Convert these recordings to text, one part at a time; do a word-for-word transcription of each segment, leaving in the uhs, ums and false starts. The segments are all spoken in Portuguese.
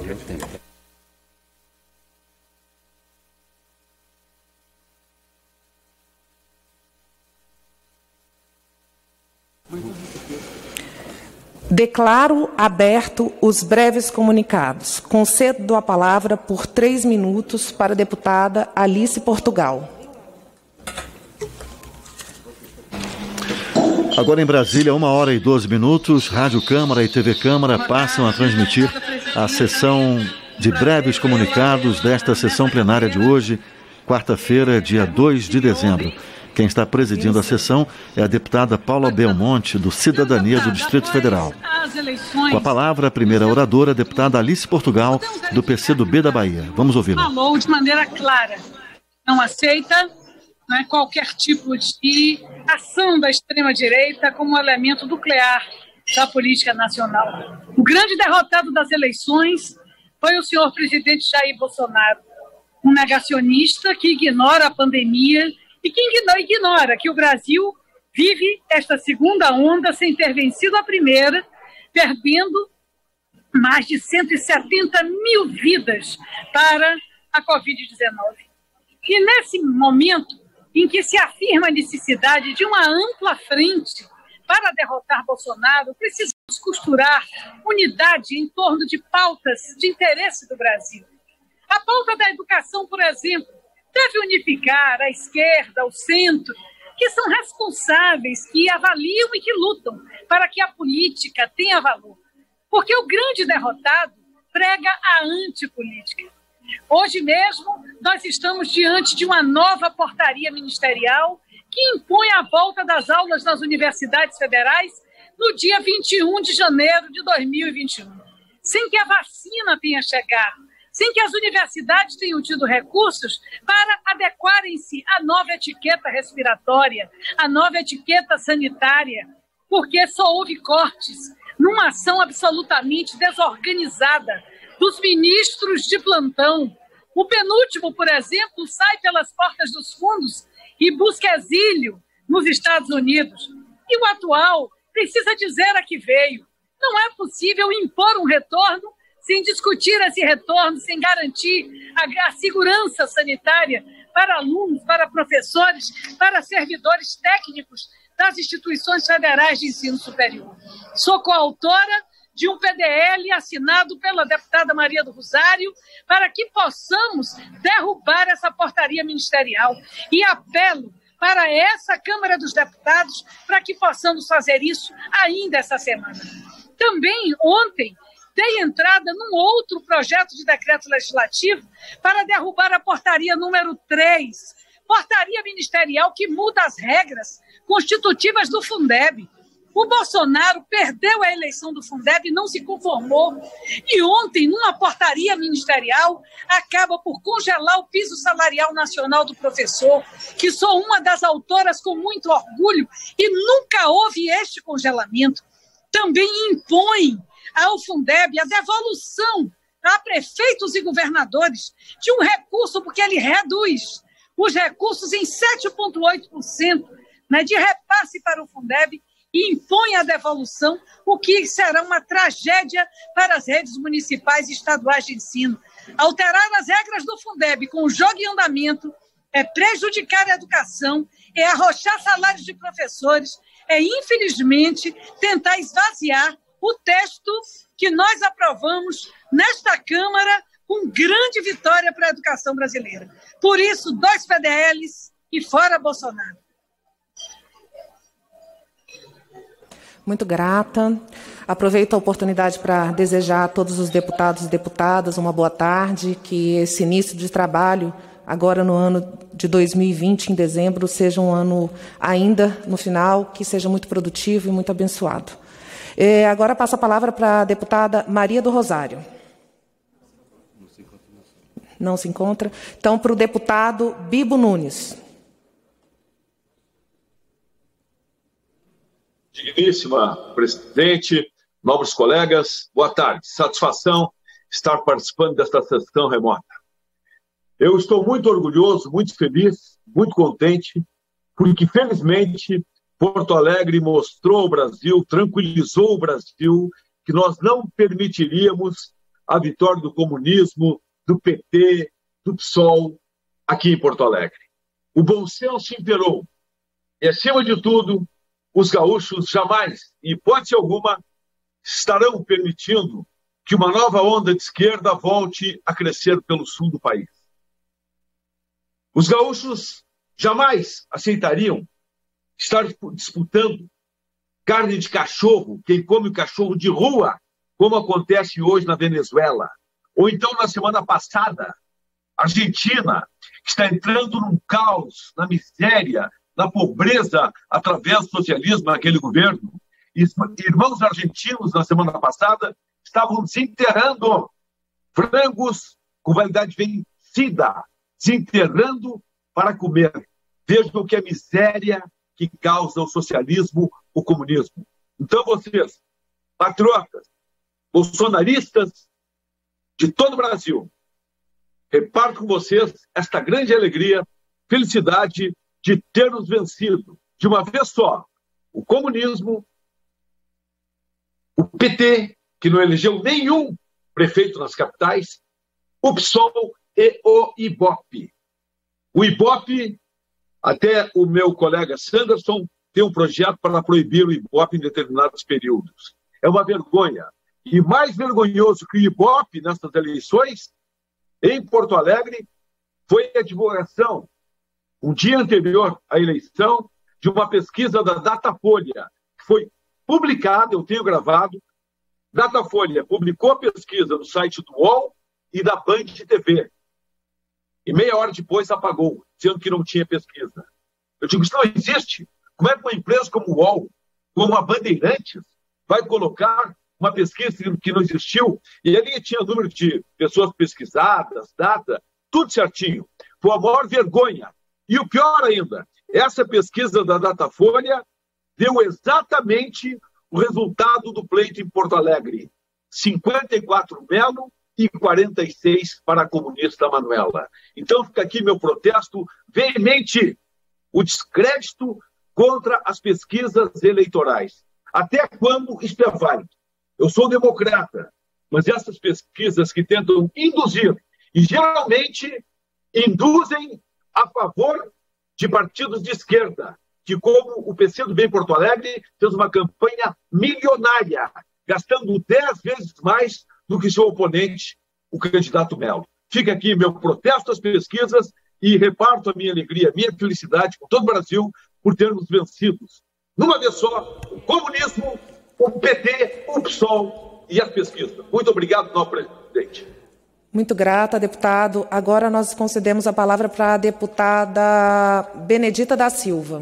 Declaro aberto os breves comunicados. Concedo a palavra por três minutos para a deputada Alice Portugal. Agora em Brasília, uma hora e doze minutos, Rádio Câmara e T V Câmara passam a transmitir a sessão de breves comunicados desta sessão plenária de hoje, quarta-feira, dia dois de dezembro. Quem está presidindo a sessão é a deputada Paula Belmonte, do Cidadania do Distrito Federal. Com a palavra, a primeira oradora, a deputada Alice Portugal, do P C do B da Bahia. Vamos ouvi-la. Falou de maneira clara. Não aceita, não é, qualquer tipo de ação da extrema-direita como elemento nuclear da política nacional. O grande derrotado das eleições foi o senhor presidente Jair Bolsonaro, um negacionista que ignora a pandemia e que ignora que o Brasil vive esta segunda onda sem ter vencido a primeira, perdendo mais de cento e setenta mil vidas para a covid dezenove. E nesse momento em que se afirma a necessidade de uma ampla frente para derrotar Bolsonaro, precisamos costurar unidade em torno de pautas de interesse do Brasil. A pauta da educação, por exemplo, deve unificar a esquerda, o centro, que são responsáveis, que avaliam e que lutam para que a política tenha valor. Porque o grande derrotado prega a antipolítica. Hoje mesmo, nós estamos diante de uma nova portaria ministerial que impõe a volta das aulas nas universidades federais no dia vinte e um de janeiro de dois mil e vinte e um, sem que a vacina tenha chegado, sem que as universidades tenham tido recursos para adequarem-se à nova etiqueta respiratória, à nova etiqueta sanitária, porque só houve cortes numa ação absolutamente desorganizada dos ministros de plantão. O penúltimo, por exemplo, sai pelas portas dos fundos e busca exílio nos Estados Unidos. E o atual precisa dizer a que veio. Não é possível impor um retorno sem discutir esse retorno, sem garantir a, a segurança sanitária para alunos, para professores, para servidores técnicos das instituições federais de ensino superior. Sou coautora de um P D L assinado pela deputada Maria do Rosário para que possamos derrubar essa portaria ministerial. E apelo para essa Câmara dos Deputados para que possamos fazer isso ainda essa semana. Também ontem dei entrada num outro projeto de decreto legislativo para derrubar a portaria número três, portaria ministerial que muda as regras constitutivas do Fundeb. O Bolsonaro perdeu a eleição do Fundeb e não se conformou. E ontem, numa portaria ministerial, acaba por congelar o piso salarial nacional do professor, que sou uma das autoras com muito orgulho, e nunca houve este congelamento. Também impõe ao Fundeb a devolução a prefeitos e governadores de um recurso, porque ele reduz os recursos em sete vírgula oito por cento, né, de repasse para o Fundeb, e impõe a devolução, o que será uma tragédia para as redes municipais e estaduais de ensino. Alterar as regras do Fundeb com o jogo em andamento é prejudicar a educação, é arrochar salários de professores, é, infelizmente, tentar esvaziar o texto que nós aprovamos nesta Câmara com grande vitória para a educação brasileira. Por isso, dois P D Ls e fora Bolsonaro. Muito grata. Aproveito a oportunidade para desejar a todos os deputados e deputadas uma boa tarde, que esse início de trabalho, agora no ano de dois mil e vinte, em dezembro, seja um ano ainda, no final, que seja muito produtivo e muito abençoado. É, agora passo a palavra para a deputada Maria do Rosário. Não se encontra. Então, para o deputado Bibo Nunes. Digníssima presidente, nobres colegas, boa tarde. Satisfação estar participando desta sessão remota. Eu estou muito orgulhoso, muito feliz, muito contente, porque, felizmente, Porto Alegre mostrou ao Brasil, tranquilizou o Brasil, que nós não permitiríamos a vitória do comunismo, do P T, do PSOL, aqui em Porto Alegre. O bom senso imperou. E, acima de tudo, os gaúchos jamais, em hipótese alguma, estarão permitindo que uma nova onda de esquerda volte a crescer pelo sul do país. Os gaúchos jamais aceitariam estar disputando carne de cachorro, quem come cachorro de rua, como acontece hoje na Venezuela. Ou então, na semana passada, a Argentina, que está entrando num caos, na miséria, na pobreza, através do socialismo naquele governo. E irmãos argentinos, na semana passada, estavam desenterrando frangos com validade vencida, desenterrando para comer. Vejam que é miséria que causa o socialismo, o comunismo. Então, vocês, patriotas, bolsonaristas de todo o Brasil, reparto com vocês esta grande alegria, felicidade de termos vencido, de uma vez só, o comunismo, o P T, que não elegeu nenhum prefeito nas capitais, o PSOL e o Ibope. O Ibope, até o meu colega Sanderson tem um projeto para proibir o Ibope em determinados períodos. É uma vergonha. E mais vergonhoso que o Ibope nessas eleições, em Porto Alegre, foi a divulgação, um dia anterior à eleição, de uma pesquisa da Datafolha, que foi publicada, eu tenho gravado. Datafolha publicou a pesquisa no site do U O L e da Band T V. E meia hora depois apagou, dizendo que não tinha pesquisa. Eu digo, isso não existe. Como é que uma empresa como o U O L, como a Bandeirantes, vai colocar uma pesquisa que não existiu? E ali tinha número de pessoas pesquisadas, data, tudo certinho. Foi a maior vergonha. E o pior ainda, essa pesquisa da Datafolha deu exatamente o resultado do pleito em Porto Alegre. cinquenta e quatro Melo e quarenta e seis para a comunista Manuela. Então fica aqui meu protesto veemente, o descrédito contra as pesquisas eleitorais. Até quando isto é válido? Eu sou democrata, mas essas pesquisas que tentam induzir, e geralmente induzem a favor de partidos de esquerda, que, como o P C do Bem Porto Alegre, fez uma campanha milionária, gastando dez vezes mais do que seu oponente, o candidato Melo. Fica aqui meu protesto às pesquisas e reparto a minha alegria, a minha felicidade com todo o Brasil por termos vencidos, numa vez só, o comunismo, o P T, o PSOL e as pesquisas. Muito obrigado, nosso presidente. Muito grata, deputado. Agora nós concedemos a palavra para a deputada Benedita da Silva.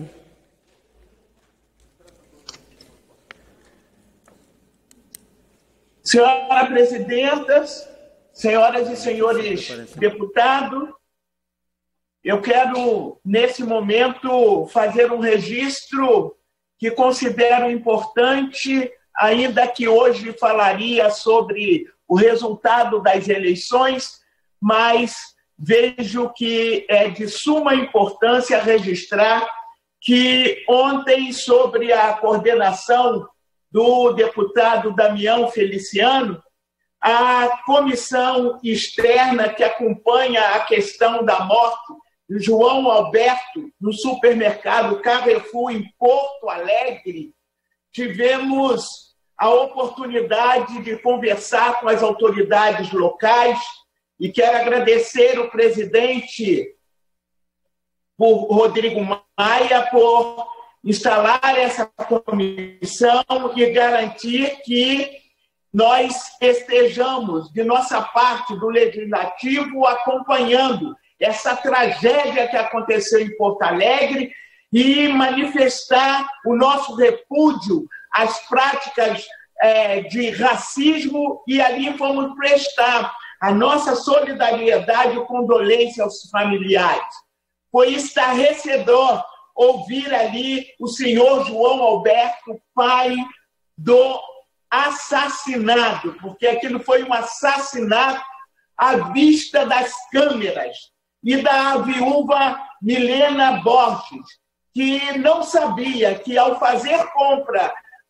Senhora presidenta, senhoras e senhores deputados, eu quero, nesse momento, fazer um registro que considero importante, ainda que hoje falaria sobre o resultado das eleições, mas vejo que é de suma importância registrar que ontem, sobre a coordenação do deputado Damião Feliciano, a comissão externa que acompanha a questão da morte de João Alberto no supermercado Carrefour em Porto Alegre, tivemos a oportunidade de conversar com as autoridades locais e quero agradecer o presidente por Rodrigo Maia por instalar essa comissão e garantir que nós estejamos, de nossa parte do Legislativo, acompanhando essa tragédia que aconteceu em Porto Alegre e manifestar o nosso repúdio às práticas é, de racismo e ali vamos prestar a nossa solidariedade e condolência aos familiares. Foi estarrecedor ouvir ali o senhor João Alberto, pai do assassinado, porque aquilo foi um assassinato à vista das câmeras, e da viúva Milena Borges, que não sabia que, ao fazer compra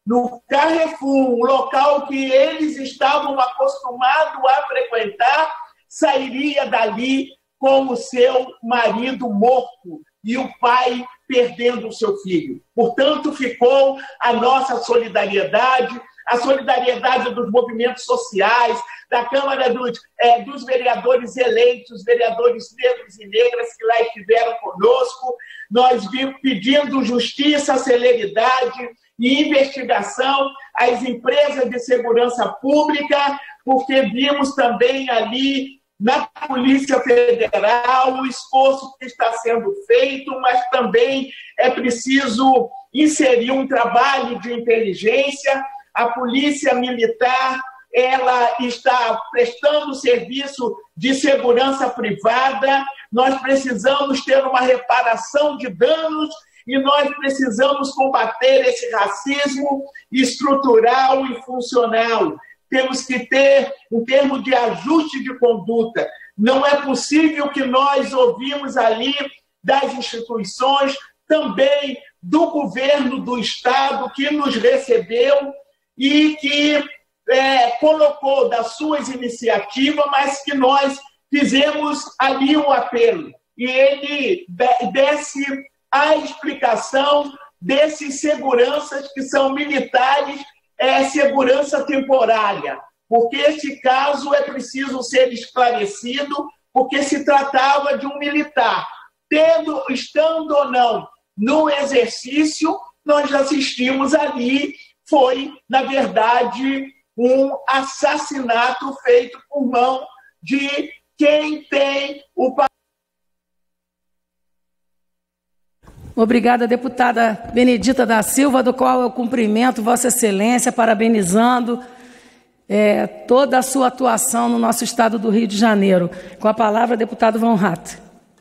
no Carrefour, um local que eles estavam acostumados a frequentar, sairia dali com o seu marido morto e o pai perdendo o seu filho. Portanto, ficou a nossa solidariedade, a solidariedade dos movimentos sociais, da Câmara dos, é, dos vereadores eleitos, vereadores negros e negras que lá estiveram conosco. Nós vimos pedindo justiça, celeridade e investigação às empresas de segurança pública, porque vimos também ali na Polícia Federal o esforço que está sendo feito, mas também é preciso inserir um trabalho de inteligência. A Polícia Militar, ela está prestando serviço de segurança privada, nós precisamos ter uma reparação de danos e nós precisamos combater esse racismo estrutural e funcional. Temos que ter um termo de ajuste de conduta. Não é possível que nós ouvimos ali das instituições, também do governo do Estado que nos recebeu e que é, colocou das suas iniciativas, mas que nós fizemos ali um apelo. E ele desse a explicação desses seguranças que são militares, é segurança temporária, porque esse caso é preciso ser esclarecido, porque se tratava de um militar. Tendo, estando ou não no exercício, nós assistimos ali, foi, na verdade, um assassinato feito por mão de quem tem o papel. Obrigada, deputada Benedita da Silva, do qual eu cumprimento Vossa Excelência, parabenizando é, toda a sua atuação no nosso estado do Rio de Janeiro. Com a palavra, deputado Von Hatt.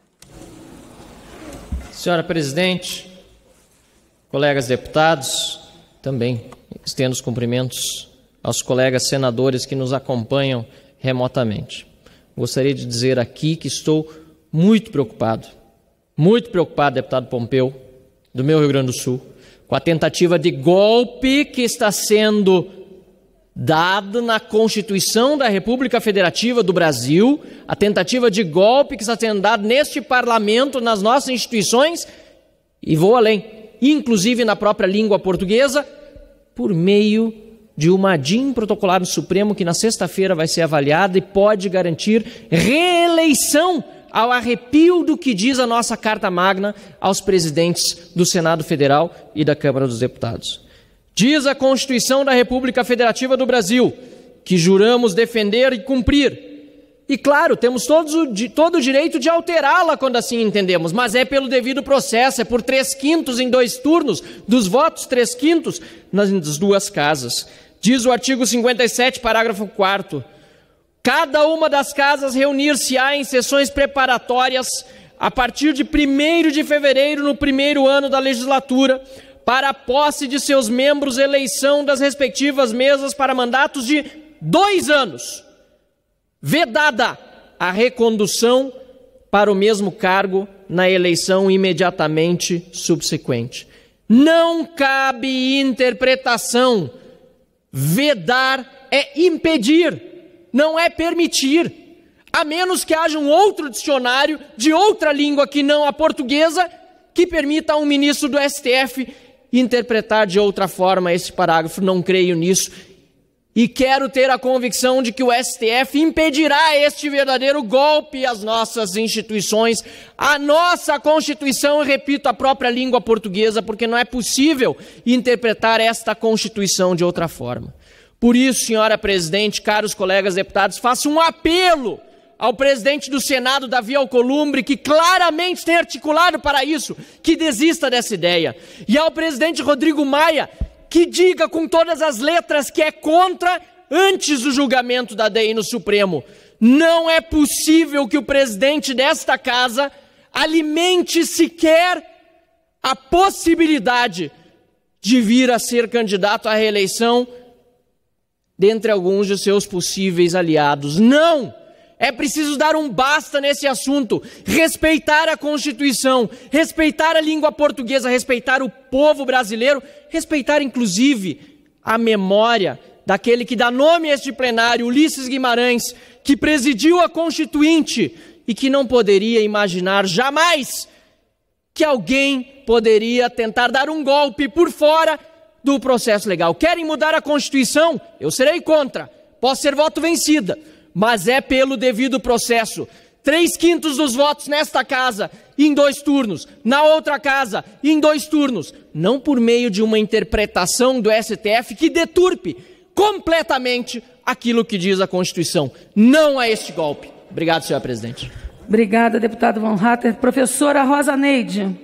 Senhora Presidente, colegas deputados, também estendo os cumprimentos aos colegas senadores que nos acompanham remotamente. Gostaria de dizer aqui que estou muito preocupado, muito preocupado, deputado Pompeu, do meu Rio Grande do Sul, com a tentativa de golpe que está sendo dada na Constituição da República Federativa do Brasil, a tentativa de golpe que está sendo dada neste parlamento, nas nossas instituições, e vou além, inclusive na própria língua portuguesa, por meio de uma D I M protocolar no Supremo que na sexta-feira vai ser avaliada e pode garantir reeleição ao arrepio do que diz a nossa Carta Magna aos presidentes do Senado Federal e da Câmara dos Deputados. Diz a Constituição da República Federativa do Brasil que juramos defender e cumprir. E, claro, temos todos o, todo o direito de alterá-la quando assim entendemos, mas é pelo devido processo, é por três quintos em dois turnos, dos votos três quintos nas duas casas. Diz o artigo cinquenta e sete, parágrafo quarto, cada uma das casas reunir-se-á em sessões preparatórias a partir de primeiro de fevereiro no primeiro ano da legislatura, para a posse de seus membros, eleição das respectivas mesas para mandatos de dois anos, vedada a recondução para o mesmo cargo na eleição imediatamente subsequente. Não cabe interpretação. Vedar é impedir, não é permitir, a menos que haja um outro dicionário de outra língua que não a portuguesa que permita a um ministro do S T F interpretar de outra forma esse parágrafo. Não creio nisso e quero ter a convicção de que o S T F impedirá este verdadeiro golpe às nossas instituições, à nossa Constituição e, repito, a própria língua portuguesa, porque não é possível interpretar esta Constituição de outra forma. Por isso, senhora Presidente, caros colegas deputados, faço um apelo ao presidente do Senado, Davi Alcolumbre, que claramente tem articulado para isso, que desista dessa ideia. E ao presidente Rodrigo Maia, que diga com todas as letras que é contra antes do julgamento da D E I no Supremo. Não é possível que o presidente desta casa alimente sequer a possibilidade de vir a ser candidato à reeleição dentre alguns de seus possíveis aliados. Não! É preciso dar um basta nesse assunto, respeitar a Constituição, respeitar a língua portuguesa, respeitar o povo brasileiro, respeitar inclusive a memória daquele que dá nome a este plenário, Ulisses Guimarães, que presidiu a Constituinte e que não poderia imaginar jamais que alguém poderia tentar dar um golpe por fora do processo legal. Querem mudar a Constituição? Eu serei contra. Posso ser voto vencida, mas é pelo devido processo. Três quintos dos votos nesta casa, em dois turnos, na outra casa, em dois turnos, não por meio de uma interpretação do S T F que deturpe completamente aquilo que diz a Constituição. Não a este golpe. Obrigado, senhora presidente. Obrigada, deputado Von Hatter. Professora Rosa Neide.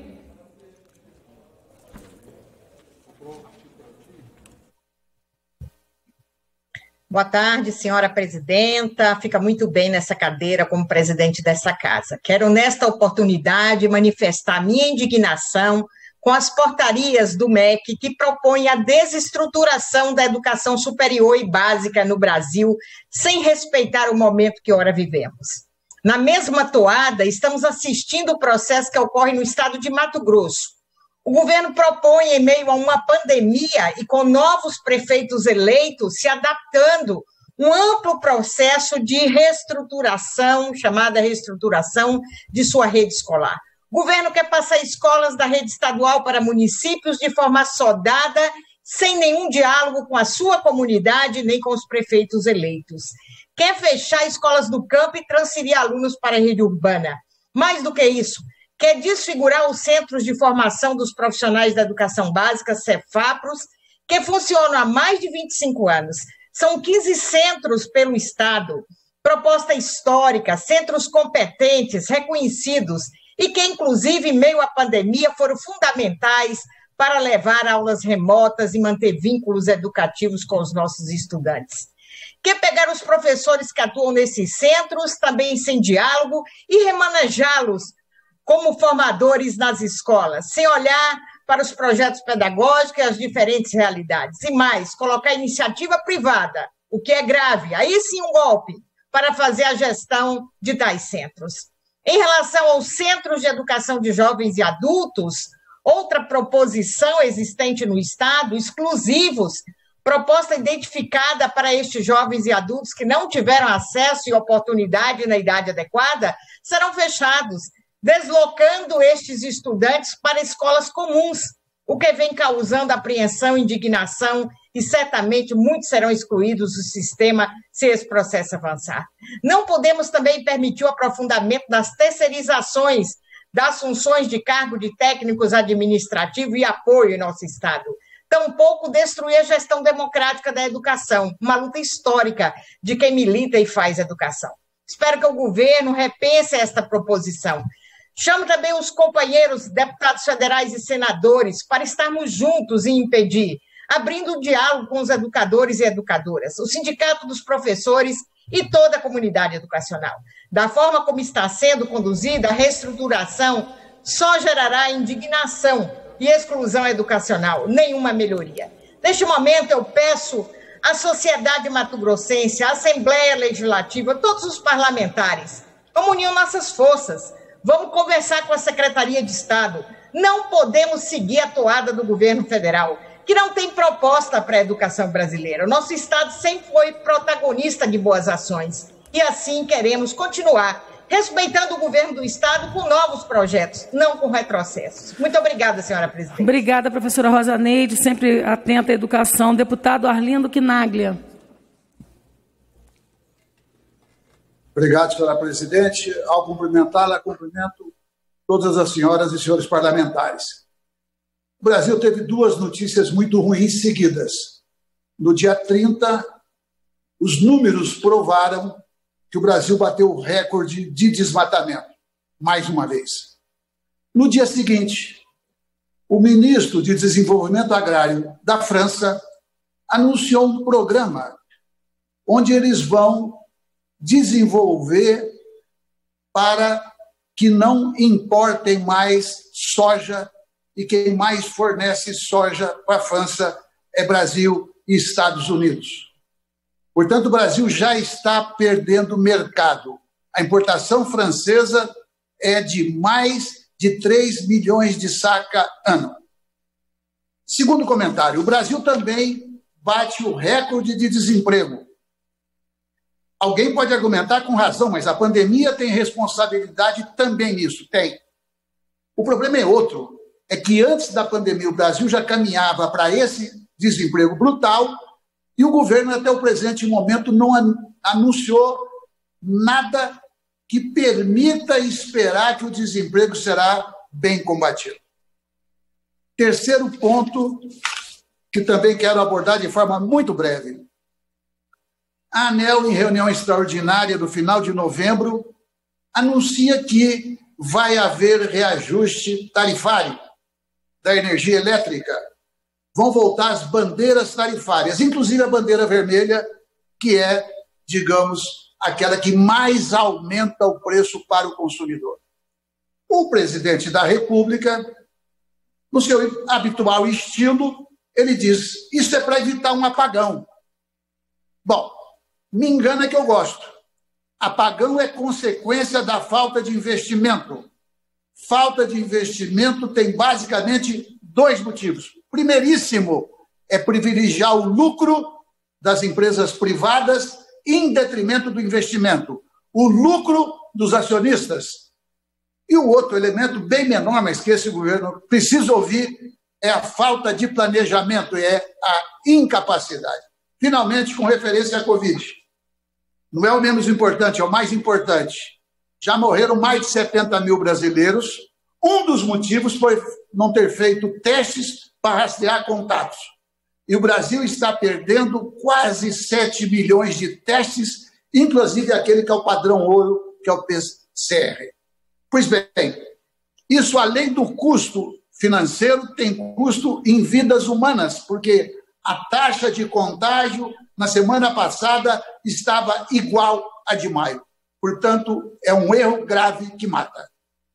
Boa tarde, senhora presidenta. Fica muito bem nessa cadeira como presidente dessa casa. Quero, nesta oportunidade, manifestar minha indignação com as portarias do M E C que propõem a desestruturação da educação superior e básica no Brasil, sem respeitar o momento que ora vivemos. Na mesma toada, estamos assistindo o processo que ocorre no estado de Mato Grosso. O governo propõe, em meio a uma pandemia e com novos prefeitos eleitos, se adaptando, um amplo processo de reestruturação, chamada reestruturação de sua rede escolar. O governo quer passar escolas da rede estadual para municípios de forma sodada, sem nenhum diálogo com a sua comunidade, nem com os prefeitos eleitos. Quer fechar escolas do campo e transferir alunos para a rede urbana. Mais do que isso, quer desfigurar os centros de formação dos profissionais da educação básica, Cefapros, que funcionam há mais de vinte e cinco anos. São quinze centros pelo Estado, proposta histórica, centros competentes, reconhecidos, e que, inclusive, em meio à pandemia, foram fundamentais para levar aulas remotas e manter vínculos educativos com os nossos estudantes. Quer pegar os professores que atuam nesses centros, também sem diálogo, e remanejá-los como formadores nas escolas, sem olhar para os projetos pedagógicos e as diferentes realidades. E mais, colocar iniciativa privada, o que é grave, aí sim um golpe, para fazer a gestão de tais centros. Em relação aos centros de educação de jovens e adultos, outra proposição existente no Estado, exclusivos, proposta identificada para estes jovens e adultos que não tiveram acesso e oportunidade na idade adequada, serão fechados, deslocando estes estudantes para escolas comuns, o que vem causando apreensão, indignação, e certamente muitos serão excluídos do sistema se esse processo avançar. Não podemos também permitir o aprofundamento das terceirizações das funções de cargo de técnicos administrativos e apoio em nosso Estado. Tampouco destruir a gestão democrática da educação, uma luta histórica de quem milita e faz educação. Espero que o governo repense esta proposição. Chamo também os companheiros deputados federais e senadores para estarmos juntos e impedir, abrindo o diálogo com os educadores e educadoras, o sindicato dos professores e toda a comunidade educacional. Da forma como está sendo conduzida, a reestruturação só gerará indignação e exclusão educacional, nenhuma melhoria. Neste momento, eu peço à sociedade mato-grossense, à Assembleia Legislativa, todos os parlamentares, vamos unir nossas forças, vamos conversar com a Secretaria de Estado. Não podemos seguir a toada do governo federal, que não tem proposta para a educação brasileira. O nosso Estado sempre foi protagonista de boas ações. E assim queremos continuar, respeitando o governo do Estado com novos projetos, não com retrocessos. Muito obrigada, senhora presidente. Obrigada, professora Rosa Neide, sempre atenta à educação. Deputado Arlindo Quinaglia. Obrigado, senhora presidente. Ao cumprimentá-la, cumprimento todas as senhoras e senhores parlamentares. O Brasil teve duas notícias muito ruins seguidas. No dia trinta, os números provaram que o Brasil bateu o recorde de desmatamento, mais uma vez. No dia seguinte, o ministro de Desenvolvimento Agrário da França anunciou um programa onde eles vão desenvolver para que não importem mais soja, e quem mais fornece soja para a França é Brasil e Estados Unidos. Portanto, o Brasil já está perdendo mercado. A importação francesa é de mais de três milhões de saca ano. Segundo comentário, o Brasil também bate o recorde de desemprego. Alguém pode argumentar com razão, mas a pandemia tem responsabilidade também nisso. Tem. O problema é outro. É que antes da pandemia o Brasil já caminhava para esse desemprego brutal e o governo até o presente momento não anunciou nada que permita esperar que o desemprego será bem combatido. Terceiro ponto, que também quero abordar de forma muito breve. A ANEEL, em reunião extraordinária do final de novembro, anuncia que vai haver reajuste tarifário da energia elétrica. Vão voltar as bandeiras tarifárias, inclusive a bandeira vermelha, que é, digamos, aquela que mais aumenta o preço para o consumidor. O presidente da República, no seu habitual estilo, ele diz: isso é para evitar um apagão. Bom, me engana que eu gosto. Apagão é consequência da falta de investimento. Falta de investimento tem basicamente dois motivos. Primeiríssimo é privilegiar o lucro das empresas privadas em detrimento do investimento, o lucro dos acionistas. E o outro elemento, bem menor, mas que esse governo precisa ouvir, é a falta de planejamento, é a incapacidade. Finalmente, com referência à Covid. Não é o menos importante, é o mais importante. Já morreram mais de setenta mil brasileiros. Um dos motivos foi não ter feito testes para rastrear contatos. E o Brasil está perdendo quase sete milhões de testes, inclusive aquele que é o padrão ouro, que é o P C R. Pois bem, isso além do custo financeiro, tem custo em vidas humanas, porque a taxa de contágio na semana passada estava igual à de maio. Portanto, é um erro grave que mata.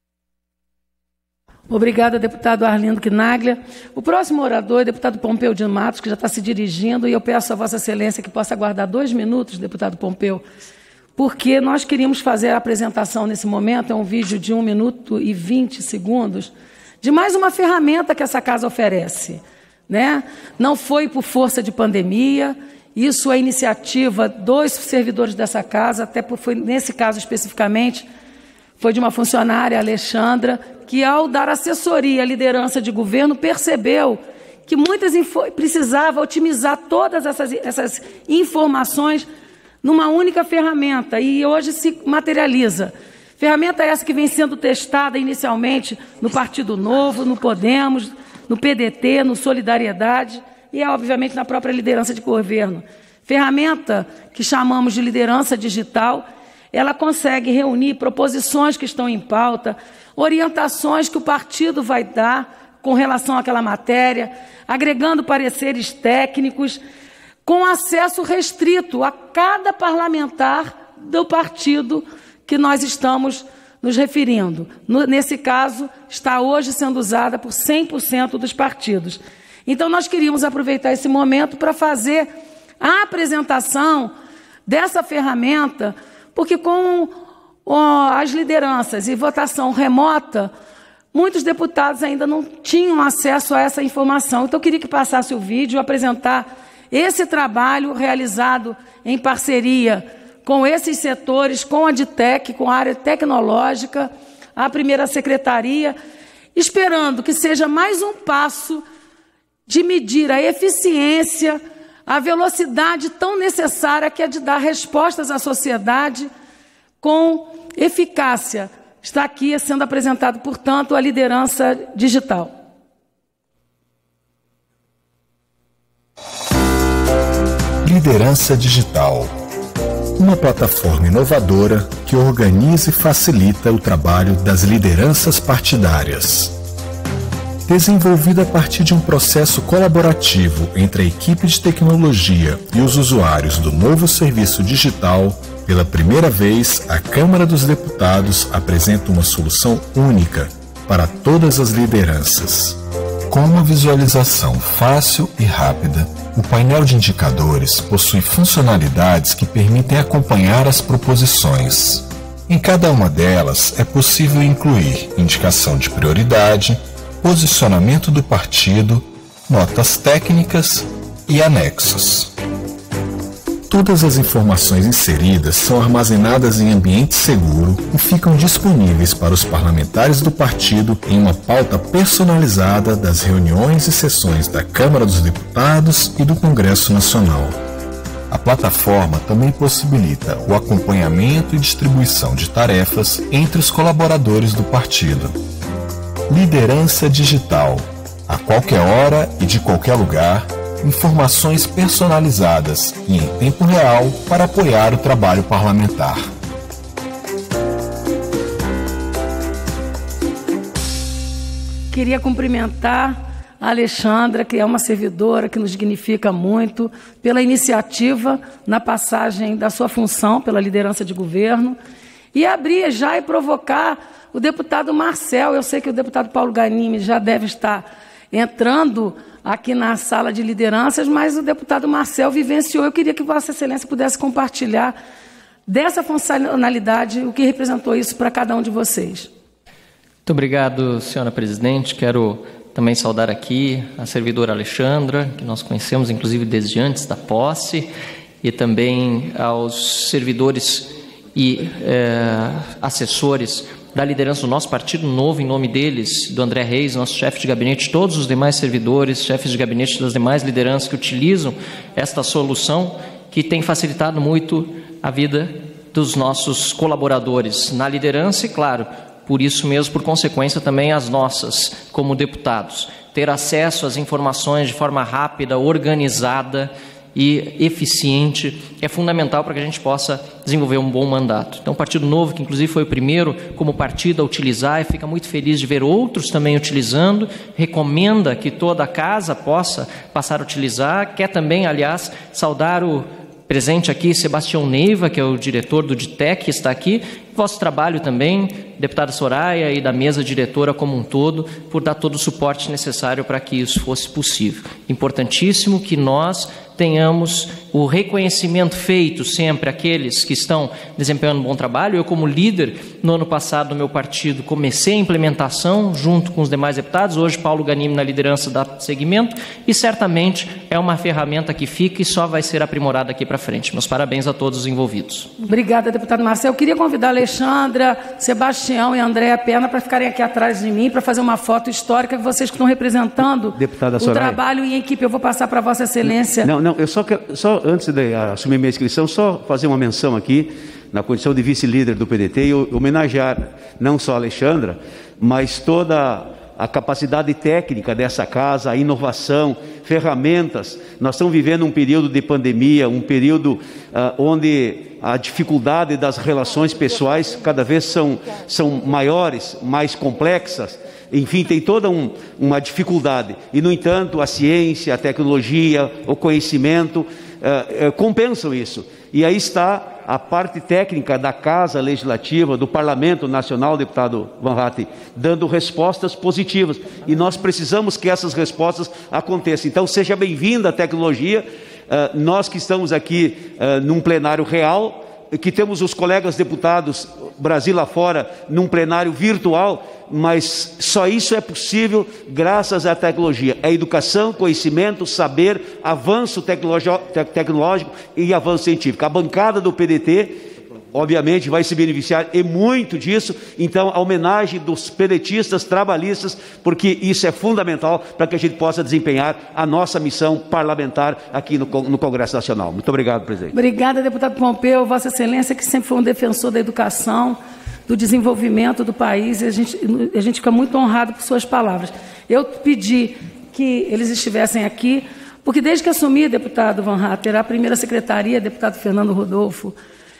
Obrigada, deputado Arlindo Quinaglia. O próximo orador é o deputado Pompeu de Matos, que já está se dirigindo, e eu peço a Vossa Excelência que possa aguardar dois minutos, deputado Pompeu, porque nós queríamos fazer a apresentação nesse momento, é um vídeo de um minuto e vinte segundos, de mais uma ferramenta que essa casa oferece, né? Não foi por força de pandemia, isso é iniciativa dos servidores dessa casa, até por, foi nesse caso especificamente, foi de uma funcionária, Alexandra, que ao dar assessoria à liderança de governo, percebeu que muitas precisava otimizar todas essas, essas informações numa única ferramenta, e hoje se materializa. Ferramenta essa que vem sendo testada inicialmente no Partido Novo, no Podemos, no P D T, no Solidariedade e, obviamente, na própria liderança de governo. Ferramenta que chamamos de liderança digital, ela consegue reunir proposições que estão em pauta, orientações que o partido vai dar com relação àquela matéria, agregando pareceres técnicos, com acesso restrito a cada parlamentar do partido que nós estamos nos referindo. No, nesse caso, está hoje sendo usada por cem por cento dos partidos. Então, nós queríamos aproveitar esse momento para fazer a apresentação dessa ferramenta, porque com ó, as lideranças e votação remota, muitos deputados ainda não tinham acesso a essa informação. Então, eu queria que passasse o vídeo, apresentar esse trabalho realizado em parceria com esses setores, com a DITEC, com a área tecnológica, a primeira secretaria, esperando que seja mais um passo de medir a eficiência, a velocidade tão necessária que é de dar respostas à sociedade com eficácia. Está aqui sendo apresentado, portanto, a liderança digital. Liderança Digital, uma plataforma inovadora que organiza e facilita o trabalho das lideranças partidárias. Desenvolvida a partir de um processo colaborativo entre a equipe de tecnologia e os usuários do novo serviço digital, pela primeira vez, a Câmara dos Deputados apresenta uma solução única para todas as lideranças. Com uma visualização fácil e rápida, o painel de indicadores possui funcionalidades que permitem acompanhar as proposições. Em cada uma delas é possível incluir indicação de prioridade, posicionamento do partido, notas técnicas e anexos. Todas as informações inseridas são armazenadas em ambiente seguro e ficam disponíveis para os parlamentares do partido em uma pauta personalizada das reuniões e sessões da Câmara dos Deputados e do Congresso Nacional. A plataforma também possibilita o acompanhamento e distribuição de tarefas entre os colaboradores do partido. Liderança digital. A qualquer hora e de qualquer lugar, informações personalizadas e em tempo real para apoiar o trabalho parlamentar. Queria cumprimentar a Alexandra, que é uma servidora que nos dignifica muito, pela iniciativa na passagem da sua função pela liderança de governo, e abrir já e provocar o deputado Marcel. Eu sei que o deputado Paulo Ganimi já deve estar entrando aqui na sala de lideranças, mas o deputado Marcel vivenciou. Eu queria que Vossa Excelência pudesse compartilhar dessa funcionalidade, o que representou isso para cada um de vocês. Muito obrigado, senhora presidente. Quero também saudar aqui a servidora Alexandra, que nós conhecemos inclusive desde antes da posse, e também aos servidores e eh, assessores da liderança do nosso partido novo, em nome deles, do André Reis, nosso chefe de gabinete, todos os demais servidores, chefes de gabinete das demais lideranças que utilizam esta solução, que tem facilitado muito a vida dos nossos colaboradores na liderança e, claro, por isso mesmo, por consequência, também as nossas, como deputados. Ter acesso às informações de forma rápida, organizada e eficiente é fundamental para que a gente possa desenvolver um bom mandato. Então, o Partido Novo, que inclusive foi o primeiro como partido a utilizar, e fica muito feliz de ver outros também utilizando, recomenda que toda a casa possa passar a utilizar. Quer também, aliás, saudar o presente aqui, Sebastião Neiva, que é o diretor do DITEC, que está aqui, vosso trabalho também, deputada Soraya e da mesa diretora como um todo, por dar todo o suporte necessário para que isso fosse possível. Importantíssimo que nós tenhamos o reconhecimento feito sempre àqueles que estão desempenhando um bom trabalho. Eu, como líder, no ano passado, do meu partido, comecei a implementação junto com os demais deputados. Hoje, Paulo Ganimi na liderança dá seguimento e certamente é uma ferramenta que fica e só vai ser aprimorada aqui para frente. Meus parabéns a todos os envolvidos. Obrigada, deputado Marcel. Eu queria convidar a Alexandra, Sebastião e Andréa Pena para ficarem aqui atrás de mim, para fazer uma foto histórica, vocês que estão representando Deputada o Soraya. Trabalho em equipe. Eu vou passar para Vossa Excelência. Não, não, eu só, quero, só antes de assumir minha inscrição, só fazer uma menção aqui, na condição de vice-líder do P D T, e homenagear não só a Alexandra, mas toda a capacidade técnica dessa casa, a inovação, ferramentas. Nós estamos vivendo um período de pandemia, um período uh, onde a dificuldade das relações pessoais cada vez são, são maiores, mais complexas. Enfim, tem toda um, uma dificuldade. E, no entanto, a ciência, a tecnologia, o conhecimento uh, uh, compensam isso. E aí está a parte técnica da Casa Legislativa, do Parlamento Nacional, deputado Van Hatten, dando respostas positivas. E nós precisamos que essas respostas aconteçam. Então, seja bem-vinda a tecnologia. Uh, nós que estamos aqui uh, num plenário real, que temos os colegas deputados Brasil lá fora num plenário virtual, mas só isso é possível graças à tecnologia. A educação, conhecimento, saber, avanço tecnológico e avanço científico. A bancada do P D T, obviamente, vai se beneficiar e muito disso. Então, a homenagem dos pedetistas, trabalhistas, porque isso é fundamental para que a gente possa desempenhar a nossa missão parlamentar aqui no, no Congresso Nacional. Muito obrigado, presidente. Obrigada, deputado Pompeu, Vossa Excelência, que sempre foi um defensor da educação, do desenvolvimento do país, e a gente, a gente fica muito honrado por suas palavras. Eu pedi que eles estivessem aqui, porque desde que assumi, deputado Van Hatten, a primeira secretaria, deputado Fernando Rodolfo,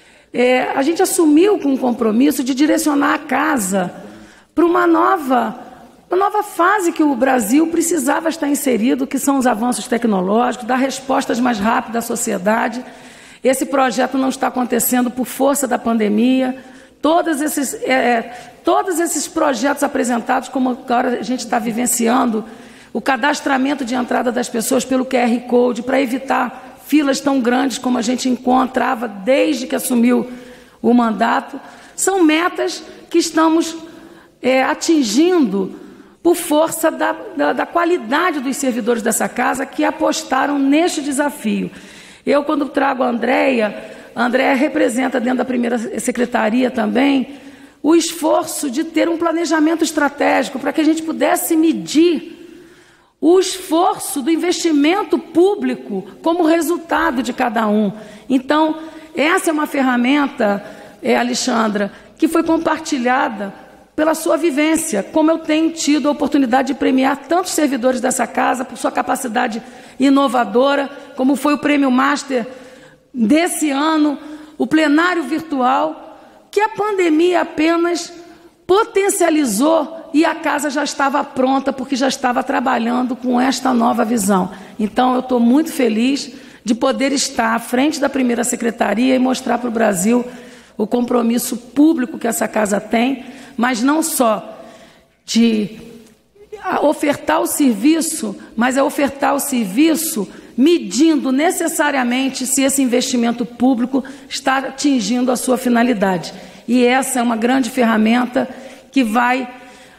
É, a gente assumiu com um compromisso de direcionar a casa para uma nova, uma nova fase que o Brasil precisava estar inserido, que são os avanços tecnológicos, dar respostas mais rápidas à sociedade. Esse projeto não está acontecendo por força da pandemia. Todos esses, é, todos esses projetos apresentados, como agora a gente está vivenciando, o cadastramento de entrada das pessoas pelo Q R Code, para evitar filas tão grandes como a gente encontrava desde que assumiu o mandato, são metas que estamos é, atingindo por força da, da, da qualidade dos servidores dessa casa que apostaram neste desafio. Eu, quando trago a Andréia, a Andréia representa dentro da primeira secretaria também o esforço de ter um planejamento estratégico para que a gente pudesse medir o esforço do investimento público como resultado de cada um. Então, essa é uma ferramenta, é, Alexandra, que foi compartilhada pela sua vivência, como eu tenho tido a oportunidade de premiar tantos servidores dessa casa por sua capacidade inovadora, como foi o Prêmio Master desse ano, o plenário virtual, que a pandemia apenas potencializou e a casa já estava pronta, porque já estava trabalhando com esta nova visão. Então, eu estou muito feliz de poder estar à frente da primeira secretaria e mostrar para o Brasil o compromisso público que essa casa tem, mas não só de ofertar o serviço, mas é ofertar o serviço medindo necessariamente se esse investimento público está atingindo a sua finalidade. E essa é uma grande ferramenta que vai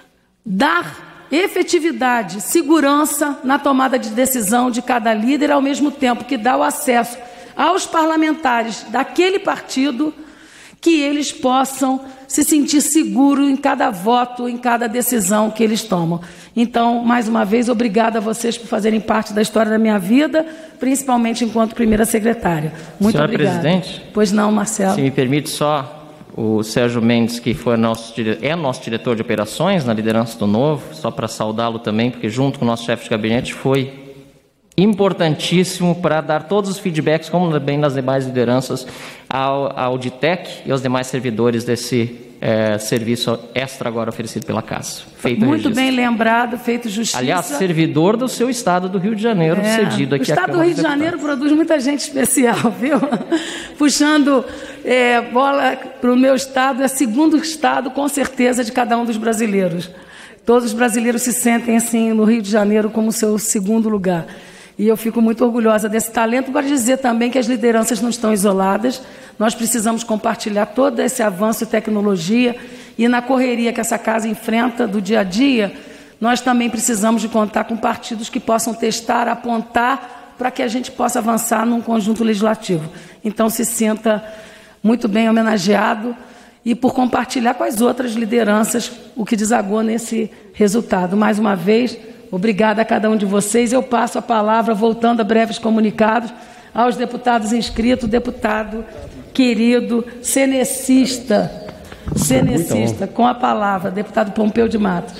dar efetividade, segurança na tomada de decisão de cada líder, ao mesmo tempo que dá o acesso aos parlamentares daquele partido, que eles possam se sentir seguros em cada voto, em cada decisão que eles tomam. Então, mais uma vez, obrigada a vocês por fazerem parte da história da minha vida, principalmente enquanto primeira secretária. Muito Senhora obrigada. Presidente, pois não, Marcelo. Se me permite só, o Sérgio Mendes, que foi nosso, é nosso diretor de operações na liderança do Novo, só para saudá-lo também, porque junto com o nosso chefe de gabinete foi importantíssimo para dar todos os feedbacks, como também nas demais lideranças, ao, ao D T E C e aos demais servidores desse é, serviço extra agora oferecido pela Casa. Feito Muito bem lembrado, feito justiça. Aliás, servidor do seu estado do Rio de Janeiro, é, cedido aqui à Câmara. O estado do Rio de Janeiro produz muita gente especial, viu? Puxando é, bola para o meu estado, é segundo estado, com certeza, de cada um dos brasileiros. Todos os brasileiros se sentem, assim, no Rio de Janeiro como seu segundo lugar. E eu fico muito orgulhosa desse talento, para dizer também que as lideranças não estão isoladas. Nós precisamos compartilhar todo esse avanço e tecnologia, e na correria que essa casa enfrenta do dia a dia, nós também precisamos de contar com partidos que possam testar, apontar, para que a gente possa avançar num conjunto legislativo. Então, se sinta muito bem homenageado e por compartilhar com as outras lideranças o que desagou nesse resultado. Mais uma vez, obrigada a cada um de vocês. Eu passo a palavra, voltando a breves comunicados, aos deputados inscritos, deputado querido, cenecista, cenecista, com a palavra, deputado Pompeu de Matos.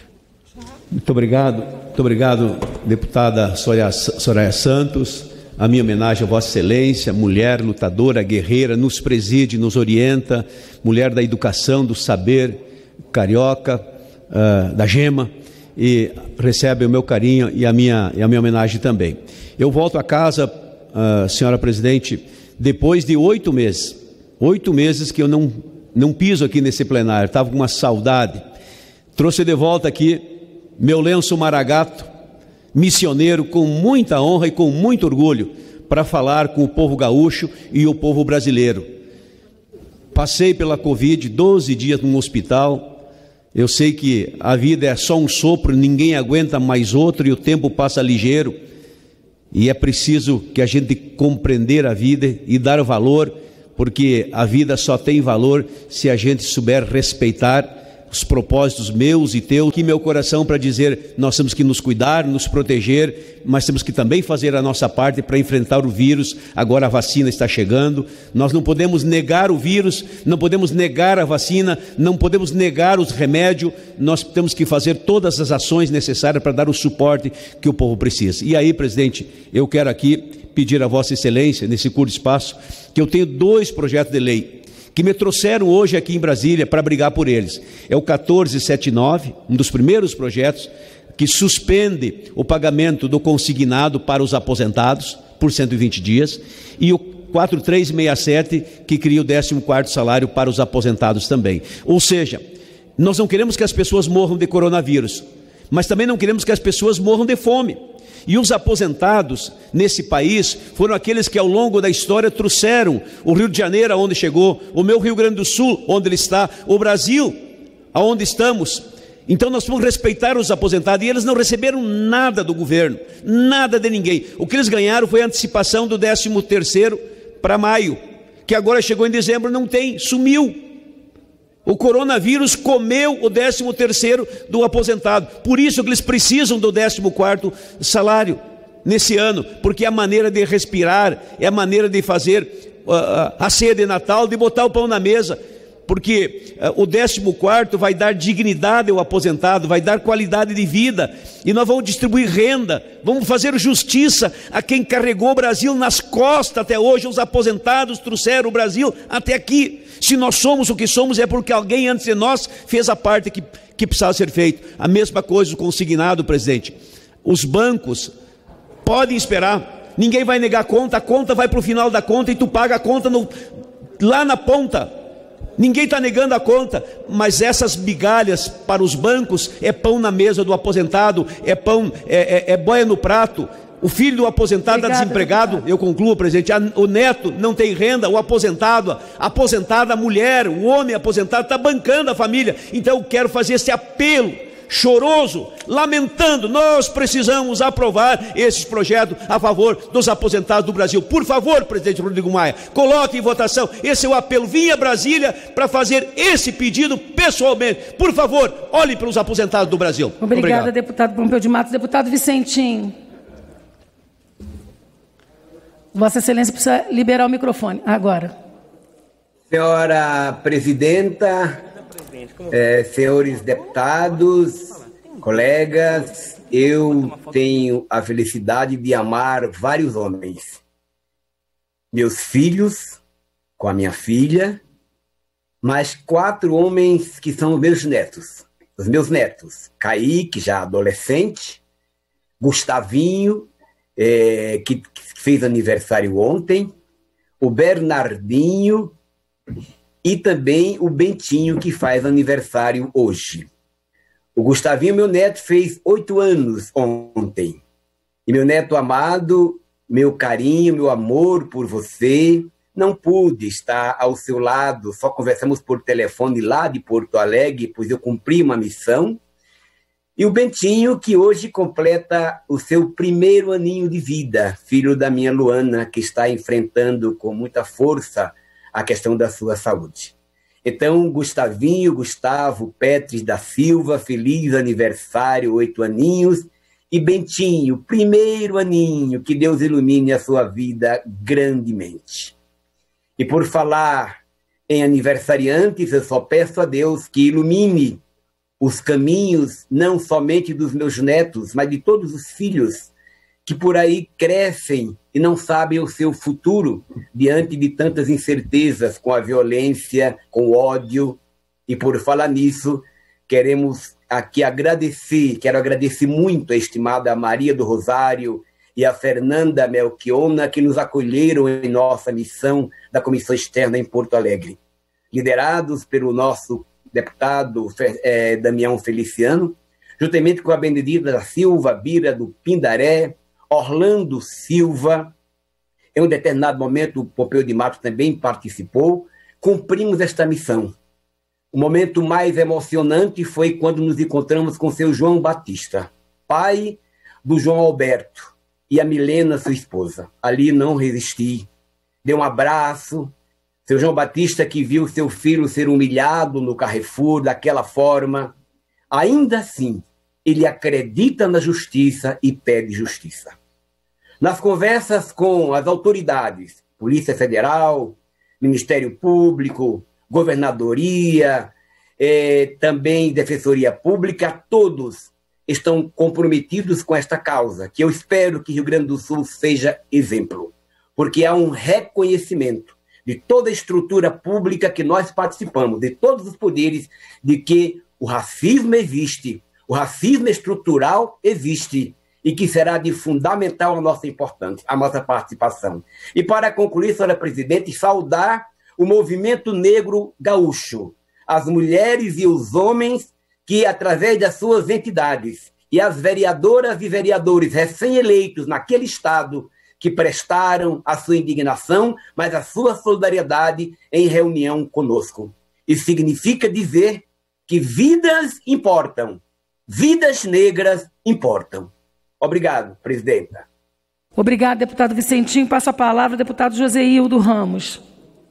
Muito obrigado, muito obrigado, deputada Soraya Santos. A minha homenagem a Vossa Excelência, mulher lutadora, guerreira, nos preside, nos orienta, mulher da educação, do saber, carioca, uh, da gema, e recebe o meu carinho e a minha, e a minha homenagem também. Eu volto a casa, uh, senhora presidente, depois de oito meses, oito meses que eu não, não piso aqui nesse plenário, estava com uma saudade. Trouxe de volta aqui meu lenço maragato, missioneiro, com muita honra e com muito orgulho, para falar com o povo gaúcho e o povo brasileiro. Passei pela Covid, doze dias num hospital. Eu sei que a vida é só um sopro, ninguém aguenta mais outro e o tempo passa ligeiro. E é preciso que a gente compreender a vida e dar valor, porque a vida só tem valor se a gente souber respeitar os propósitos meus e teus, aqui meu coração para dizer, nós temos que nos cuidar, nos proteger, mas temos que também fazer a nossa parte para enfrentar o vírus. Agora a vacina está chegando, nós não podemos negar o vírus, não podemos negar a vacina, não podemos negar os remédios, nós temos que fazer todas as ações necessárias para dar o suporte que o povo precisa. E aí, presidente, eu quero aqui pedir a Vossa Excelência, nesse curto espaço, que eu tenho dois projetos de lei que me trouxeram hoje aqui em Brasília para brigar por eles. É o quatorze setenta e nove, um dos primeiros projetos, que suspende o pagamento do consignado para os aposentados por cento e vinte dias, e o quatro três seis sete, que cria o décimo quarto salário para os aposentados também. Ou seja, nós não queremos que as pessoas morram de coronavírus, mas também não queremos que as pessoas morram de fome. E os aposentados nesse país foram aqueles que ao longo da história trouxeram o Rio de Janeiro aonde chegou, o meu Rio Grande do Sul onde ele está, o Brasil aonde estamos. Então nós vamos respeitar os aposentados, e eles não receberam nada do governo, nada de ninguém. O que eles ganharam foi a antecipação do décimo terceiro para maio, que agora chegou em dezembro, não tem, sumiu. O coronavírus comeu o décimo terceiro do aposentado, por isso que eles precisam do décimo quarto salário nesse ano, porque é a maneira de respirar, é a maneira de fazer uh, a ceia de Natal, de botar o pão na mesa, porque uh, o décimo quarto vai dar dignidade ao aposentado, vai dar qualidade de vida, e nós vamos distribuir renda, vamos fazer justiça a quem carregou o Brasil nas costas até hoje. Os aposentados trouxeram o Brasil até aqui. Se nós somos o que somos, é porque alguém antes de nós fez a parte que, que precisava ser feita. A mesma coisa o consignado, presidente. Os bancos podem esperar, ninguém vai negar a conta, a conta vai para o final da conta e tu paga a conta no, lá na ponta. Ninguém está negando a conta, mas essas migalhas para os bancos é pão na mesa do aposentado, é pão, é, é, é boia no prato. O filho do aposentado está desempregado, deputado. Eu concluo, presidente, o neto não tem renda, o aposentado, a aposentada, a mulher, o homem aposentado está bancando a família. Então eu quero fazer esse apelo choroso, lamentando, nós precisamos aprovar esses projetos a favor dos aposentados do Brasil. Por favor, presidente Rodrigo Maia, coloque em votação, esse é o apelo. Vim a Brasília para fazer esse pedido pessoalmente. Por favor, olhe pelos aposentados do Brasil. Obrigada, Obrigado. Deputado Pompeu de Matos. Deputado Vicentinho. Vossa Excelência precisa liberar o microfone agora. Senhora Presidenta, é, senhores deputados, colegas, eu tenho a felicidade de amar vários homens. Meus filhos, com a minha filha, mais quatro homens que são os meus netos. Os meus netos, Kaique, já adolescente, Gustavinho, é, que, que fez aniversário ontem, o Bernardinho e também o Bentinho, que faz aniversário hoje. O Gustavinho, meu neto, fez oito anos ontem. E meu neto amado, meu carinho, meu amor por você, não pude estar ao seu lado, só conversamos por telefone lá de Porto Alegre, pois eu cumpri uma missão. E o Bentinho, que hoje completa o seu primeiro aninho de vida, filho da minha Luana, que está enfrentando com muita força a questão da sua saúde. Então, Gustavinho, Gustavo Petres da Silva, feliz aniversário, oito aninhos. E Bentinho, primeiro aninho, que Deus ilumine a sua vida grandemente. E por falar em aniversariantes, eu só peço a Deus que ilumine os caminhos, não somente dos meus netos, mas de todos os filhos que por aí crescem e não sabem o seu futuro diante de tantas incertezas, com a violência, com o ódio. E por falar nisso, queremos aqui agradecer, quero agradecer muito a estimada Maria do Rosário e a Fernanda Melchiona, que nos acolheram em nossa missão da Comissão Externa em Porto Alegre, liderados pelo nosso deputado é, Damião Feliciano, juntamente com a Benedita da Silva, Bira do Pindaré, Orlando Silva. Em um determinado momento, o Pompeu de Matos também participou. Cumprimos esta missão. O momento mais emocionante foi quando nos encontramos com seu João Batista, pai do João Alberto, e a Milena, sua esposa. Ali não resisti. Dei um abraço. Seu João Batista, que viu seu filho ser humilhado no Carrefour daquela forma, ainda assim, ele acredita na justiça e pede justiça. Nas conversas com as autoridades, Polícia Federal, Ministério Público, Governadoria, eh, também Defensoria Pública, todos estão comprometidos com esta causa, que eu espero que Rio Grande do Sul seja exemplo, porque há um reconhecimento de toda a estrutura pública que nós participamos, de todos os poderes, de que o racismo existe, o racismo estrutural existe, e que será de fundamental a nossa importância, a nossa participação. E para concluir, senhora presidente, saudar o movimento negro gaúcho, as mulheres e os homens que, através das suas entidades, e as vereadoras e vereadores recém-eleitos naquele estado, que prestaram a sua indignação, mas a sua solidariedade em reunião conosco. Isso significa dizer que vidas importam, vidas negras importam. Obrigado, presidenta. Obrigado, deputado Vicentinho. Passo a palavra ao deputado Joseildo Ramos.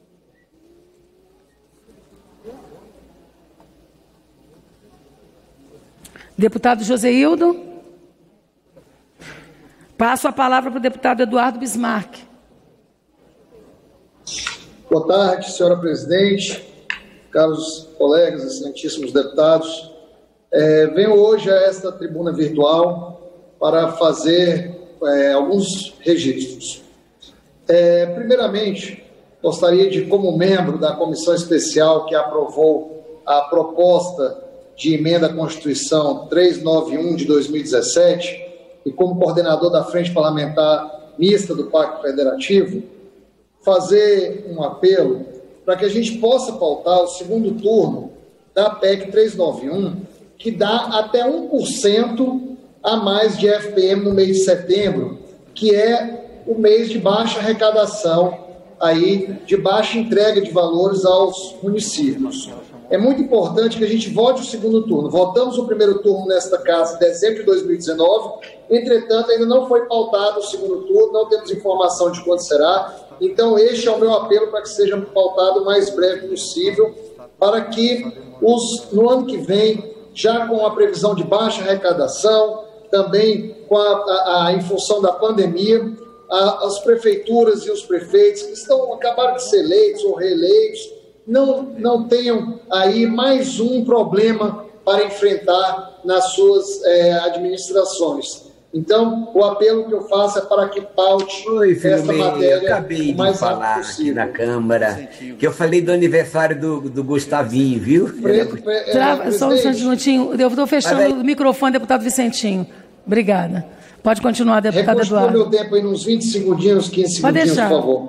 Deputado Joseildo. Passo a palavra para o deputado Eduardo Bismarck. Boa tarde, senhora presidente, caros colegas, excelentíssimos deputados. É, venho hoje a esta tribuna virtual para fazer é, alguns registros. É, primeiramente, gostaria de, como membro da comissão especial que aprovou a proposta de emenda à Constituição trezentos e noventa e um de dois mil e dezessete e como coordenador da Frente Parlamentar Mista do Pacto Federativo, fazer um apelo para que a gente possa pautar o segundo turno da P E C trezentos e noventa e um, que dá até um por cento a mais de F P M no mês de setembro, que é o mês de baixa arrecadação, aí, de baixa entrega de valores aos municípios. É muito importante que a gente vote o segundo turno. Votamos o primeiro turno nesta casa em dezembro de dois mil e dezenove, entretanto, ainda não foi pautado o segundo turno, não temos informação de quando será. Então, este é o meu apelo para que seja pautado o mais breve possível, para que os, no ano que vem, já com a previsão de baixa arrecadação, também com a, a, a, em função da pandemia, a, as prefeituras e os prefeitos que estão, acabaram de ser eleitos ou reeleitos, não, não tenham aí mais um problema para enfrentar nas suas é, administrações. Então, o apelo que eu faço é para que paute Oi, esta matéria. Eu acabei de falar aqui na Câmara que eu falei do aniversário do, do Gustavinho, viu? Pre, pre, é, Trava, só um minutinho, eu estou fechando aí o microfone, deputado Vicentinho. Obrigada. Pode continuar, deputado Eduardo. Reconstrua meu tempo aí uns vinte segundinhos, quinze segundinhos, por favor.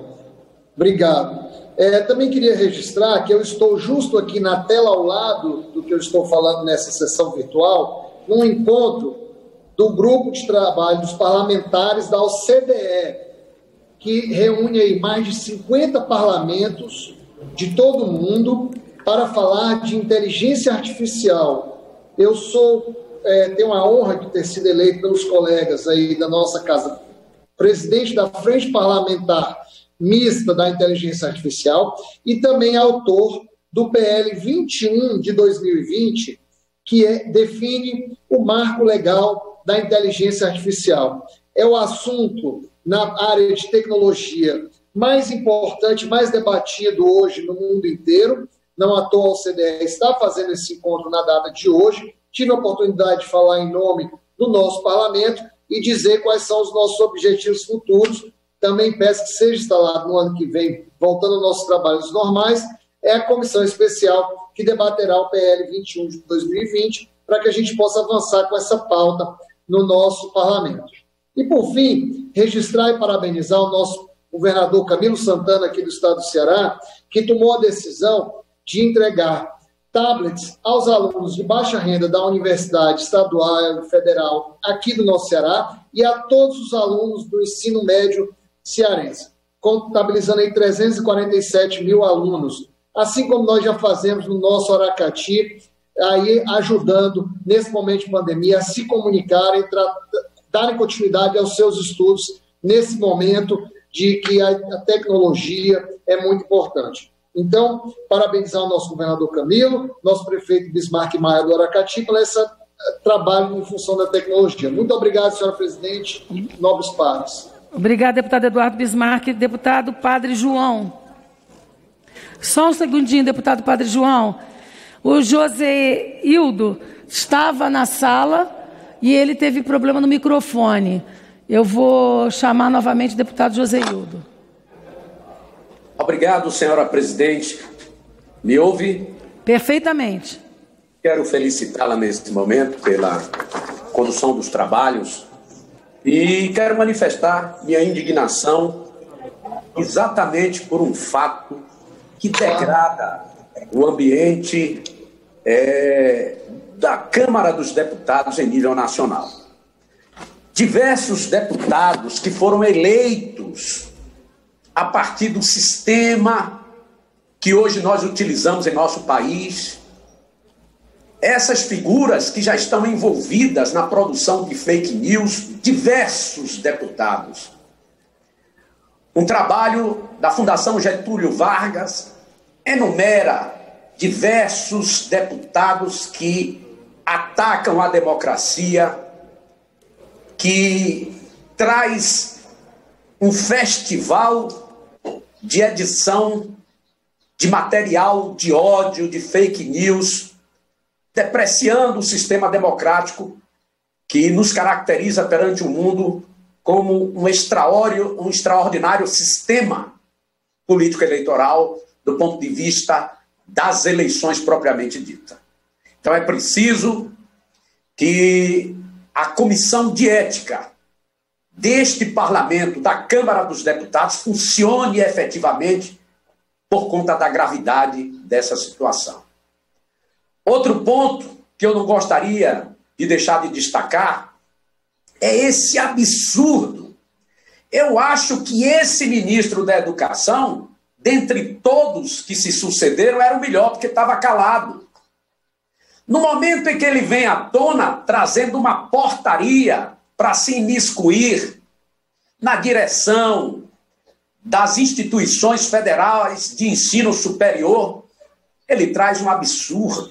Obrigado. É, também queria registrar que eu estou justo aqui na tela ao lado do que eu estou falando nessa sessão virtual, num encontro do grupo de trabalho dos parlamentares da O C D E, que reúne aí mais de cinquenta parlamentos de todo o mundo para falar de inteligência artificial. Eu sou, é, tenho a honra de ter sido eleito pelos colegas aí da nossa casa, presidente da Frente Parlamentar Mista da Inteligência Artificial e também autor do P L vinte e um de dois mil e vinte, que é, define o marco legal da inteligência artificial. É o assunto na área de tecnologia mais importante, mais debatido hoje no mundo inteiro. Não à toa, o C D E está fazendo esse encontro na data de hoje. Tive a oportunidade de falar em nome do nosso parlamento e dizer quais são os nossos objetivos futuros. Também peço que seja instalado no ano que vem, voltando aos nossos trabalhos normais, é a comissão especial que debaterá o P L vinte e um de dois mil e vinte, para que a gente possa avançar com essa pauta no nosso parlamento. E, por fim, registrar e parabenizar o nosso governador Camilo Santana, aqui do estado do Ceará, que tomou a decisão de entregar tablets aos alunos de baixa renda da Universidade Estadual e Federal aqui do nosso Ceará e a todos os alunos do ensino médio cearense, contabilizando aí trezentos e quarenta e sete mil alunos, assim como nós já fazemos no nosso Aracati, aí ajudando, nesse momento de pandemia, a se comunicarem, darem continuidade aos seus estudos, nesse momento de que a, a tecnologia é muito importante. Então, parabenizar o nosso governador Camilo, nosso prefeito Bismarck Maia do Aracati, por esse trabalho em função da tecnologia. Muito obrigado, senhora presidente, nobres pares. Obrigado, deputado Eduardo Bismarck. Deputado Padre João. Só um segundinho, deputado Padre João. O Joseildo estava na sala e ele teve problema no microfone. Eu vou chamar novamente o deputado Joseildo. Obrigado, senhora presidente. Me ouve? Perfeitamente. Quero felicitá-la neste momento pela condução dos trabalhos e quero manifestar minha indignação exatamente por um fato que degrada o ambiente é, da Câmara dos Deputados em nível nacional. Diversos deputados que foram eleitos a partir do sistema que hoje nós utilizamos em nosso país, essas figuras que já estão envolvidas na produção de fake news, diversos deputados. Um trabalho da Fundação Getúlio Vargas enumera diversos deputados que atacam a democracia, que traz um festival de edição de material de ódio, de fake news, depreciando o sistema democrático que nos caracteriza perante o mundo como um extraordinário, um extraordinário sistema político-eleitoral do ponto de vista das eleições propriamente dita. Então é preciso que a comissão de ética deste parlamento, da Câmara dos Deputados, funcione efetivamente por conta da gravidade dessa situação. Outro ponto que eu não gostaria de deixar de destacar é esse absurdo. Eu acho que esse ministro da Educação, dentre todos que se sucederam, era o melhor, porque estava calado. No momento em que ele vem à tona, trazendo uma portaria para se imiscuir na direção das instituições federais de ensino superior, ele traz um absurdo.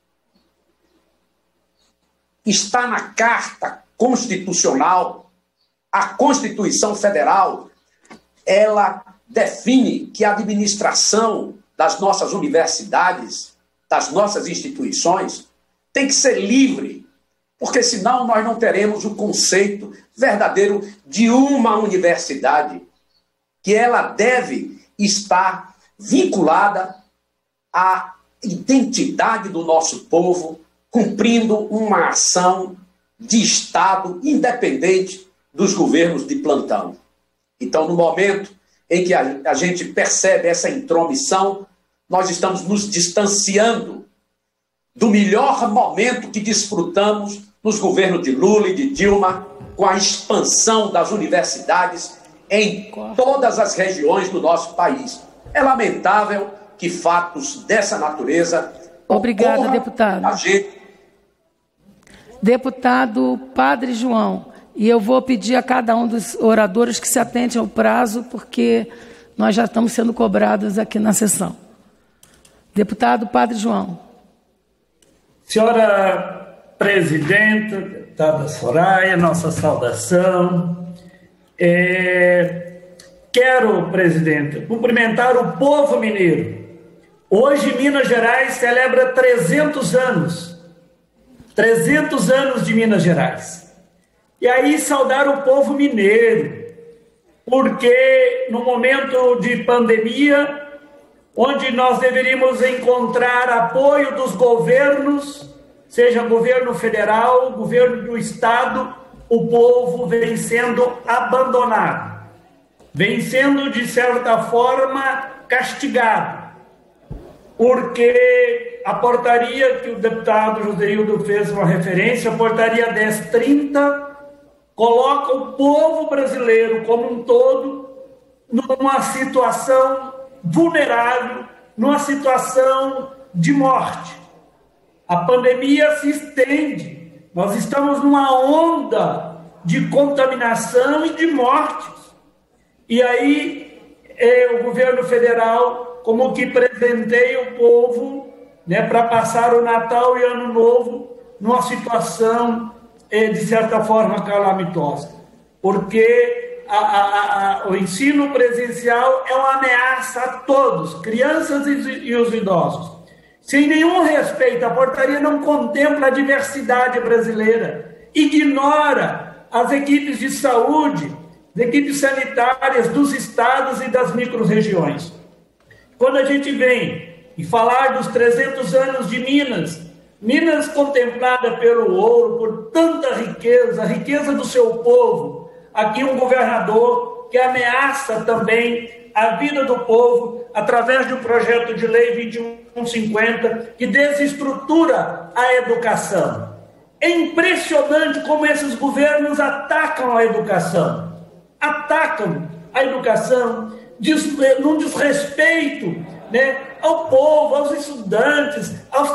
Está na Carta Constitucional, a Constituição Federal, ela define que a administração das nossas universidades, das nossas instituições, tem que ser livre, porque senão nós não teremos o conceito verdadeiro de uma universidade, que ela deve estar vinculada à identidade do nosso povo, cumprindo uma ação de Estado independente dos governos de plantão. Então, no momento em que a, a gente percebe essa intromissão, nós estamos nos distanciando do melhor momento que desfrutamos nos governos de Lula e de Dilma, com a expansão das universidades em todas as regiões do nosso país. É lamentável que fatos dessa natureza... Obrigada, deputado. A gente... Deputado Padre João, e eu vou pedir a cada um dos oradores que se atente ao prazo, porque nós já estamos sendo cobrados aqui na sessão. Deputado Padre João. Senhora Presidenta, deputada Soraya, nossa saudação. É, quero, Presidenta, cumprimentar o povo mineiro. Hoje, Minas Gerais celebra trezentos anos. trezentos anos de Minas Gerais. E aí saudar o povo mineiro, porque no momento de pandemia, onde nós deveríamos encontrar apoio dos governos, seja governo federal, governo do estado, o povo vem sendo abandonado, vem sendo, de certa forma, castigado, porque a portaria que o deputado Joseildo fez uma referência, a portaria dez trinta, coloca o povo brasileiro como um todo numa situação vulnerável, numa situação de morte. A pandemia se estende, nós estamos numa onda de contaminação e de mortes. E aí é, o governo federal, como que presenteia o povo, né, para passar o Natal e Ano Novo numa situação, é, de certa forma, calamitosa. Porque a, a, a, o ensino presencial é uma ameaça a todos, crianças e, e os idosos. Sem nenhum respeito, a portaria não contempla a diversidade brasileira, ignora as equipes de saúde, as equipes sanitárias dos estados e das micro-regiões. Quando a gente vem e falar dos trezentos anos de Minas, Minas contemplada pelo ouro, por tanta riqueza, a riqueza do seu povo, aqui um governador que ameaça também a vida do povo através de um projeto de lei vinte e um cinquenta que desestrutura a educação. É impressionante como esses governos atacam a educação, atacam a educação num desrespeito, né, ao povo, aos estudantes, aos trabalhadores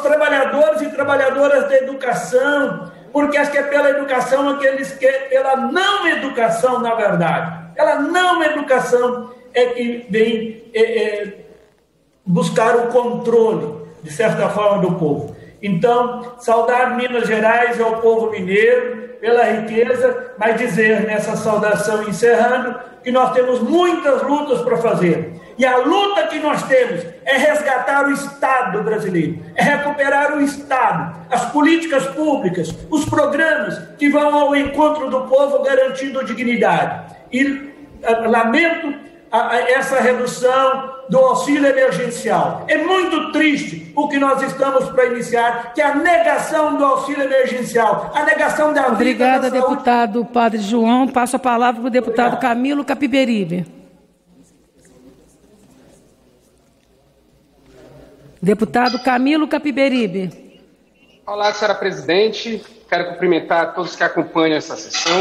trabalhadores e trabalhadoras da educação, porque acho que é pela educação que eles querem, pela não educação, na verdade. Pela não educação é que vem é, é, buscar o controle, de certa forma, do povo. Então, saudar Minas Gerais ao povo mineiro pela riqueza, mas dizer nessa saudação, encerrando, que nós temos muitas lutas para fazer. E a luta que nós temos é resgatar o Estado brasileiro, é recuperar o Estado, as políticas públicas, os programas que vão ao encontro do povo garantindo dignidade. E a, lamento a, a, essa redução do auxílio emergencial. É muito triste o que nós estamos para iniciar, que é a negação do auxílio emergencial, a negação da vida. Obrigada, deputado Padre João. Passo a palavra para o deputado Obrigado. Camilo Capiberibe. Deputado Camilo Capiberibe. Olá, senhora presidente. Quero cumprimentar todos que acompanham essa sessão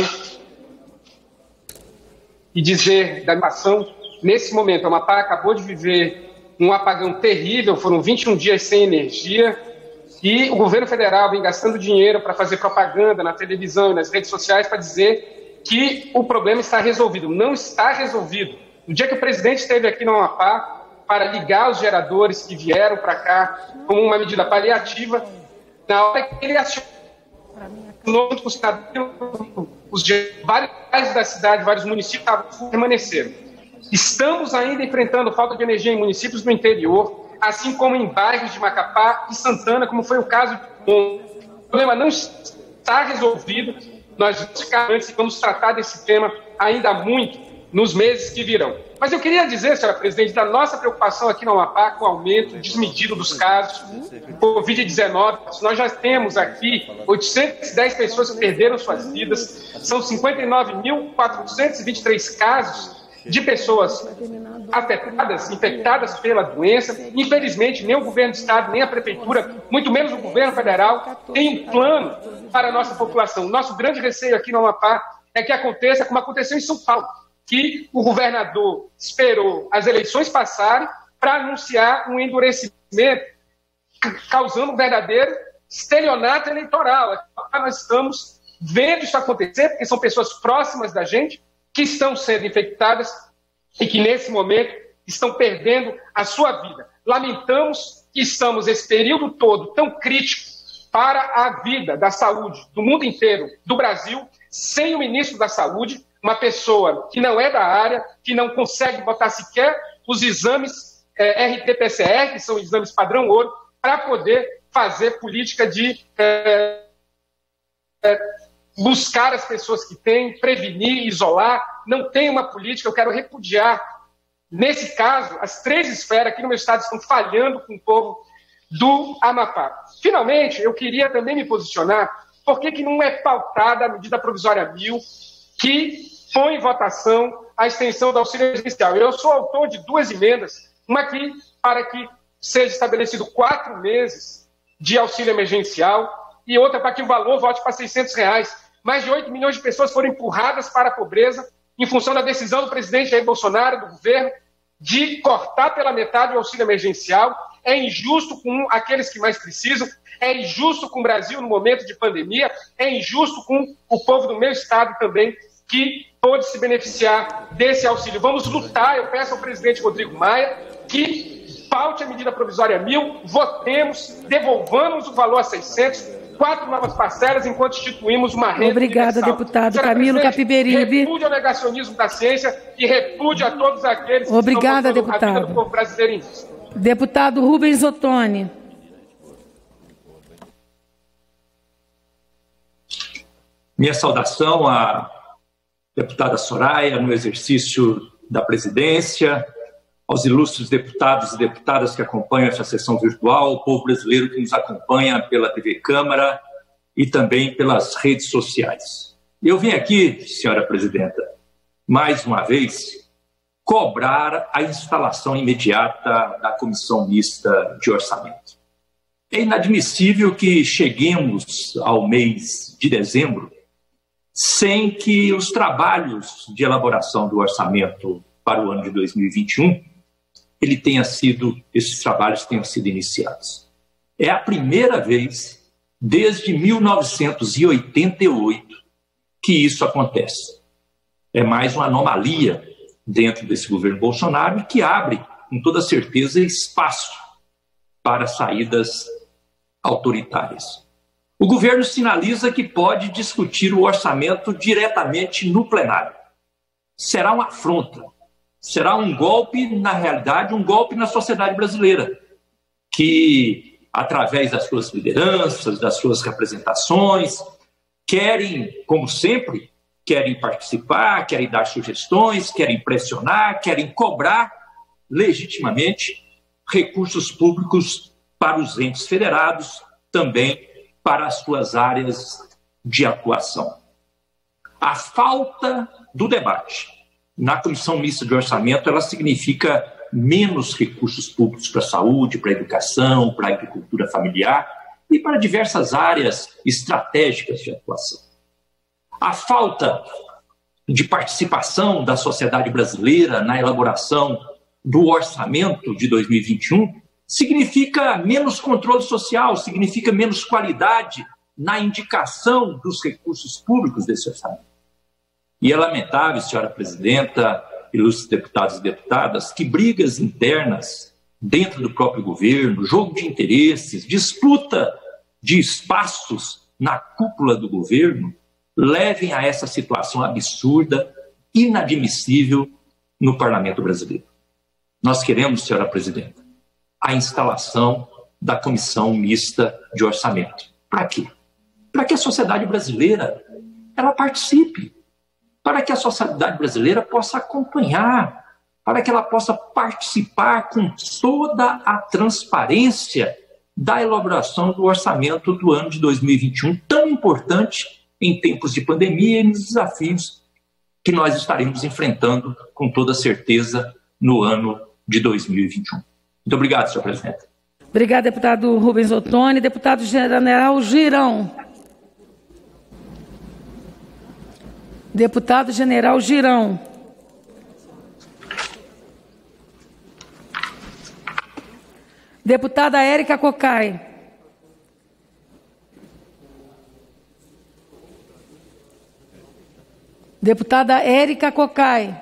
e dizer da ação. Nesse momento, a Amapá acabou de viver um apagão terrível, foram vinte e um dias sem energia, e o governo federal vem gastando dinheiro para fazer propaganda na televisão e nas redes sociais para dizer que o problema está resolvido. Não está resolvido. No dia que o presidente esteve aqui no Amapá para ligar os geradores que vieram para cá como uma medida paliativa, na hora que ele acionou com os, os vários da cidade, vários municípios permaneceram. Estamos ainda enfrentando falta de energia em municípios do interior, assim como em bairros de Macapá e Santana, como foi o caso de Bom. O problema não está resolvido, nós vamos ficar antes e vamos tratar desse tema ainda muito nos meses que virão. Mas eu queria dizer, senhora presidente, da nossa preocupação aqui no Amapá com o aumento desmedido dos casos de covid dezenove. Nós já temos aqui oitocentas e dez pessoas que perderam suas vidas, são cinquenta e nove mil quatrocentos e vinte e três casos de pessoas afetadas, infectadas pela doença. Infelizmente, nem o governo do estado, nem a prefeitura, muito menos o governo federal, tem um plano para a nossa população. Nosso grande receio aqui no Amapá é que aconteça como aconteceu em São Paulo, que o governador esperou as eleições passarem para anunciar um endurecimento, causando um verdadeiro estelionato eleitoral. Nós estamos vendo isso acontecer, porque são pessoas próximas da gente que estão sendo infectadas e que, nesse momento, estão perdendo a sua vida. Lamentamos que estamos, esse período todo, tão crítico para a vida da saúde do mundo inteiro, do Brasil, sem o ministro da Saúde, uma pessoa que não é da área, que não consegue botar sequer os exames é, R T P C R, que são exames padrão ouro, para poder fazer política de é, é, buscar as pessoas que têm, prevenir, isolar. Não tem uma política. Eu quero repudiar, nesse caso, as três esferas aqui no meu estado estão falhando com o povo do Amapá. Finalmente, eu queria também me posicionar por que não é pautada a medida provisória mil, que põe em votação a extensão do auxílio emergencial. Eu sou autor de duas emendas, uma aqui para que seja estabelecido quatro meses de auxílio emergencial e outra para que o valor volte para seiscentos reais. Mais de oito milhões de pessoas foram empurradas para a pobreza em função da decisão do presidente Jair Bolsonaro, do governo, de cortar pela metade o auxílio emergencial. É injusto com aqueles que mais precisam, é injusto com o Brasil no momento de pandemia, é injusto com o povo do meu estado também, que pôde se beneficiar desse auxílio. Vamos lutar. Eu peço ao presidente Rodrigo Maia que paute a medida provisória mil, votemos, devolvamos o valor a seiscentos, quatro novas parcelas, enquanto instituímos uma renda Obrigada, universal. deputado Senhora Camilo Capiberibe. Repúdio ao negacionismo da ciência e repúdio a todos aqueles que Obrigada, estão botando a vida deputado. do povo brasileiro em risco. Deputado Rubens Ottoni. Minha saudação à deputada Soraya, no exercício da presidência, aos ilustres deputados e deputadas que acompanham essa sessão virtual, ao povo brasileiro que nos acompanha pela T V Câmara e também pelas redes sociais. Eu vim aqui, senhora presidenta, mais uma vez, cobrar a instalação imediata da Comissão Mista de Orçamento. É inadmissível que cheguemos ao mês de dezembro sem que os trabalhos de elaboração do orçamento para o ano de dois mil e vinte e um, ele tenha sido, esses trabalhos tenham sido iniciados. É a primeira vez desde mil novecentos e oitenta e oito que isso acontece. É mais uma anomalia dentro desse governo Bolsonaro que abre, com toda certeza, espaço para saídas autoritárias. O governo sinaliza que pode discutir o orçamento diretamente no plenário. Será uma afronta, será um golpe, na realidade, um golpe na sociedade brasileira, que, através das suas lideranças, das suas representações, querem, como sempre, querem participar, querem dar sugestões, querem pressionar, querem cobrar legitimamente recursos públicos para os entes federados, também para as suas áreas de atuação. A falta do debate na Comissão Mista de Orçamento, ela significa menos recursos públicos para a saúde, para a educação, para a agricultura familiar e para diversas áreas estratégicas de atuação. A falta de participação da sociedade brasileira na elaboração do orçamento de dois mil e vinte e um significa menos controle social, significa menos qualidade na indicação dos recursos públicos desse orçamento. E é lamentável, senhora presidenta, ilustres deputados e deputadas, que brigas internas dentro do próprio governo, jogo de interesses, disputa de espaços na cúpula do governo, levem a essa situação absurda, inadmissível no parlamento brasileiro. Nós queremos, senhora presidenta, a instalação da Comissão Mista de Orçamento. Para quê? Para que a sociedade brasileira ela participe, para que a sociedade brasileira possa acompanhar, para que ela possa participar com toda a transparência da elaboração do orçamento do ano de dois mil e vinte e um, tão importante em tempos de pandemia e nos desafios que nós estaremos enfrentando com toda certeza no ano de dois mil e vinte e um. Muito obrigado, senhor presidente. Obrigado, deputado Rubens Ottoni. Deputado General Girão. Deputado General Girão. Deputada Érica Cocai. Deputada Érica Cocai.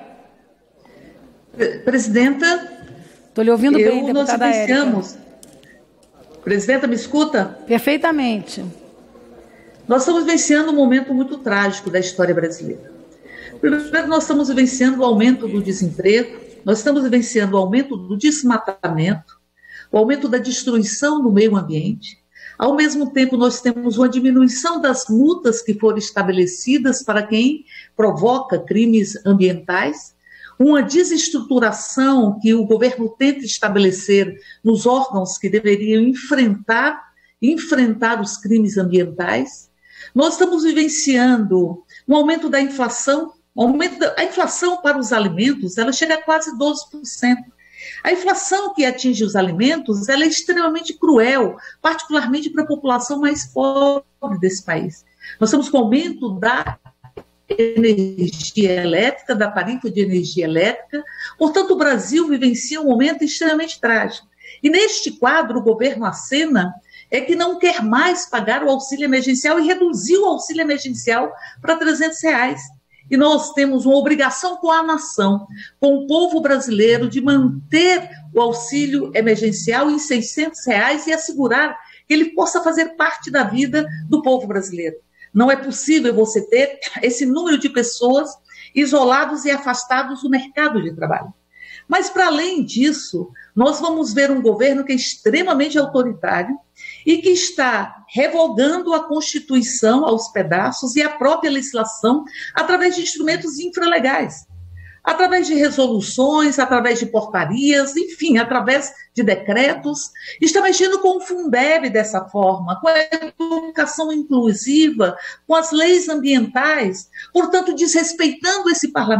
Presidenta, estou lhe ouvindo eu, bem, deputada nós iniciamos. Érica. Presidenta, me escuta? Perfeitamente. Nós estamos vivenciando um momento muito trágico da história brasileira. Primeiro, nós estamos vivenciando o aumento do desemprego, nós estamos vivenciando o aumento do desmatamento, o aumento da destruição do meio ambiente. Ao mesmo tempo, nós temos uma diminuição das multas que foram estabelecidas para quem provoca crimes ambientais, uma desestruturação que o governo tenta estabelecer nos órgãos que deveriam enfrentar, enfrentar os crimes ambientais. Nós estamos vivenciando um aumento da inflação, um aumento da, a inflação para os alimentos, ela chega a quase doze por cento. A inflação que atinge os alimentos, ela é extremamente cruel, particularmente para a população mais pobre desse país. Nós estamos com o aumento da energia elétrica, da tarifa de energia elétrica, portanto o Brasil vivencia um momento extremamente trágico. E neste quadro o governo acena é que não quer mais pagar o auxílio emergencial e reduziu o auxílio emergencial para trezentos reais. E nós temos uma obrigação com a nação, com o povo brasileiro, de manter o auxílio emergencial em seiscentos reais e assegurar que ele possa fazer parte da vida do povo brasileiro. Não é possível você ter esse número de pessoas isolados e afastados do mercado de trabalho. Mas, para além disso, nós vamos ver um governo que é extremamente autoritário e que está revogando a Constituição aos pedaços e a própria legislação através de instrumentos infralegais, através de resoluções, através de portarias, enfim, através de decretos. Está mexendo com o Fundeb dessa forma, com a educação inclusiva, com as leis ambientais, portanto, desrespeitando esse parlamento.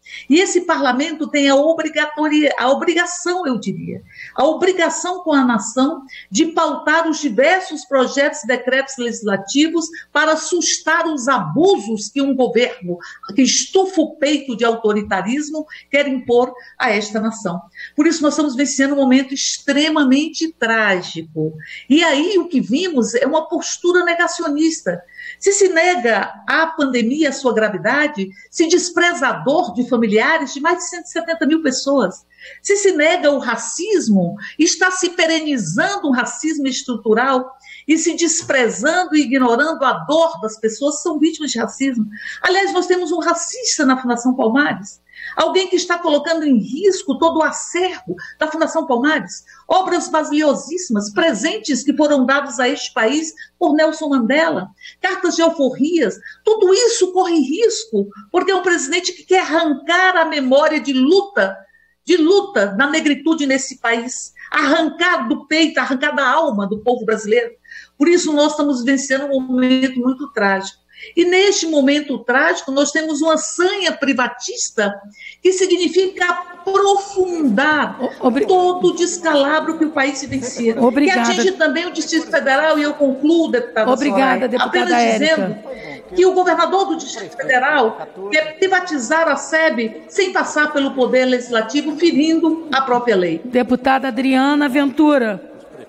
E esse parlamento tem a obrigatória, a obrigação, eu diria, a obrigação com a nação de pautar os diversos projetos e decretos legislativos para sustar os abusos que um governo que estufa o peito de autoritarismo quer impor a esta nação. Por isso nós estamos vencendo um momento extremamente trágico. E aí o que vimos é uma postura negacionista. Se se nega a pandemia, a sua gravidade, se despreza a dor de familiares de mais de cento e setenta mil pessoas, se se nega o racismo, está se perenizando um racismo estrutural e se desprezando e ignorando a dor das pessoas que são vítimas de racismo. Aliás, nós temos um racista na Fundação Palmares, alguém que está colocando em risco todo o acervo da Fundação Palmares, obras valiosíssimas, presentes que foram dados a este país por Nelson Mandela, cartas de alforrias, tudo isso corre risco, porque é um presidente que quer arrancar a memória de luta, de luta na negritude nesse país, arrancar do peito, arrancar da alma do povo brasileiro. Por isso nós estamos vivenciando um momento muito trágico. E neste momento trágico, nós temos uma sanha privatista que significa aprofundar Obrig... todo o descalabro que o país vivencia. Obrigada. Que atinge também o Distrito Federal, e eu concluo, deputada Obrigada, Soraya, deputada apenas Érica. dizendo que o governador do Distrito Federal quer privatizar a S E B sem passar pelo Poder Legislativo, ferindo a própria lei. Deputada Adriana Ventura.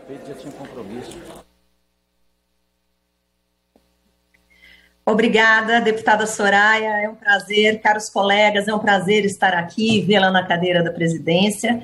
Obrigada, deputada Soraya, é um prazer, caros colegas, é um prazer estar aqui, vê-la na cadeira da presidência.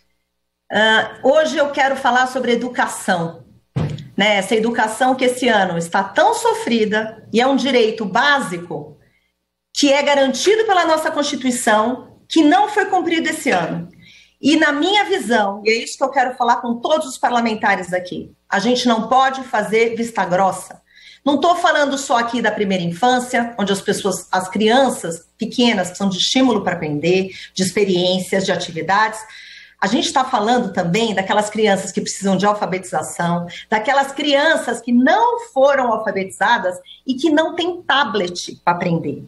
Uh, hoje eu quero falar sobre educação, né? Essa educação que esse ano está tão sofrida e é um direito básico que é garantido pela nossa Constituição, que não foi cumprido esse ano. E na minha visão, e é isso que eu quero falar com todos os parlamentares aqui, a gente não pode fazer vista grossa. Não estou falando só aqui da primeira infância, onde as pessoas, as crianças pequenas precisam de estímulo para aprender, de experiências, de atividades. A gente está falando também daquelas crianças que precisam de alfabetização, daquelas crianças que não foram alfabetizadas e que não têm tablet para aprender.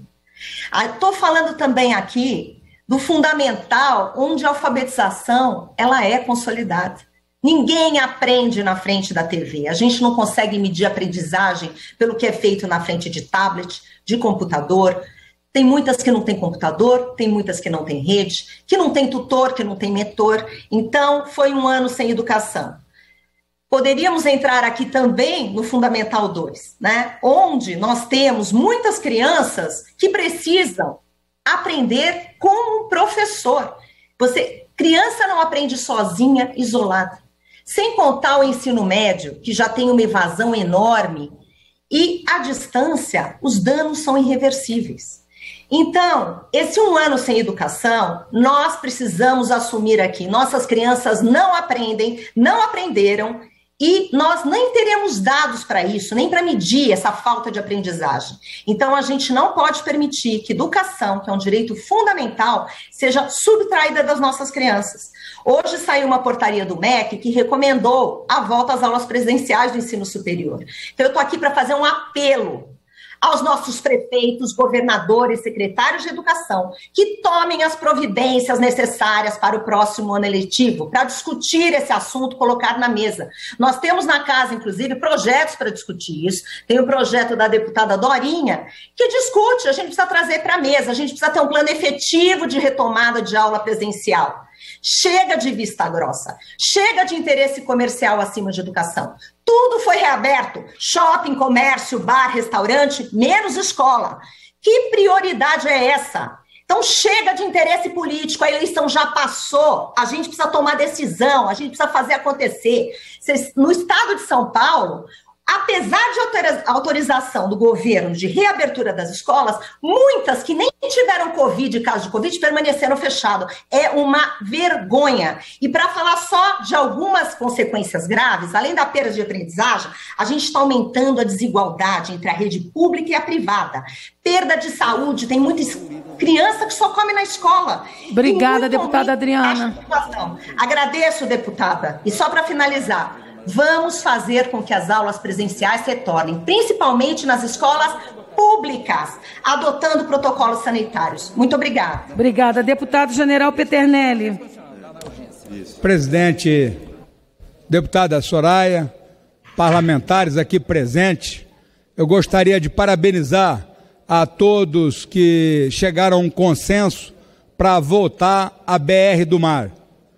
Estou falando também aqui do fundamental, onde a alfabetização ela é consolidada. Ninguém aprende na frente da T V. A gente não consegue medir a aprendizagem pelo que é feito na frente de tablet, de computador. Tem muitas que não têm computador, tem muitas que não têm rede, que não tem tutor, que não tem mentor. Então, foi um ano sem educação. Poderíamos entrar aqui também no Fundamental dois, né? Onde nós temos muitas crianças que precisam aprender com um professor. Você, criança não aprende sozinha, isolada. Sem contar o ensino médio, que já tem uma evasão enorme, e à distância, os danos são irreversíveis. Então, esse um ano sem educação, nós precisamos assumir aqui, nossas crianças não aprendem, não aprenderam, e nós nem teremos dados para isso, nem para medir essa falta de aprendizagem. Então, a gente não pode permitir que educação, que é um direito fundamental, seja subtraída das nossas crianças. Hoje saiu uma portaria do M E C que recomendou a volta às aulas presenciais do ensino superior. Então, eu estou aqui para fazer um apelo aos nossos prefeitos, governadores, secretários de educação, que tomem as providências necessárias para o próximo ano eletivo, para discutir esse assunto, colocar na mesa. Nós temos na casa, inclusive, projetos para discutir isso. Tem o projeto da deputada Dorinha, que discute, a gente precisa trazer para a mesa, a gente precisa ter um plano efetivo de retomada de aula presencial. Chega de vista grossa, chega de interesse comercial acima de educação. Tudo foi reaberto, shopping, comércio, bar, restaurante, menos escola. Que prioridade é essa? Então chega de interesse político, a eleição já passou, a gente precisa tomar decisão, a gente precisa fazer acontecer. No estado de São Paulo, apesar de autorização do governo de reabertura das escolas, muitas que nem tiveram Covid, caso de Covid, permaneceram fechadas. É uma vergonha. E para falar só de algumas consequências graves, além da perda de aprendizagem, a gente está aumentando a desigualdade entre a rede pública e a privada. Perda de saúde, tem muita criança que só come na escola. Obrigada, deputada Adriana. Agradeço, deputada. E só para finalizar, vamos fazer com que as aulas presenciais se retornem, principalmente nas escolas públicas, adotando protocolos sanitários. Muito obrigada. Obrigada. Deputado General Peternelli. Presidente, deputada Soraya, parlamentares aqui presentes, eu gostaria de parabenizar a todos que chegaram a um consenso para voltar a B R do Mar.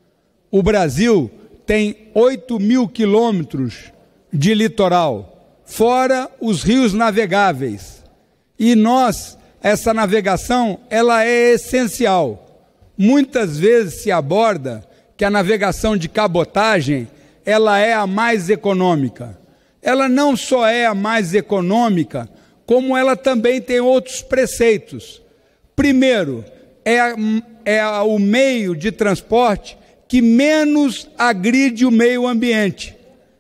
O Brasil tem oito mil quilômetros de litoral, fora os rios navegáveis. E nós, essa navegação, ela é essencial. Muitas vezes se aborda que a navegação de cabotagem, ela é a mais econômica. Ela não só é a mais econômica, como ela também tem outros preceitos. Primeiro, é, a, é a, o meio de transporte que menos agride o meio ambiente,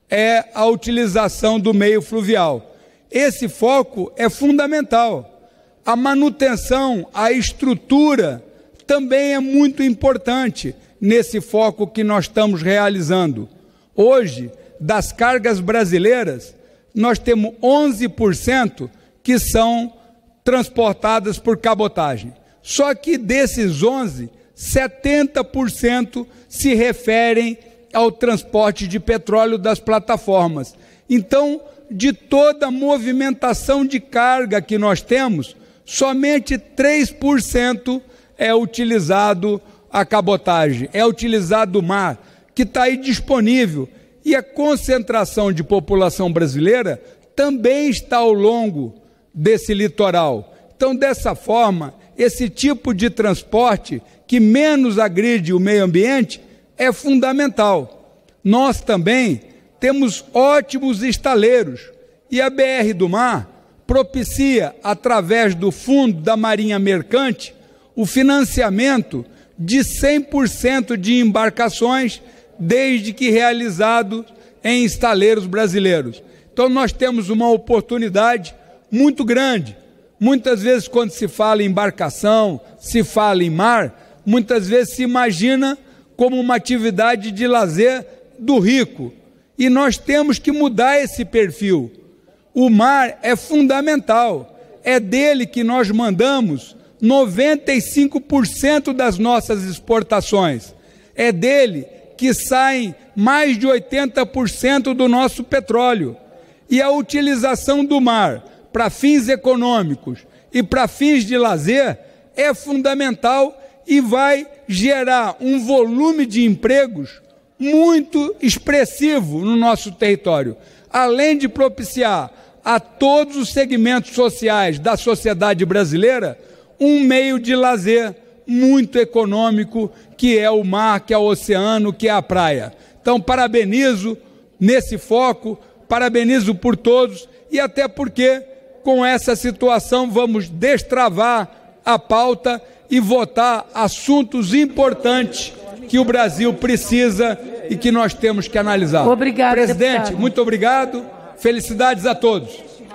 é a utilização do meio fluvial. Esse foco é fundamental. A manutenção, a estrutura também é muito importante nesse foco que nós estamos realizando. Hoje, das cargas brasileiras, nós temos onze por cento que são transportadas por cabotagem. Só que desses onze, setenta por cento se referem ao transporte de petróleo das plataformas. Então, de toda a movimentação de carga que nós temos, somente três por cento é utilizado a cabotagem, é utilizado o mar, que está aí disponível. E a concentração de população brasileira também está ao longo desse litoral. Então, dessa forma, esse tipo de transporte que menos agride o meio ambiente é fundamental. Nós também temos ótimos estaleiros e a B R do Mar propicia, através do Fundo da Marinha Mercante, o financiamento de cem por cento de embarcações, desde que realizado em estaleiros brasileiros. Então nós temos uma oportunidade muito grande. Muitas vezes, quando se fala em embarcação, se fala em mar, muitas vezes se imagina como uma atividade de lazer do rico. E nós temos que mudar esse perfil. O mar é fundamental. É dele que nós mandamos noventa e cinco por cento das nossas exportações. É dele que saem mais de oitenta por cento do nosso petróleo. E a utilização do mar para fins econômicos e para fins de lazer é fundamental e vai gerar um volume de empregos muito expressivo no nosso território, além de propiciar a todos os segmentos sociais da sociedade brasileira um meio de lazer muito econômico, que é o mar, que é o oceano, que é a praia. Então, parabenizo nesse foco, parabenizo por todos, e até porque, com essa situação, vamos destravar a pauta e votar assuntos importantes que o Brasil precisa e que nós temos que analisar. Obrigado, presidente, deputado. muito obrigado. Felicidades a todos.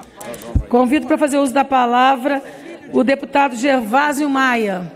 Convido para fazer uso da palavra o deputado Gervásio Maia.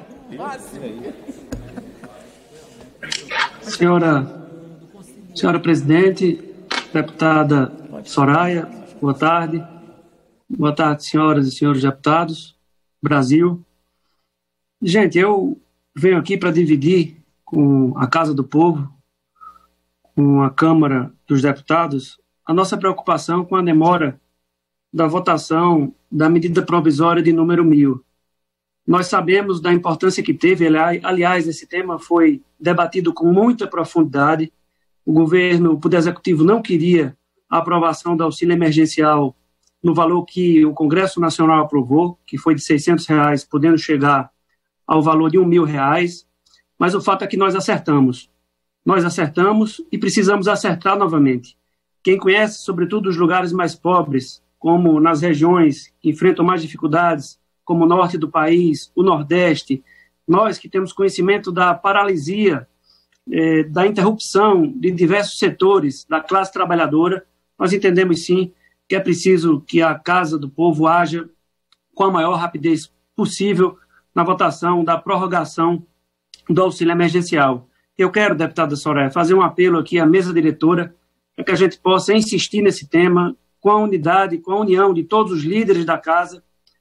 Senhora, senhora presidente, deputada Soraya, boa tarde. Boa tarde, senhoras e senhores deputados, Brasil. Gente, eu venho aqui para dividir com a Casa do Povo, com a Câmara dos Deputados, a nossa preocupação com a demora da votação da medida provisória de número mil. Nós sabemos da importância que teve, aliás, esse tema foi debatido com muita profundidade. O governo, o Poder Executivo não queria a aprovação do auxílio emergencial no valor que o Congresso Nacional aprovou, que foi de seiscentos reais, podendo chegar ao valor de um mil reais, mas o fato é que nós acertamos. Nós acertamos e precisamos acertar novamente. Quem conhece, sobretudo, os lugares mais pobres, como nas regiões que enfrentam mais dificuldades, como o norte do país, o nordeste, nós que temos conhecimento da paralisia, eh, da interrupção de diversos setores da classe trabalhadora, nós entendemos sim que é preciso que a Casa do Povo haja com a maior rapidez possível na votação da prorrogação do auxílio emergencial. Eu quero, deputada Soraya, fazer um apelo aqui à mesa diretora para que a gente possa insistir nesse tema com a unidade, com a união de todos os líderes da Casa,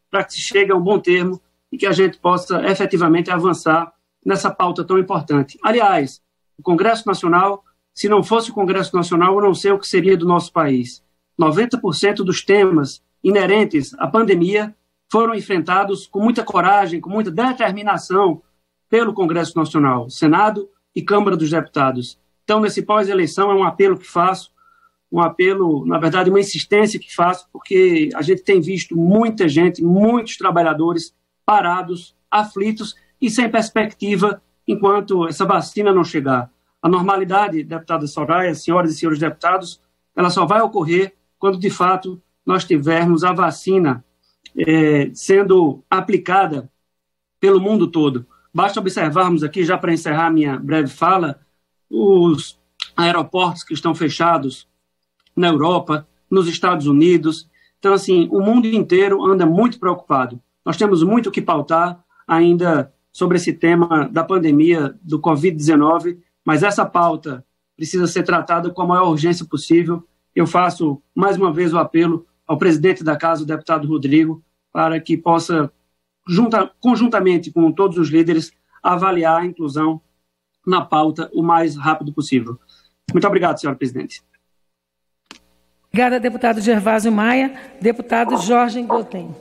para que se chegue a um bom termo e que a gente possa efetivamente avançar nessa pauta tão importante. Aliás, o Congresso Nacional, se não fosse o Congresso Nacional, eu não sei o que seria do nosso país. noventa por cento dos temas inerentes à pandemia foram enfrentados com muita coragem, com muita determinação pelo Congresso Nacional, Senado e Câmara dos Deputados. Então, nesse pós-eleição, é um apelo que faço, um apelo, na verdade, uma insistência que faço, porque a gente tem visto muita gente, muitos trabalhadores parados, aflitos e sem perspectiva enquanto essa vacina não chegar. A normalidade, deputada Soraya, senhoras e senhores deputados, ela só vai ocorrer quando, de fato, nós tivermos a vacina é, sendo aplicada pelo mundo todo. Basta observarmos aqui, já para encerrar minha breve fala, os aeroportos que estão fechados na Europa, nos Estados Unidos. Então, assim, o mundo inteiro anda muito preocupado. Nós temos muito que pautar ainda sobre esse tema da pandemia do covid dezenove, mas essa pauta precisa ser tratada com a maior urgência possível. Eu faço, mais uma vez, o apelo ao presidente da Casa, o deputado Rodrigo, para que possa, junta, conjuntamente com todos os líderes, avaliar a inclusão na pauta o mais rápido possível. Muito obrigado, senhora presidente. Obrigada, deputado Gervásio Maia. Deputado Jorge Gotem.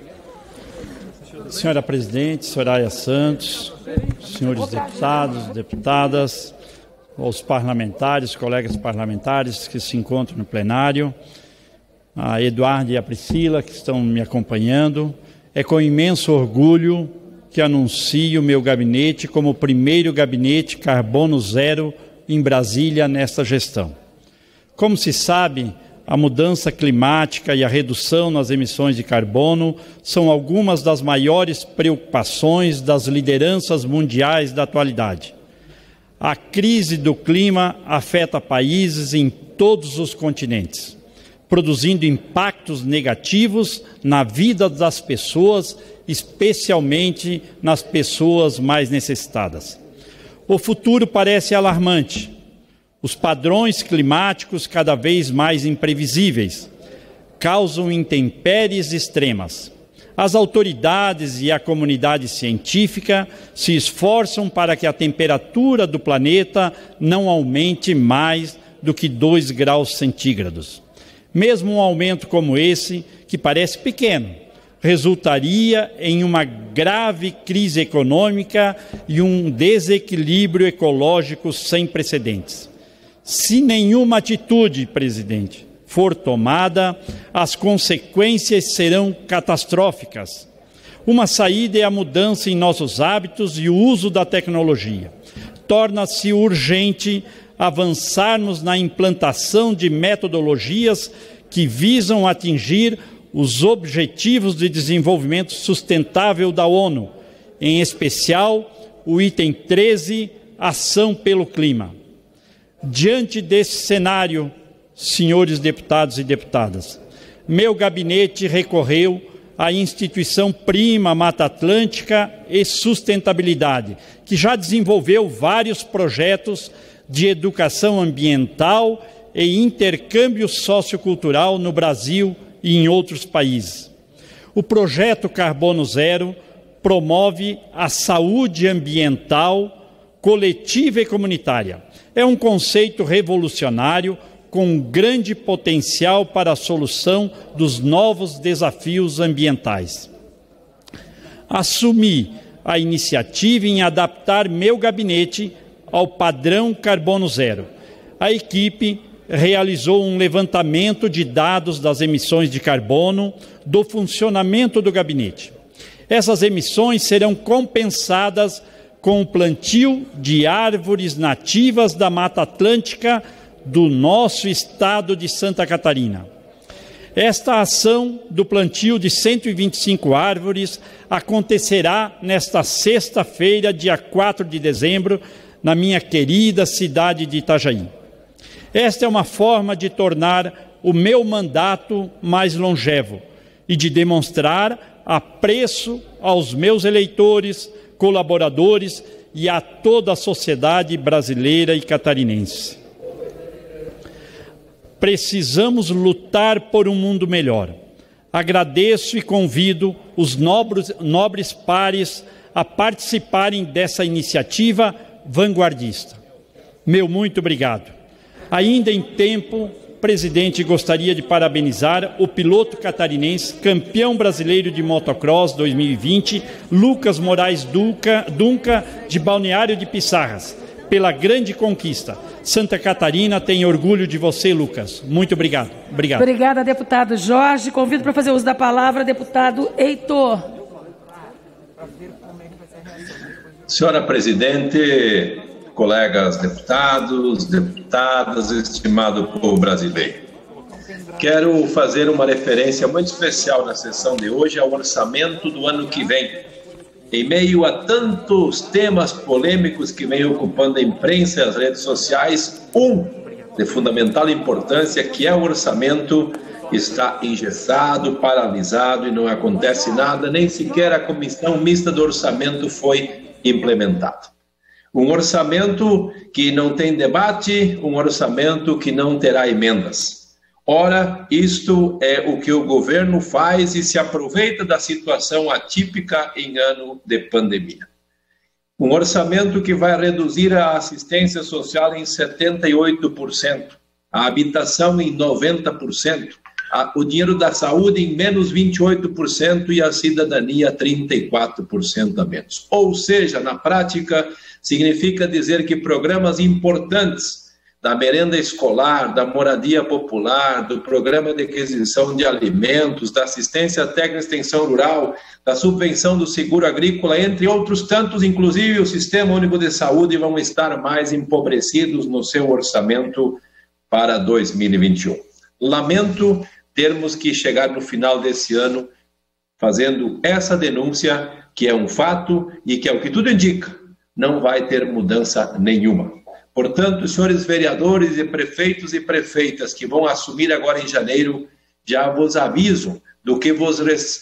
Senhora presidente, Soraya Santos, senhores deputados, deputadas, os parlamentares, colegas parlamentares que se encontram no plenário, a Eduardo e a Priscila que estão me acompanhando, é com imenso orgulho que anuncio o meu gabinete como o primeiro gabinete carbono zero em Brasília nesta gestão. Como se sabe, a mudança climática e a redução nas emissões de carbono são algumas das maiores preocupações das lideranças mundiais da atualidade. A crise do clima afeta países em todos os continentes, produzindo impactos negativos na vida das pessoas, especialmente nas pessoas mais necessitadas. O futuro parece alarmante. Os padrões climáticos cada vez mais imprevisíveis causam intempéries extremas. As autoridades e a comunidade científica se esforçam para que a temperatura do planeta não aumente mais do que dois graus centígrados. Mesmo um aumento como esse, que parece pequeno, resultaria em uma grave crise econômica e um desequilíbrio ecológico sem precedentes. Se nenhuma atitude, presidente, for tomada, as consequências serão catastróficas. Uma saída é a mudança em nossos hábitos e o uso da tecnologia. Torna-se urgente avançarmos na implantação de metodologias que visam atingir os Objetivos de Desenvolvimento Sustentável da ONU, em especial o item treze, Ação pelo Clima. Diante desse cenário, senhores deputados e deputadas, meu gabinete recorreu à instituição Prima Mata Atlântica e Sustentabilidade, que já desenvolveu vários projetos de educação ambiental e intercâmbio sociocultural no Brasil e em outros países. O projeto Carbono Zero promove a saúde ambiental coletiva e comunitária. É um conceito revolucionário com grande potencial para a solução dos novos desafios ambientais. Assumi a iniciativa em adaptar meu gabinete ao padrão Carbono Zero. A equipe realizou um levantamento de dados das emissões de carbono do funcionamento do gabinete. Essas emissões serão compensadas com o plantio de árvores nativas da Mata Atlântica do nosso estado de Santa Catarina. Esta ação do plantio de cento e vinte e cinco árvores acontecerá nesta sexta-feira, dia quatro de dezembro, na minha querida cidade de Itajaí. Esta é uma forma de tornar o meu mandato mais longevo e de demonstrar apreço aos meus eleitores, colaboradores e a toda a sociedade brasileira e catarinense. Precisamos lutar por um mundo melhor. Agradeço e convido os nobres, nobres pares a participarem dessa iniciativa vanguardista. Meu muito obrigado. Ainda em tempo, presidente, gostaria de parabenizar o piloto catarinense, campeão brasileiro de motocross dois mil e vinte, Lucas Moraes Dunca, Dunca, de Balneário de Pissarras, pela grande conquista. Santa Catarina tem orgulho de você, Lucas. Muito obrigado. Obrigado. Obrigada, deputado Jorge. Convido para fazer uso da palavra, deputado Heitor. Senhora presidente, colegas deputados, deputadas, estimado povo brasileiro. Quero fazer uma referência muito especial na sessão de hoje ao orçamento do ano que vem. Em meio a tantos temas polêmicos que vem ocupando a imprensa e as redes sociais, um de fundamental importância, que é o orçamento, está engessado, paralisado e não acontece nada, nem sequer a comissão mista do orçamento foi implementada. Um orçamento que não tem debate, um orçamento que não terá emendas. Ora, isto é o que o governo faz e se aproveita da situação atípica em ano de pandemia. Um orçamento que vai reduzir a assistência social em setenta e oito por cento, a habitação em noventa por cento, a, o dinheiro da saúde em menos vinte e oito por cento e a cidadania trinta e quatro por cento a menos. Ou seja, na prática, significa dizer que programas importantes da merenda escolar, da moradia popular, do programa de aquisição de alimentos, da assistência técnica e extensão rural, da subvenção do seguro agrícola, entre outros tantos, inclusive o Sistema Único de Saúde, vão estar mais empobrecidos no seu orçamento para dois mil e vinte e um. Lamento termos que chegar no final desse ano fazendo essa denúncia, que é um fato e que é o que tudo indica, não vai ter mudança nenhuma. Portanto, senhores vereadores e prefeitos e prefeitas que vão assumir agora em janeiro, já vos aviso do que vos,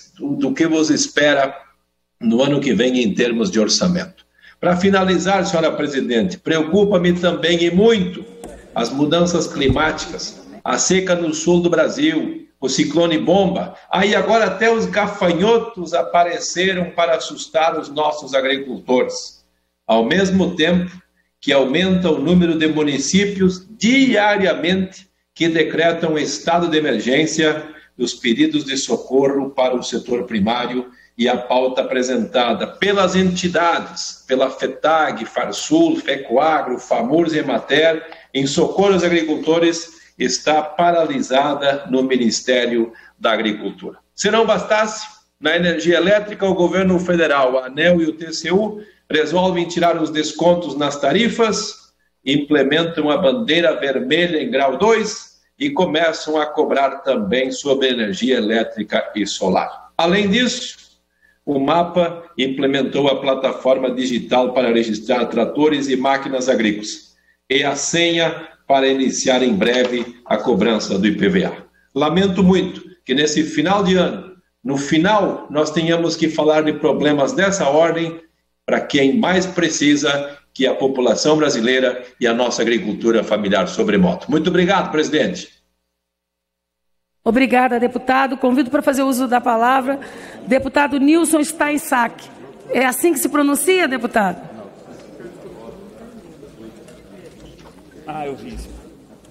do que vos espera no ano que vem em termos de orçamento. Para finalizar, senhora presidente, preocupa-me também e muito as mudanças climáticas, a seca no sul do Brasil, o ciclone bomba. Aí agora até os gafanhotos apareceram para assustar os nossos agricultores. Ao mesmo tempo que aumenta o número de municípios diariamente que decretam estado de emergência dos pedidos de socorro para o setor primário e a pauta apresentada pelas entidades, pela FETAG, FARSUL, FECOAGRO, FAMURS e EMATER, em socorro aos agricultores, está paralisada no Ministério da Agricultura. Se não bastasse, na energia elétrica, o governo federal, a ANEEL e o T C U resolvem tirar os descontos nas tarifas, implementam a bandeira vermelha em grau dois e começam a cobrar também sobre energia elétrica e solar. Além disso, o MAPA implementou a plataforma digital para registrar tratores e máquinas agrícolas e a senha para iniciar em breve a cobrança do I P V A. Lamento muito que nesse final de ano, no final, nós tenhamos que falar de problemas dessa ordem para quem mais precisa, que é a população brasileira e a nossa agricultura familiar sobremodo. Muito obrigado, presidente. Obrigada, deputado. Convido para fazer uso da palavra deputado Nilson Steinsack. É assim que se pronuncia, deputado? Ah, eu vi isso.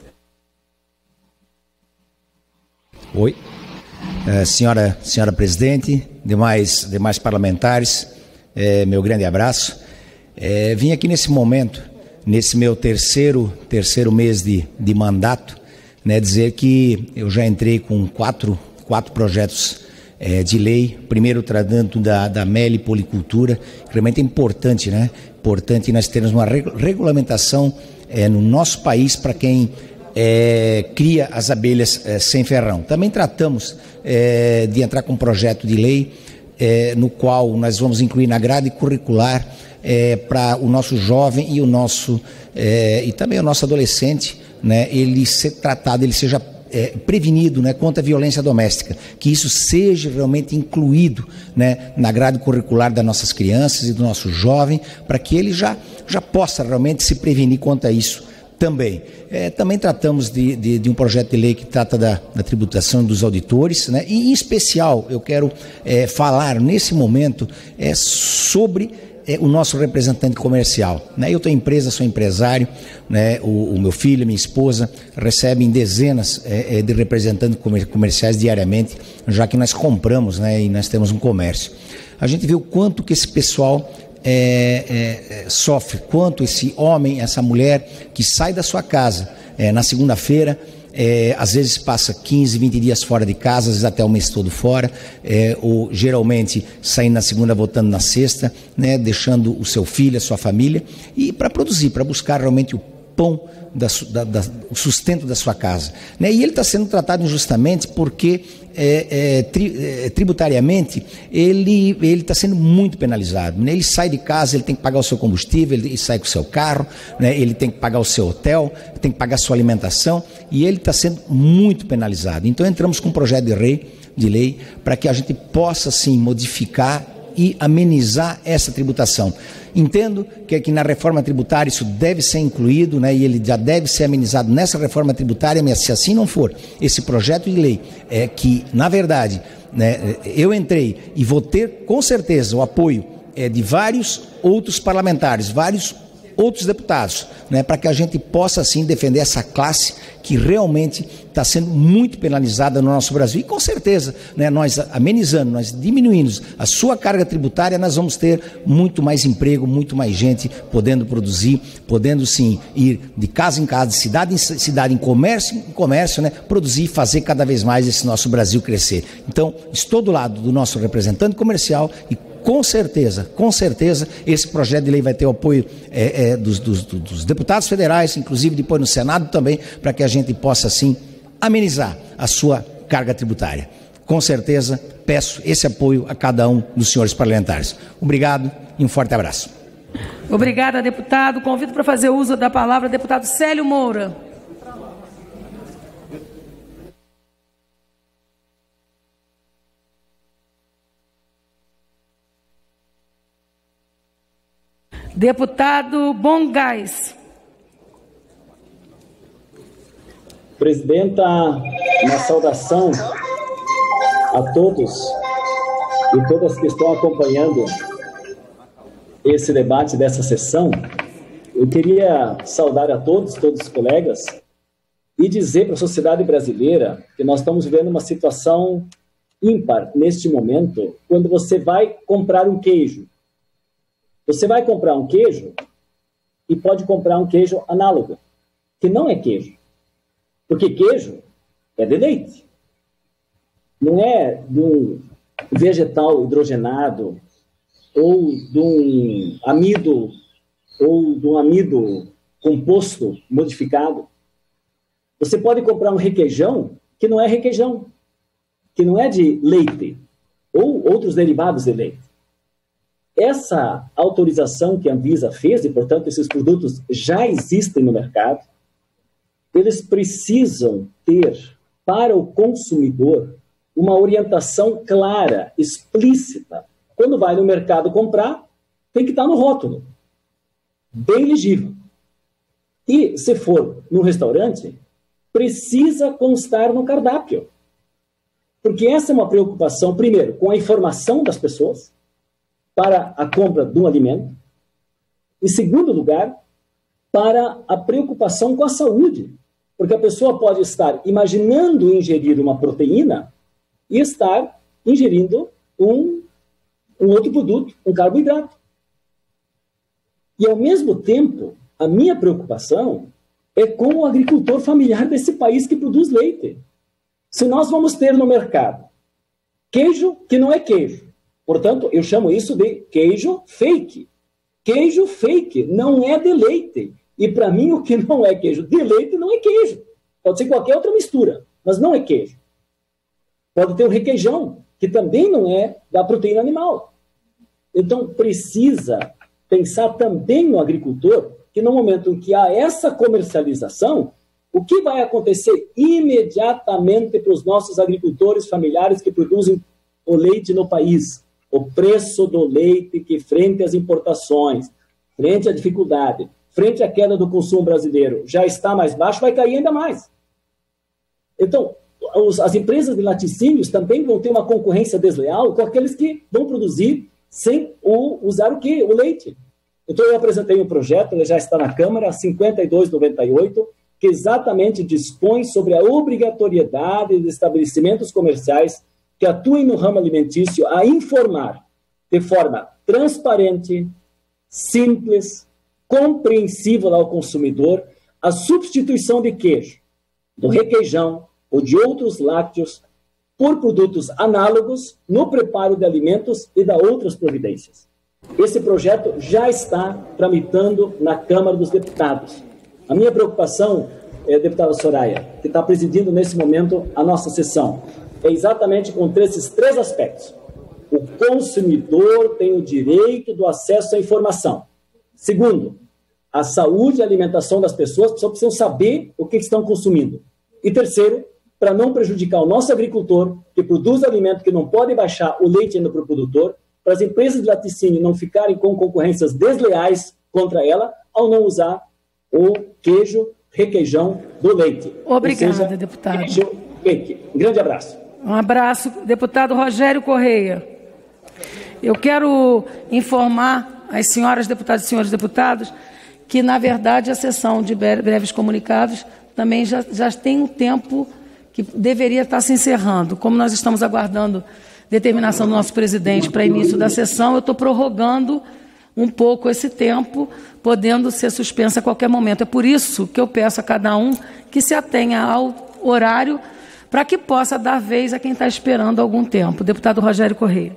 Oi. Uh, senhora, senhora presidente, demais, demais parlamentares, é, meu grande abraço. É, vim aqui nesse momento, nesse meu terceiro, terceiro mês de, de mandato, né, dizer que eu já entrei com quatro, quatro projetos é, de lei. Primeiro, tratando da, da melipolicultura, que realmente é importante, né? Importante nós termos uma regu regulamentação é, no nosso país para quem é, cria as abelhas é, sem ferrão. Também tratamos é, de entrar com um projeto de lei É, no qual nós vamos incluir na grade curricular é, para o nosso jovem e o nosso é, e também o nosso adolescente, né, ele ser tratado, ele seja é, prevenido, né, contra a violência doméstica, que isso seja realmente incluído, né, na grade curricular das nossas crianças e do nosso jovem, para que ele já, já possa realmente se prevenir contra isso, também. É, também tratamos de, de, de um projeto de lei que trata da, da tributação dos auditores, né? E, em especial, eu quero é, falar nesse momento é, sobre é, o nosso representante comercial, né? Eu tenho empresa, sou empresário, né? o, o meu filho, minha esposa recebem dezenas é, de representantes comerciais diariamente, já que nós compramos, né? E nós temos um comércio. A gente vê o quanto que esse pessoal É, é, sofre, quanto esse homem, essa mulher que sai da sua casa é, na segunda-feira, é, às vezes passa quinze, vinte dias fora de casa, às vezes até o mês todo fora, é, ou geralmente saindo na segunda, voltando na sexta, né, deixando o seu filho, a sua família, e para produzir, para buscar realmente o pão, da, da, da, o sustento da sua casa, né? E ele está sendo tratado injustamente porque é, é, tri, é, tributariamente ele ele está sendo muito penalizado, né? Ele sai de casa, ele tem que pagar o seu combustível, ele sai com o seu carro, né? Ele tem que pagar o seu hotel, tem que pagar a sua alimentação, e ele está sendo muito penalizado. Então entramos com um projeto de lei, de lei para que a gente possa sim modificar e amenizar essa tributação. Entendo que aqui na reforma tributária isso deve ser incluído, né, e ele já deve ser amenizado nessa reforma tributária, mas se assim não for, esse projeto de lei é que, na verdade, né, eu entrei e vou ter com certeza o apoio é, de vários outros parlamentares, vários outros deputados, né, para que a gente possa assim defender essa classe que realmente está sendo muito penalizada no nosso Brasil. E com certeza, né, nós amenizando, nós diminuindo a sua carga tributária, nós vamos ter muito mais emprego, muito mais gente podendo produzir, podendo sim ir de casa em casa, de cidade em cidade, em comércio em comércio, né, produzir e fazer cada vez mais esse nosso Brasil crescer. Então, estou do lado do nosso representante comercial e com certeza, com certeza, esse projeto de lei vai ter o apoio é, é, dos, dos, dos deputados federais, inclusive depois no Senado também, para que a gente possa, assim, amenizar a sua carga tributária. Com certeza, peço esse apoio a cada um dos senhores parlamentares. Obrigado e um forte abraço. Obrigada, deputado. Convido para fazer uso da palavra o deputado Célio Moura. Deputado Bongás. Presidenta, uma saudação a todos e todas que estão acompanhando esse debate dessa sessão. Eu queria saudar a todos, todos os colegas, e dizer para a sociedade brasileira que nós estamos vivendo uma situação ímpar neste momento, quando você vai comprar um queijo. Você vai comprar um queijo e pode comprar um queijo análogo, que não é queijo. Porque queijo é de leite. Não é de um vegetal hidrogenado ou de um amido ou de um amido composto modificado. Você pode comprar um requeijão que não é requeijão, que não é de leite ou outros derivados de leite. Essa autorização que a Anvisa fez, e, portanto, esses produtos já existem no mercado, eles precisam ter, para o consumidor, uma orientação clara, explícita. Quando vai no mercado comprar, tem que estar no rótulo, bem legível. E, se for num restaurante, precisa constar no cardápio. Porque essa é uma preocupação, primeiro, com a informação das pessoas, para a compra de um alimento. Em segundo lugar, para a preocupação com a saúde. Porque a pessoa pode estar imaginando ingerir uma proteína e estar ingerindo um, um outro produto, um carboidrato. E, ao mesmo tempo, a minha preocupação é com o agricultor familiar desse país que produz leite. Se nós vamos ter no mercado queijo que não é queijo, portanto, eu chamo isso de queijo fake. Queijo fake não é de leite. E, para mim, o que não é queijo de leite não é queijo. Pode ser qualquer outra mistura, mas não é queijo. Pode ter o requeijão, que também não é da proteína animal. Então, precisa pensar também no agricultor, que no momento em que há essa comercialização, o que vai acontecer imediatamente para os nossos agricultores familiares que produzem o leite no país? O preço do leite que, frente às importações, frente à dificuldade, frente à queda do consumo brasileiro, já está mais baixo, vai cair ainda mais. Então, os, as empresas de laticínios também vão ter uma concorrência desleal com aqueles que vão produzir sem o, usar o quê? O leite. Então, eu apresentei um projeto, ele já está na Câmara, cinquenta e dois noventa e oito, que exatamente dispõe sobre a obrigatoriedade de estabelecimentos comerciais que atuem no ramo alimentício a informar de forma transparente, simples, compreensível ao consumidor a substituição de queijo, do requeijão ou de outros lácteos por produtos análogos no preparo de alimentos e da outras providências. Esse projeto já está tramitando na Câmara dos Deputados. A minha preocupação, é, deputada Soraya, que está presidindo nesse momento a nossa sessão, é exatamente contra esses três aspectos. O consumidor tem o direito do acesso à informação. Segundo, a saúde e a alimentação das pessoas, as pessoas precisam saber o que estão consumindo. E terceiro, para não prejudicar o nosso agricultor, que produz alimento que não pode baixar o leite ainda para o produtor, para as empresas de laticínio não ficarem com concorrências desleais contra ela, ao não usar o queijo, requeijão do leite. Obrigada, seja, deputado. Leite. Um grande abraço. Um abraço, deputado Rogério Correia. Eu quero informar as senhoras deputadas e senhores deputados que, na verdade, a sessão de breves comunicados também já, já tem um tempo que deveria estar se encerrando. Como nós estamos aguardando determinação do nosso presidente para início da sessão, eu estou prorrogando um pouco esse tempo, podendo ser suspensa a qualquer momento. É por isso que eu peço a cada um que se atenha ao horário para que possa dar vez a quem está esperando algum tempo. Deputado Rogério Correia.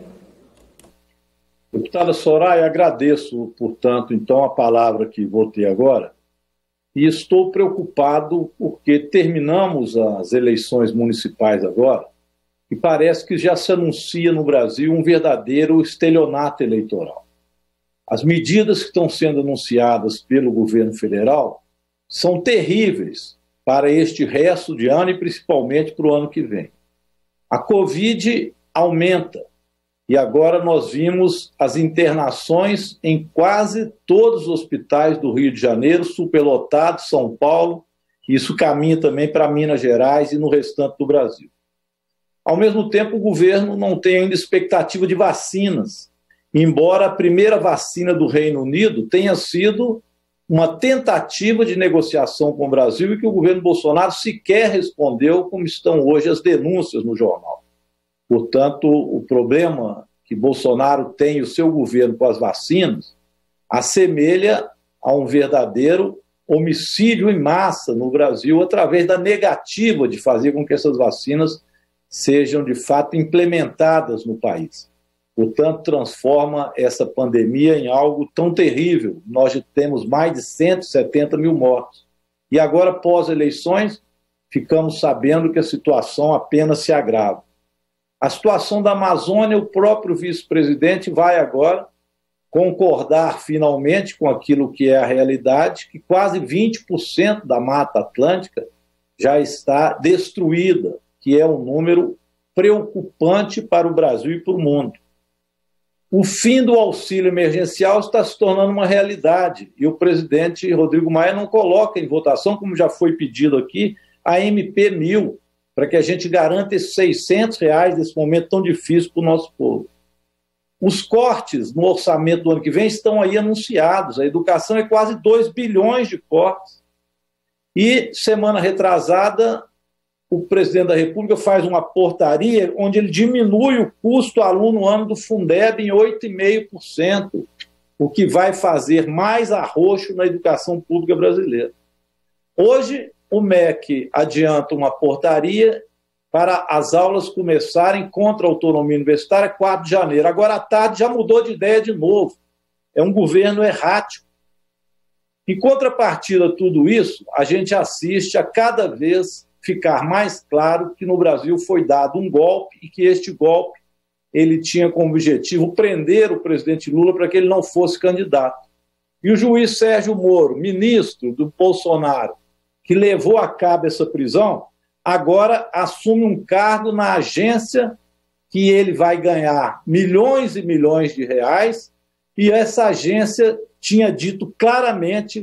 Deputada Soraya, agradeço, portanto, então, a palavra que vou ter agora. E estou preocupado porque terminamos as eleições municipais agora e parece que já se anuncia no Brasil um verdadeiro estelionato eleitoral. As medidas que estão sendo anunciadas pelo governo federal são terríveis para este resto de ano e principalmente para o ano que vem. A Covid aumenta e agora nós vimos as internações em quase todos os hospitais do Rio de Janeiro, superlotados, São Paulo, e isso caminha também para Minas Gerais e no restante do Brasil. Ao mesmo tempo, o governo não tem ainda expectativa de vacinas, embora a primeira vacina do Reino Unido tenha sido uma tentativa de negociação com o Brasil e que o governo Bolsonaro sequer respondeu, como estão hoje as denúncias no jornal. Portanto, o problema que Bolsonaro tem e o seu governo com as vacinas assemelha a um verdadeiro homicídio em massa no Brasil através da negativa de fazer com que essas vacinas sejam, de fato, implementadas no país. Portanto, transforma essa pandemia em algo tão terrível. Nós já temos mais de cento e setenta mil mortos. E agora, pós-eleições, ficamos sabendo que a situação apenas se agrava. A situação da Amazônia, o próprio vice-presidente vai agora concordar finalmente com aquilo que é a realidade, que quase vinte por cento da Mata Atlântica já está destruída, que é um número preocupante para o Brasil e para o mundo. O fim do auxílio emergencial está se tornando uma realidade e o presidente Rodrigo Maia não coloca em votação, como já foi pedido aqui, a M P mil, para que a gente garanta esses seiscentos reais nesse momento tão difícil para o nosso povo. Os cortes no orçamento do ano que vem estão aí anunciados. A educação é quase dois bilhões de cortes. E, semana retrasada, o presidente da República faz uma portaria onde ele diminui o custo aluno ano do Fundeb em oito vírgula cinco por cento, o que vai fazer mais arroxo na educação pública brasileira. Hoje, o M E C adianta uma portaria para as aulas começarem contra a autonomia universitária quatro de janeiro. Agora, à tarde, já mudou de ideia de novo. É um governo errático. Em contrapartida a tudo isso, a gente assiste a cada vez ficar mais claro que no Brasil foi dado um golpe e que este golpe ele tinha como objetivo prender o presidente Lula para que ele não fosse candidato. E o juiz Sérgio Moro, ministro do Bolsonaro, que levou a cabo essa prisão, agora assume um cargo na agência que ele vai ganhar milhões e milhões de reais, e essa agência tinha dito claramente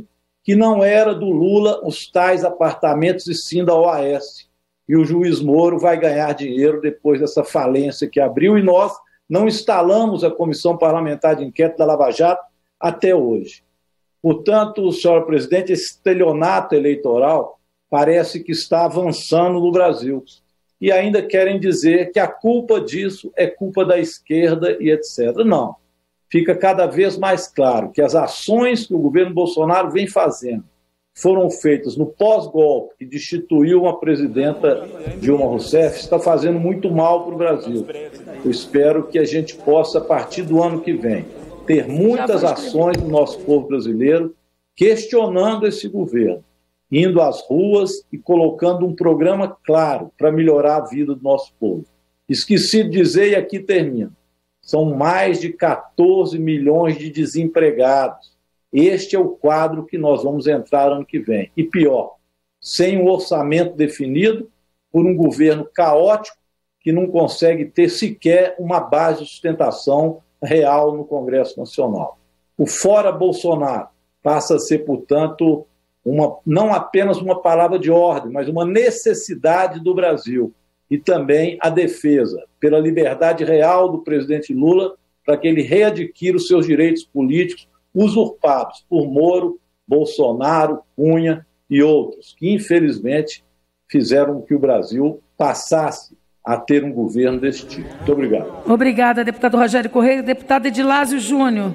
que não era do Lula os tais apartamentos e sim da O A S. E o juiz Moro vai ganhar dinheiro depois dessa falência que abriu, e nós não instalamos a Comissão Parlamentar de Inquérito da Lava Jato até hoje. Portanto, senhora presidente, esse estelionato eleitoral parece que está avançando no Brasil. E ainda querem dizer que a culpa disso é culpa da esquerda e etcétera. Não. Fica cada vez mais claro que as ações que o governo Bolsonaro vem fazendo foram feitas no pós-golpe, que destituiu a presidenta Dilma Rousseff, está fazendo muito mal para o Brasil. Eu espero que a gente possa, a partir do ano que vem, ter muitas ações do nosso povo brasileiro questionando esse governo, indo às ruas e colocando um programa claro para melhorar a vida do nosso povo. Esqueci de dizer, e aqui termino, são mais de quatorze milhões de desempregados. Este é o quadro que nós vamos entrar ano que vem. E pior, sem um orçamento definido, por um governo caótico que não consegue ter sequer uma base de sustentação real no Congresso Nacional. O fora Bolsonaro passa a ser, portanto, uma, não apenas uma palavra de ordem, mas uma necessidade do Brasil. E também a defesa pela liberdade real do presidente Lula para que ele readquira os seus direitos políticos usurpados por Moro, Bolsonaro, Cunha e outros, que infelizmente fizeram com que o Brasil passasse a ter um governo desse tipo. Muito obrigado. Obrigada, deputado Rogério Correia. Deputado Edilásio Júnior.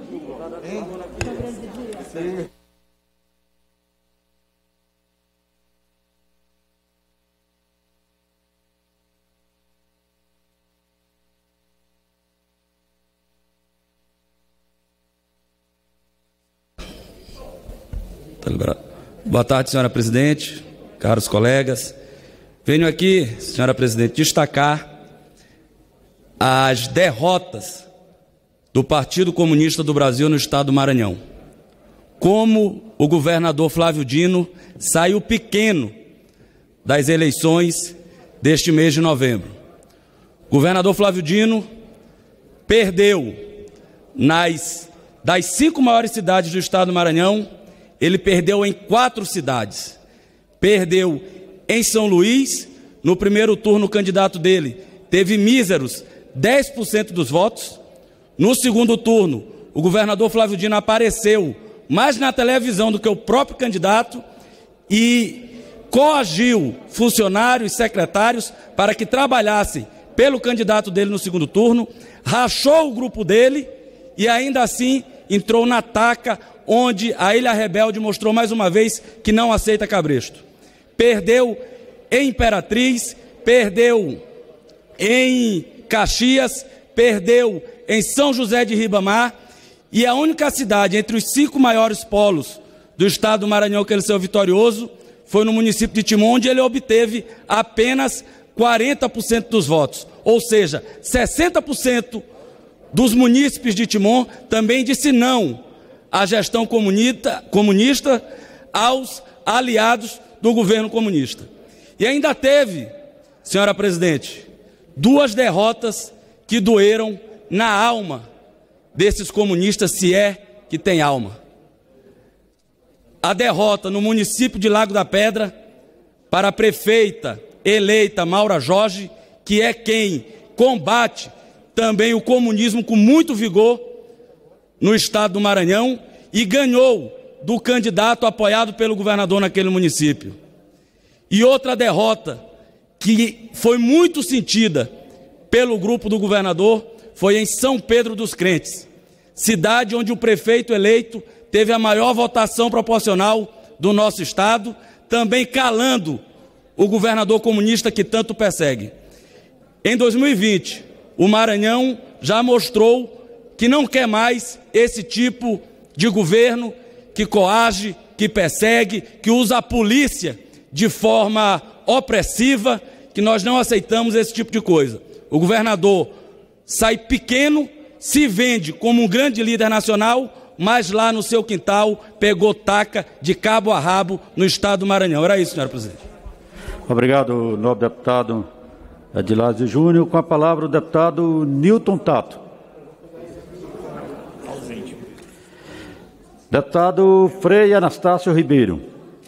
Boa tarde, senhora presidente, caros colegas. Venho aqui, senhora presidente, destacar as derrotas do Partido Comunista do Brasil no estado do Maranhão. Como o governador Flávio Dino saiu pequeno das eleições deste mês de novembro. O governador Flávio Dino perdeu nas das cinco maiores cidades do estado do Maranhão. Ele perdeu em quatro cidades. Perdeu em São Luís, no primeiro turno o candidato dele teve míseros dez por cento dos votos. No segundo turno, o governador Flávio Dino apareceu mais na televisão do que o próprio candidato e coagiu funcionários e secretários para que trabalhassem pelo candidato dele no segundo turno, rachou o grupo dele e ainda assim entrou na taca, onde a Ilha Rebelde mostrou mais uma vez que não aceita cabresto. Perdeu em Imperatriz, perdeu em Caxias, perdeu em São José de Ribamar, e a única cidade entre os cinco maiores polos do estado do Maranhão que ele saiu vitorioso foi no município de Timon, onde ele obteve apenas quarenta por cento dos votos, ou seja, sessenta por cento dos munícipes de Timon também disse não à gestão comunista, comunista aos aliados do governo comunista. E ainda teve, senhora presidente, duas derrotas que doeram na alma desses comunistas, se é que tem alma. A derrota no município de Lago da Pedra para a prefeita eleita Maura Jorge, que é quem combate também o comunismo com muito vigor no estado do Maranhão e ganhou do candidato apoiado pelo governador naquele município. E outra derrota que foi muito sentida pelo grupo do governador foi em São Pedro dos Crentes, cidade onde o prefeito eleito teve a maior votação proporcional do nosso estado, também calando o governador comunista que tanto persegue. Em dois mil e vinte, o Maranhão já mostrou que não quer mais esse tipo de governo que coage, que persegue, que usa a polícia de forma opressiva, que nós não aceitamos esse tipo de coisa. O governador sai pequeno, se vende como um grande líder nacional, mas lá no seu quintal pegou taca de cabo a rabo no estado do Maranhão. Era isso, senhora presidente. Obrigado, nobre deputado Edilásio Júnior. Com a palavra o deputado Newton Tato. Deputado Frei Anastácio Ribeiro.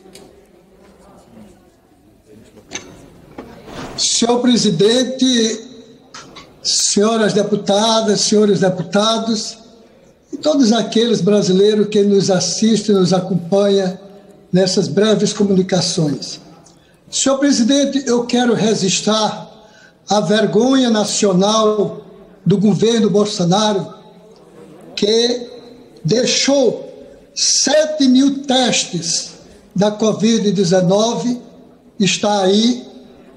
Senhor presidente, senhoras deputadas, senhores deputados e todos aqueles brasileiros que nos assistem, nos acompanham nessas breves comunicações. Senhor presidente, eu quero registrar a vergonha nacional do governo Bolsonaro, que deixou sete mil testes da covid dezenove, está aí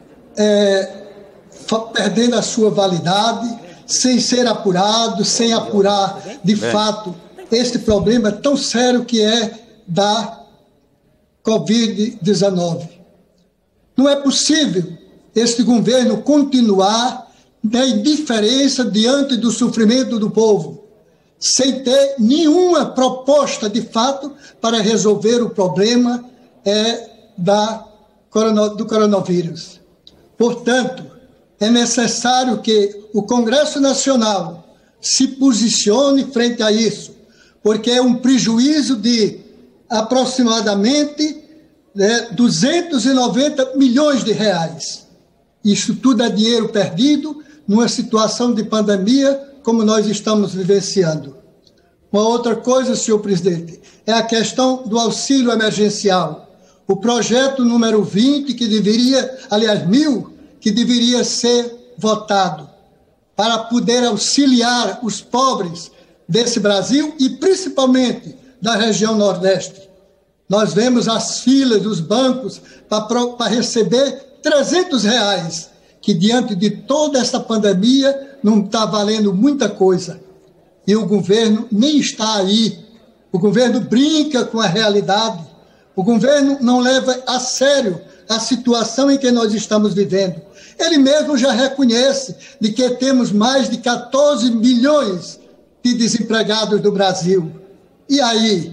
é, perdendo a sua validade, sem ser apurado, sem apurar de fato este problema tão sério que é da covid dezenove. Não é possível este governo continuar na indiferença diante do sofrimento do povo, sem ter nenhuma proposta de fato para resolver o problema é, da, do coronavírus. Portanto, é necessário que o Congresso Nacional se posicione frente a isso, porque é um prejuízo de aproximadamente né, duzentos e noventa milhões de reais. Isso tudo é dinheiro perdido numa situação de pandemia como nós estamos vivenciando. Uma outra coisa, senhor presidente, é a questão do auxílio emergencial. O projeto número vinte, que deveria, aliás, mil, que deveria ser votado para poder auxiliar os pobres desse Brasil e principalmente da região Nordeste. Nós vemos as filas dos bancos para receber trezentos reais, que diante de toda essa pandemia não está valendo muita coisa. E o governo nem está aí. O governo brinca com a realidade. O governo não leva a sério a situação em que nós estamos vivendo. Ele mesmo já reconhece de que temos mais de quatorze milhões de desempregados do Brasil. E aí,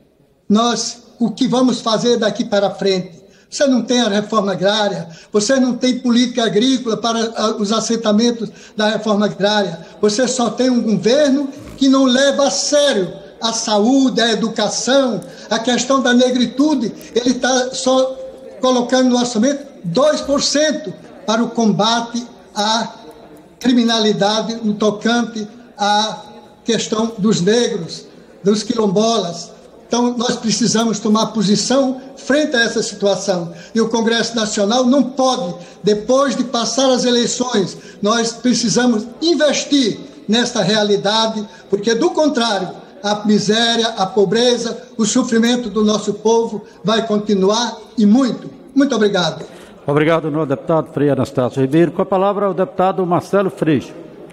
nós, o que vamos fazer daqui para frente? Você não tem a reforma agrária, você não tem política agrícola para os assentamentos da reforma agrária, você só tem um governo que não leva a sério a saúde, a educação, a questão da negritude. Ele está só colocando no orçamento dois por cento para o combate à criminalidade no tocante à questão dos negros, dos quilombolas. Então, nós precisamos tomar posição frente a essa situação. E o Congresso Nacional não pode, depois de passar as eleições, nós precisamos investir nesta realidade, porque, do contrário, a miséria, a pobreza, o sofrimento do nosso povo vai continuar e muito. Muito obrigado. Obrigado, senhor deputado Frei Anastácio Ribeiro. Com a palavra, o deputado Marcelo Freixo.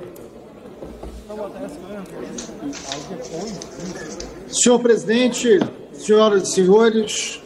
Senhor presidente, senhoras e senhores,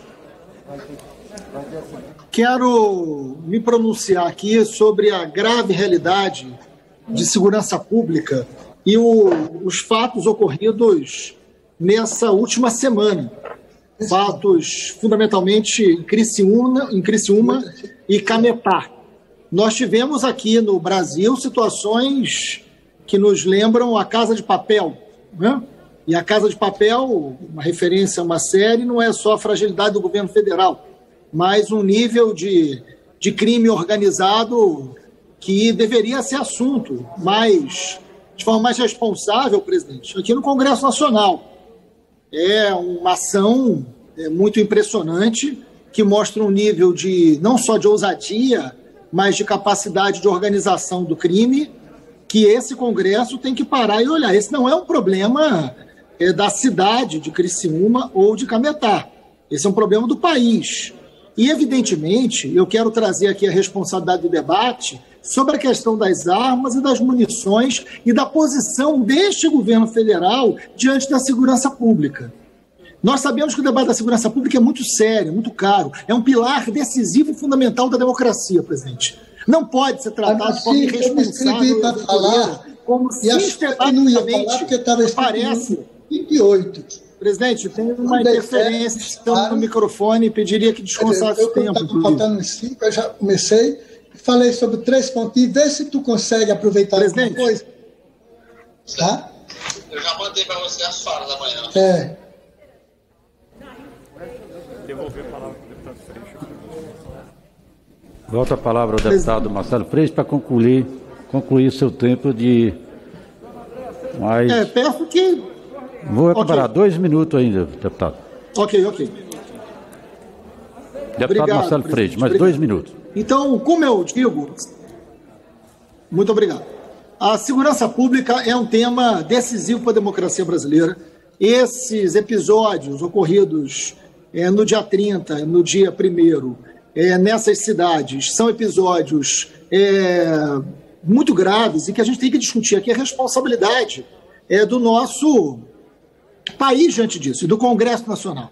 quero me pronunciar aqui sobre a grave realidade de segurança pública e o, os fatos ocorridos nessa última semana. Fatos fundamentalmente em Criciúma, em Criciúma e Cametá. Nós tivemos aqui no Brasil situações que nos lembram a Casa de Papel, né? E a Casa de Papel, uma referência a uma série, não é só a fragilidade do governo federal, mas um nível de, de crime organizado que deveria ser assunto, mas de forma mais responsável, presidente, aqui no Congresso Nacional. É uma ação é, muito impressionante, que mostra um nível de, não só de ousadia, mas de capacidade de organização do crime, que esse Congresso tem que parar e olhar. Esse não é um problema é, da cidade de Criciúma ou de Cametá. Esse é um problema do país. E, evidentemente, eu quero trazer aqui a responsabilidade do debate sobre a questão das armas e das munições e da posição deste governo federal diante da segurança pública. Nós sabemos que o debate da segurança pública é muito sério, muito caro. É um pilar decisivo e fundamental da democracia, presidente. Não pode ser tratado de forma irresponsável para falar, como sistematicamente parece. vinte e oito. Presidente, tem uma interferência no microfone e pediria que descansasse o tempo. Eu faltando uns cinco, eu já comecei, falei sobre três pontinhos, vê se tu consegue aproveitar alguma coisa. Tá? Eu já mandei para você às horas da manhã. É. devolver a palavra para o deputado Freixo. Volta a palavra ao deputado Marcelo Freixo para concluir, concluir seu tempo de mais... É, peço que... Vou recuperar okay. dois minutos ainda, deputado. Ok, ok. Deputado obrigado, Marcelo Freixo, mais obrigado. dois minutos. Então, como eu digo... Muito obrigado. A segurança pública é um tema decisivo para a democracia brasileira. Esses episódios ocorridos é, no dia trinta, no dia primeiro, é, nessas cidades, são episódios é, muito graves e que a gente tem que discutir aqui a responsabilidade é, do nosso país diante disso e do Congresso Nacional.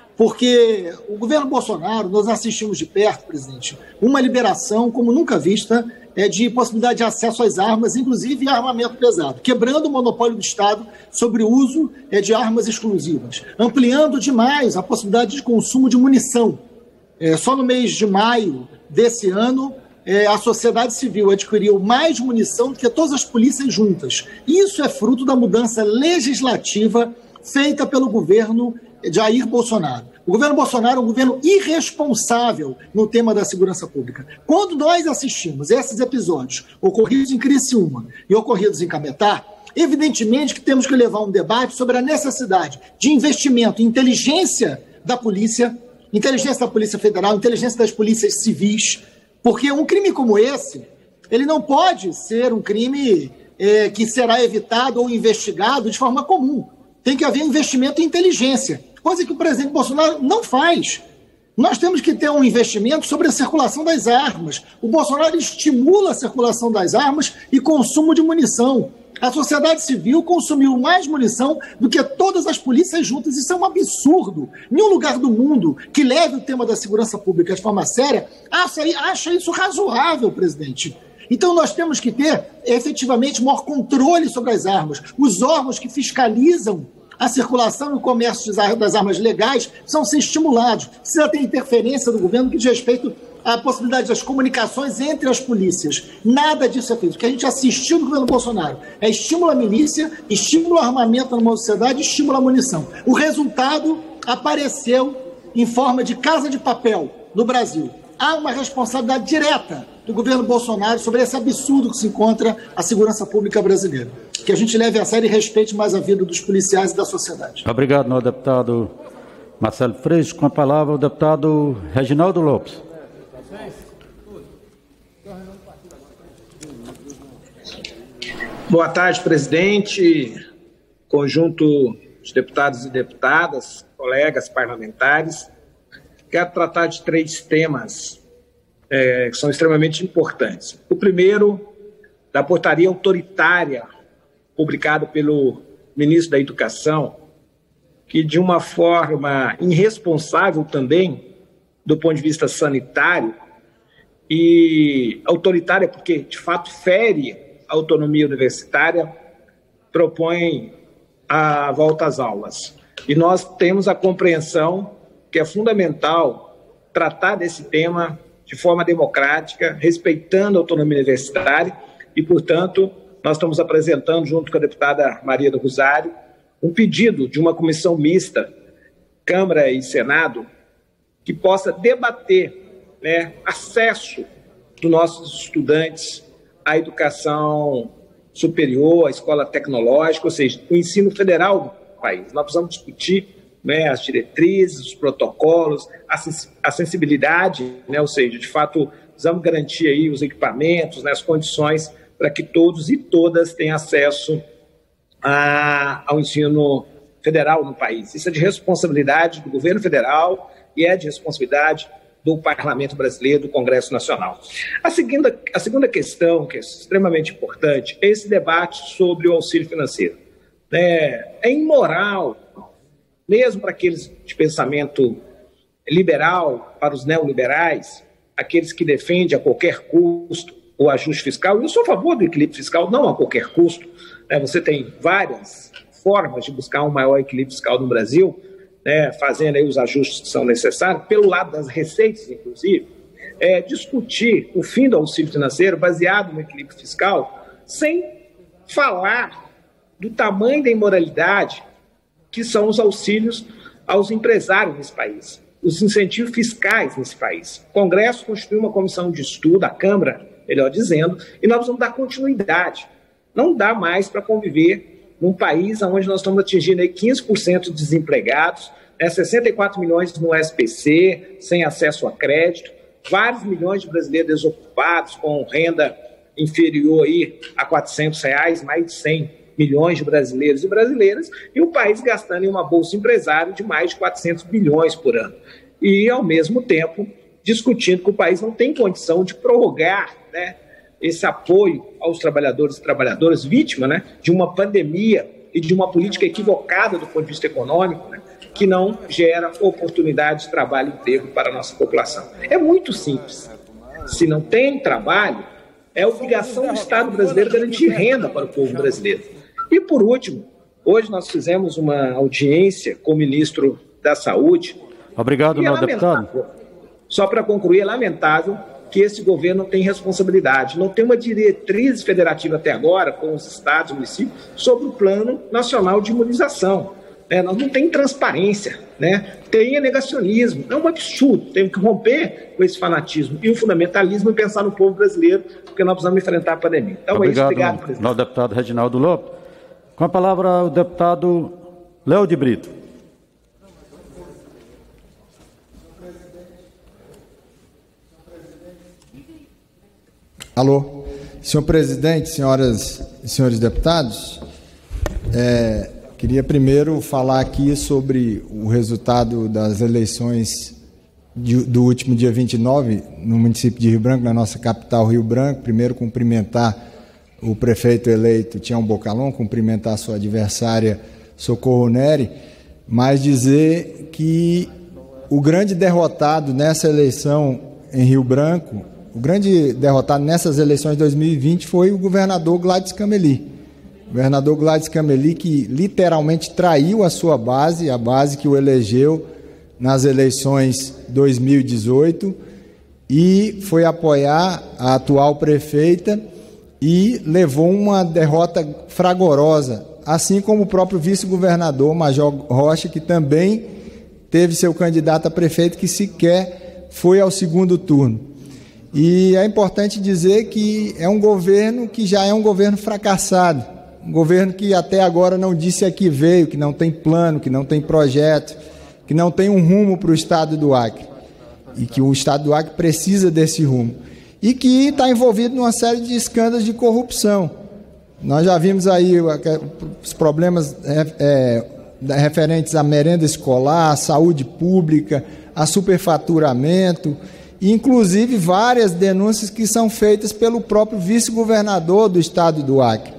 Porque o governo Bolsonaro, nós assistimos de perto, presidente, uma liberação como nunca vista é, de possibilidade de acesso às armas, inclusive armamento pesado, quebrando o monopólio do Estado sobre o uso é, de armas exclusivas, ampliando demais a possibilidade de consumo de munição. É, só no mês de maio desse ano, é, a sociedade civil adquiriu mais munição do que todas as polícias juntas. Isso é fruto da mudança legislativa feita pelo governo Jair Bolsonaro. O governo Bolsonaro é um governo irresponsável no tema da segurança pública. Quando nós assistimos esses episódios ocorridos em Criciúma e ocorridos em Cametá, evidentemente que temos que levar um debate sobre a necessidade de investimento em inteligência da polícia, inteligência da Polícia Federal, inteligência das polícias civis, porque um crime como esse, ele não pode ser um crime é, que será evitado ou investigado de forma comum. Tem que haver investimento em inteligência, coisa que o presidente Bolsonaro não faz. Nós temos que ter um investimento sobre a circulação das armas. O Bolsonaro estimula a circulação das armas e consumo de munição. A sociedade civil consumiu mais munição do que todas as polícias juntas. Isso é um absurdo. Nenhum lugar do mundo que leve o tema da segurança pública de forma séria acha, acha isso razoável, presidente. Então nós temos que ter, efetivamente, maior controle sobre as armas. Os órgãos que fiscalizam a circulação e o comércio das armas legais precisam ser estimulados. Precisa ter interferência do governo que diz respeito à possibilidade das comunicações entre as polícias. Nada disso é feito. O que a gente assistiu no governo Bolsonaro é estímulo à milícia, estímulo ao armamento numa sociedade, estímulo à munição. O resultado apareceu em forma de casa de papel no Brasil. Há uma responsabilidade direta do governo Bolsonaro sobre esse absurdo que se encontra a segurança pública brasileira. Que a gente leve a sério e respeite mais a vida dos policiais e da sociedade. Obrigado, meu deputado Marcelo Freixo. Com a palavra, o deputado Reginaldo Lopes. Boa tarde, presidente, conjunto de deputados e deputadas, colegas parlamentares. Quero tratar de três temas é, que são extremamente importantes. O primeiro, da portaria autoritária publicada pelo ministro da Educação, que de uma forma irresponsável também, do ponto de vista sanitário, e autoritária porque, de fato, fere a autonomia universitária, propõe a volta às aulas. E nós temos a compreensão que é fundamental tratar desse tema de forma democrática, respeitando a autonomia universitária e, portanto, nós estamos apresentando, junto com a deputada Maria do Rosário, um pedido de uma comissão mista, Câmara e Senado, que possa debater, né, acesso dos nossos estudantes à educação superior, à escola tecnológica, ou seja, o ensino federal do país. Nós precisamos discutir, né, as diretrizes, os protocolos, a sensibilidade, né, ou seja, de fato, precisamos garantir aí os equipamentos, né, as condições para que todos e todas tenham acesso a, ao ensino federal no país. Isso é de responsabilidade do governo federal e é de responsabilidade do Parlamento brasileiro, do Congresso Nacional. A segunda, a segunda questão, que é extremamente importante, é esse debate sobre o auxílio financeiro. É, é imoral, mesmo para aqueles de pensamento liberal, para os neoliberais, aqueles que defendem a qualquer custo o ajuste fiscal. Eu sou a favor do equilíbrio fiscal, não a qualquer custo. Né? Você tem várias formas de buscar um maior equilíbrio fiscal no Brasil, né, fazendo aí os ajustes que são necessários, pelo lado das receitas, inclusive, é, discutir o fim do auxílio financeiro baseado no equilíbrio fiscal, sem falar do tamanho da imoralidade que são os auxílios aos empresários nesse país. os incentivos fiscais nesse país. O Congresso constituiu uma comissão de estudo, a Câmara, melhor dizendo, e nós vamos dar continuidade. Não dá mais para conviver num país onde nós estamos atingindo aí quinze por cento de desempregados, né, sessenta e quatro milhões no S P C, sem acesso a crédito, vários milhões de brasileiros desocupados com renda inferior aí a quatrocentos reais, mais de cem milhões de brasileiros e brasileiras, e o país gastando em uma bolsa empresário de mais de quatrocentos bilhões por ano. E, ao mesmo tempo, discutindo que o país não tem condição de prorrogar, né, esse apoio aos trabalhadores e trabalhadoras vítimas, né, de uma pandemia e de uma política equivocada do ponto de vista econômico, né, que não gera oportunidade de trabalho e emprego para a nossa população. É muito simples. Se não tem trabalho, é obrigação do Estado brasileiro garantir renda para o povo brasileiro. E, por último, hoje nós fizemos uma audiência com o ministro da Saúde. Obrigado, meu deputado. Só para concluir, é lamentável que esse governo não tem responsabilidade, não tem uma diretriz federativa até agora, com os estados e municípios, sobre o Plano Nacional de Imunização. É, nós não tem transparência, né? Tem negacionismo, é um absurdo. Temos que romper com esse fanatismo e o fundamentalismo e pensar no povo brasileiro, porque nós precisamos enfrentar a pandemia. Então obrigado, é isso, obrigado, presidente. Nosso deputado Reginaldo Lopes. Com a palavra o deputado Léo de Brito. Alô, senhor presidente, senhoras e senhores deputados, é, queria primeiro falar aqui sobre o resultado das eleições de, do último dia vinte e nove no município de Rio Branco, na nossa capital Rio Branco. Primeiro cumprimentar o prefeito eleito Tião Bocalon, cumprimentar a sua adversária Socorro Neri, mas dizer que o grande derrotado nessa eleição em Rio Branco, o grande derrotado nessas eleições de dois mil e vinte foi o governador Gladys Cameli. O governador Gladys Cameli, que literalmente traiu a sua base, a base que o elegeu nas eleições dois mil e dezoito, e foi apoiar a atual prefeita e levou uma derrota fragorosa, assim como o próprio vice-governador Major Rocha, que também teve seu candidato a prefeito, que sequer foi ao segundo turno. E é importante dizer que é um governo que já é um governo fracassado, um governo que até agora não disse a que veio, que não tem plano, que não tem projeto, que não tem um rumo para o estado do Acre, e que o estado do Acre precisa desse rumo, e que está envolvido numa série de escândalos de corrupção. Nós já vimos aí os problemas é, é, referentes à merenda escolar, à saúde pública, a superfaturamento, inclusive várias denúncias que são feitas pelo próprio vice-governador do estado do Acre.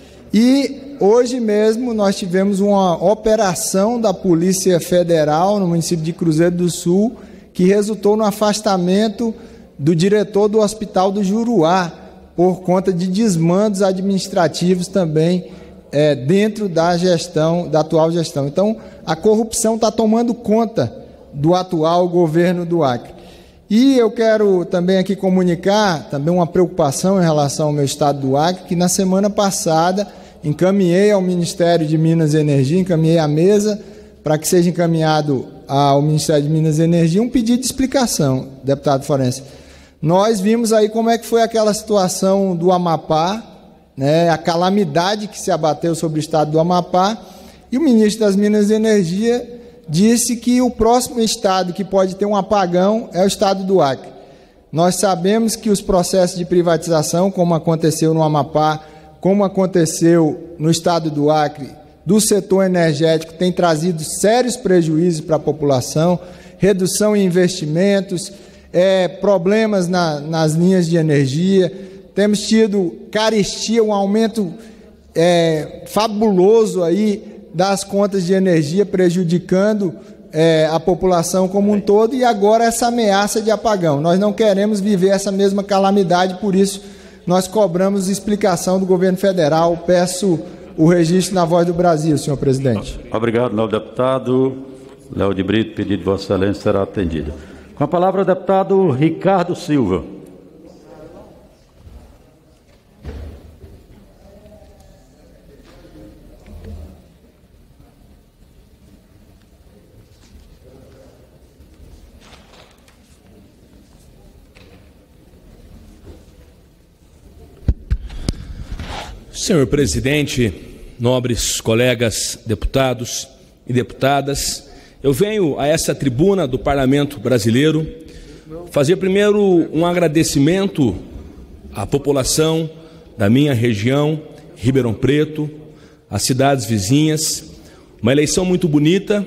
E hoje mesmo nós tivemos uma operação da Polícia Federal no município de Cruzeiro do Sul, que resultou no afastamento do diretor do Hospital do Juruá, por conta de desmandos administrativos também é, dentro da gestão, da atual gestão. Então, a corrupção está tomando conta do atual governo do Acre. E eu quero também aqui comunicar também uma preocupação em relação ao meu estado do Acre, que na semana passada encaminhei ao Ministério de Minas e Energia, encaminhei à mesa para que seja encaminhado ao Ministério de Minas e Energia um pedido de explicação, deputado Forense. Nós vimos aí como é que foi aquela situação do Amapá, né, a calamidade que se abateu sobre o estado do Amapá, e o ministro das Minas e Energia disse que o próximo estado que pode ter um apagão é o estado do Acre. Nós sabemos que os processos de privatização, como aconteceu no Amapá, como aconteceu no estado do Acre, do setor energético, tem trazido sérios prejuízos para a população, redução em investimentos, é, problemas na, nas linhas de energia, temos tido carestia, um aumento é, fabuloso aí das contas de energia, prejudicando é, a população como um todo, e agora essa ameaça de apagão. Nós não queremos viver essa mesma calamidade, por isso nós cobramos explicação do governo federal. Peço o registro na Voz do Brasil, senhor presidente. Obrigado, novo deputado Léo de Brito. Pedido de Vossa Excelência será atendido. Com a palavra o deputado Ricardo Silva. Senhor presidente, nobres colegas deputados e deputadas, eu venho a essa tribuna do Parlamento Brasileiro fazer primeiro um agradecimento à população da minha região, Ribeirão Preto, às cidades vizinhas, uma eleição muito bonita,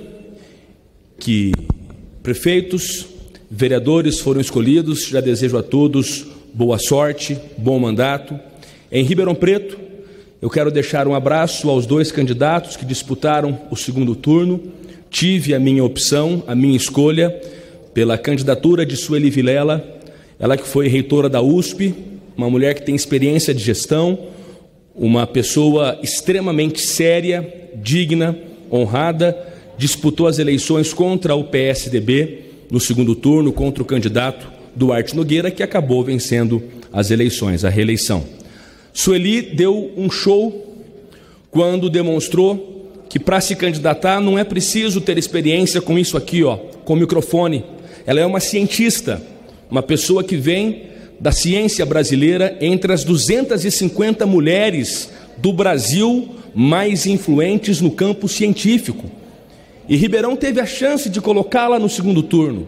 que prefeitos, vereadores foram escolhidos. Já desejo a todos boa sorte, bom mandato. Em Ribeirão Preto, eu quero deixar um abraço aos dois candidatos que disputaram o segundo turno. Tive a minha opção, a minha escolha pela candidatura de Sueli Vilela, ela que foi reitora da U S P, uma mulher que tem experiência de gestão, uma pessoa extremamente séria, digna, honrada, disputou as eleições contra o P S D B no segundo turno, contra o candidato Duarte Nogueira, que acabou vencendo as eleições, a reeleição. Sueli deu um show quando demonstrou que para se candidatar não é preciso ter experiência com isso aqui, ó, com o microfone. Ela é uma cientista, uma pessoa que vem da ciência brasileira, entre as duzentas e cinquenta mulheres do Brasil mais influentes no campo científico. E Ribeirão teve a chance de colocá-la no segundo turno.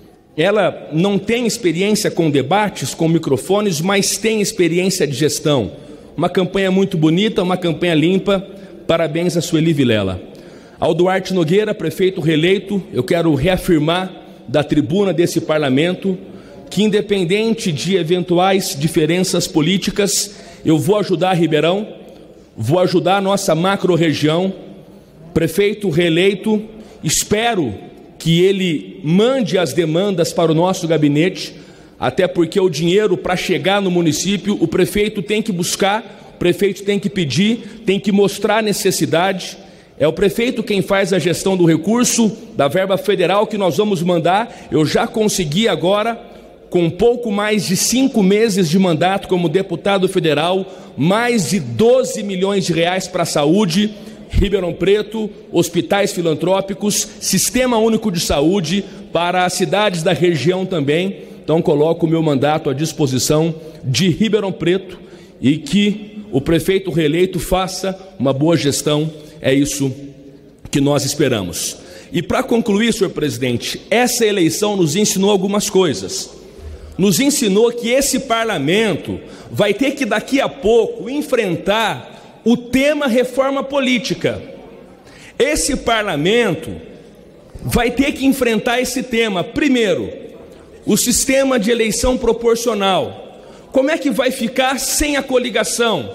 Ela não tem experiência com debates, com microfones, mas tem experiência de gestão. Uma campanha muito bonita, uma campanha limpa. Parabéns a Sueli Vilela. Ao Duarte Nogueira, prefeito reeleito, eu quero reafirmar da tribuna desse parlamento que, independente de eventuais diferenças políticas, eu vou ajudar Ribeirão, vou ajudar a nossa macro-região. Prefeito reeleito, espero que ele mande as demandas para o nosso gabinete, até porque o dinheiro para chegar no município, o prefeito tem que buscar, o prefeito tem que pedir, tem que mostrar a necessidade. É o prefeito quem faz a gestão do recurso, da verba federal que nós vamos mandar. Eu já consegui agora, com pouco mais de cinco meses de mandato como deputado federal, mais de doze milhões de reais para a saúde, Ribeirão Preto, hospitais filantrópicos, Sistema Único de Saúde para as cidades da região também. Então coloco o meu mandato à disposição de Ribeirão Preto e que o prefeito reeleito faça uma boa gestão. É isso que nós esperamos. E para concluir, senhor presidente, essa eleição nos ensinou algumas coisas. Nos ensinou que esse parlamento vai ter que daqui a pouco enfrentar o tema reforma política. Esse parlamento vai ter que enfrentar esse tema. Primeiro, o sistema de eleição proporcional. Como é que vai ficar sem a coligação?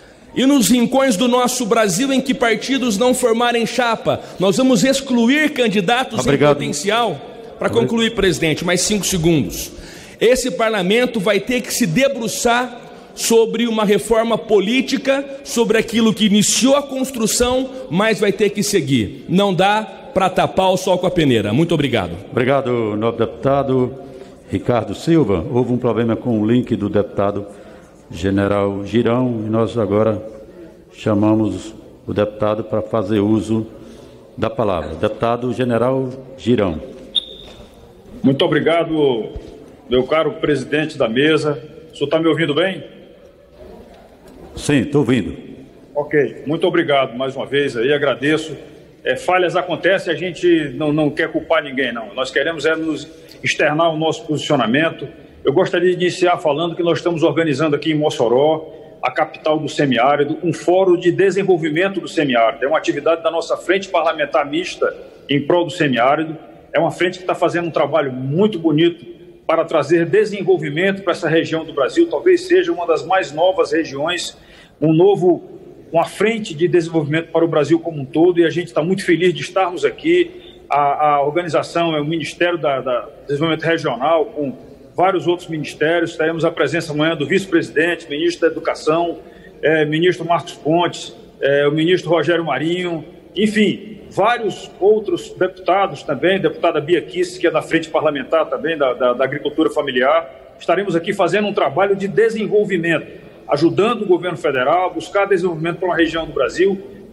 E nos rincões do nosso Brasil em que partidos não formarem chapa, nós vamos excluir candidatos Obrigado. Em potencial? Para concluir, presidente, mais cinco segundos. Esse parlamento vai ter que se debruçar sobre uma reforma política, sobre aquilo que iniciou a construção, mas vai ter que seguir. Não dá para tapar o sol com a peneira. Muito obrigado. Obrigado, nobre deputado Ricardo Silva. Houve um problema com o link do deputado General Girão e nós agora chamamos o deputado para fazer uso da palavra. Deputado General Girão. Muito obrigado, meu caro presidente da mesa. O senhor está me ouvindo bem? Sim, estou ouvindo. Ok, muito obrigado mais uma vez aí, agradeço. É, falhas acontecem, a gente não, não quer culpar ninguém, não. Nós queremos é nos externar o nosso posicionamento. Eu gostaria de iniciar falando que nós estamos organizando aqui em Mossoró, a capital do semiárido, um fórum de desenvolvimento do semiárido. É uma atividade da nossa frente parlamentar mista em prol do semiárido. É uma frente que está fazendo um trabalho muito bonito para trazer desenvolvimento para essa região do Brasil. Talvez seja uma das mais novas regiões, um novo, uma frente de desenvolvimento para o Brasil como um todo, e a gente está muito feliz de estarmos aqui. A, a organização é o Ministério da, da Desenvolvimento Regional, com vários outros ministérios. Teremos a presença amanhã do vice-presidente, ministro da Educação, é, ministro Marcos Pontes, é, o ministro Rogério Marinho, enfim, vários outros deputados também, deputada Bia Kicis, que é da frente parlamentar também, da, da, da agricultura familiar. Estaremos aqui fazendo um trabalho de desenvolvimento, ajudando o governo federal a buscar desenvolvimento para uma região do Brasil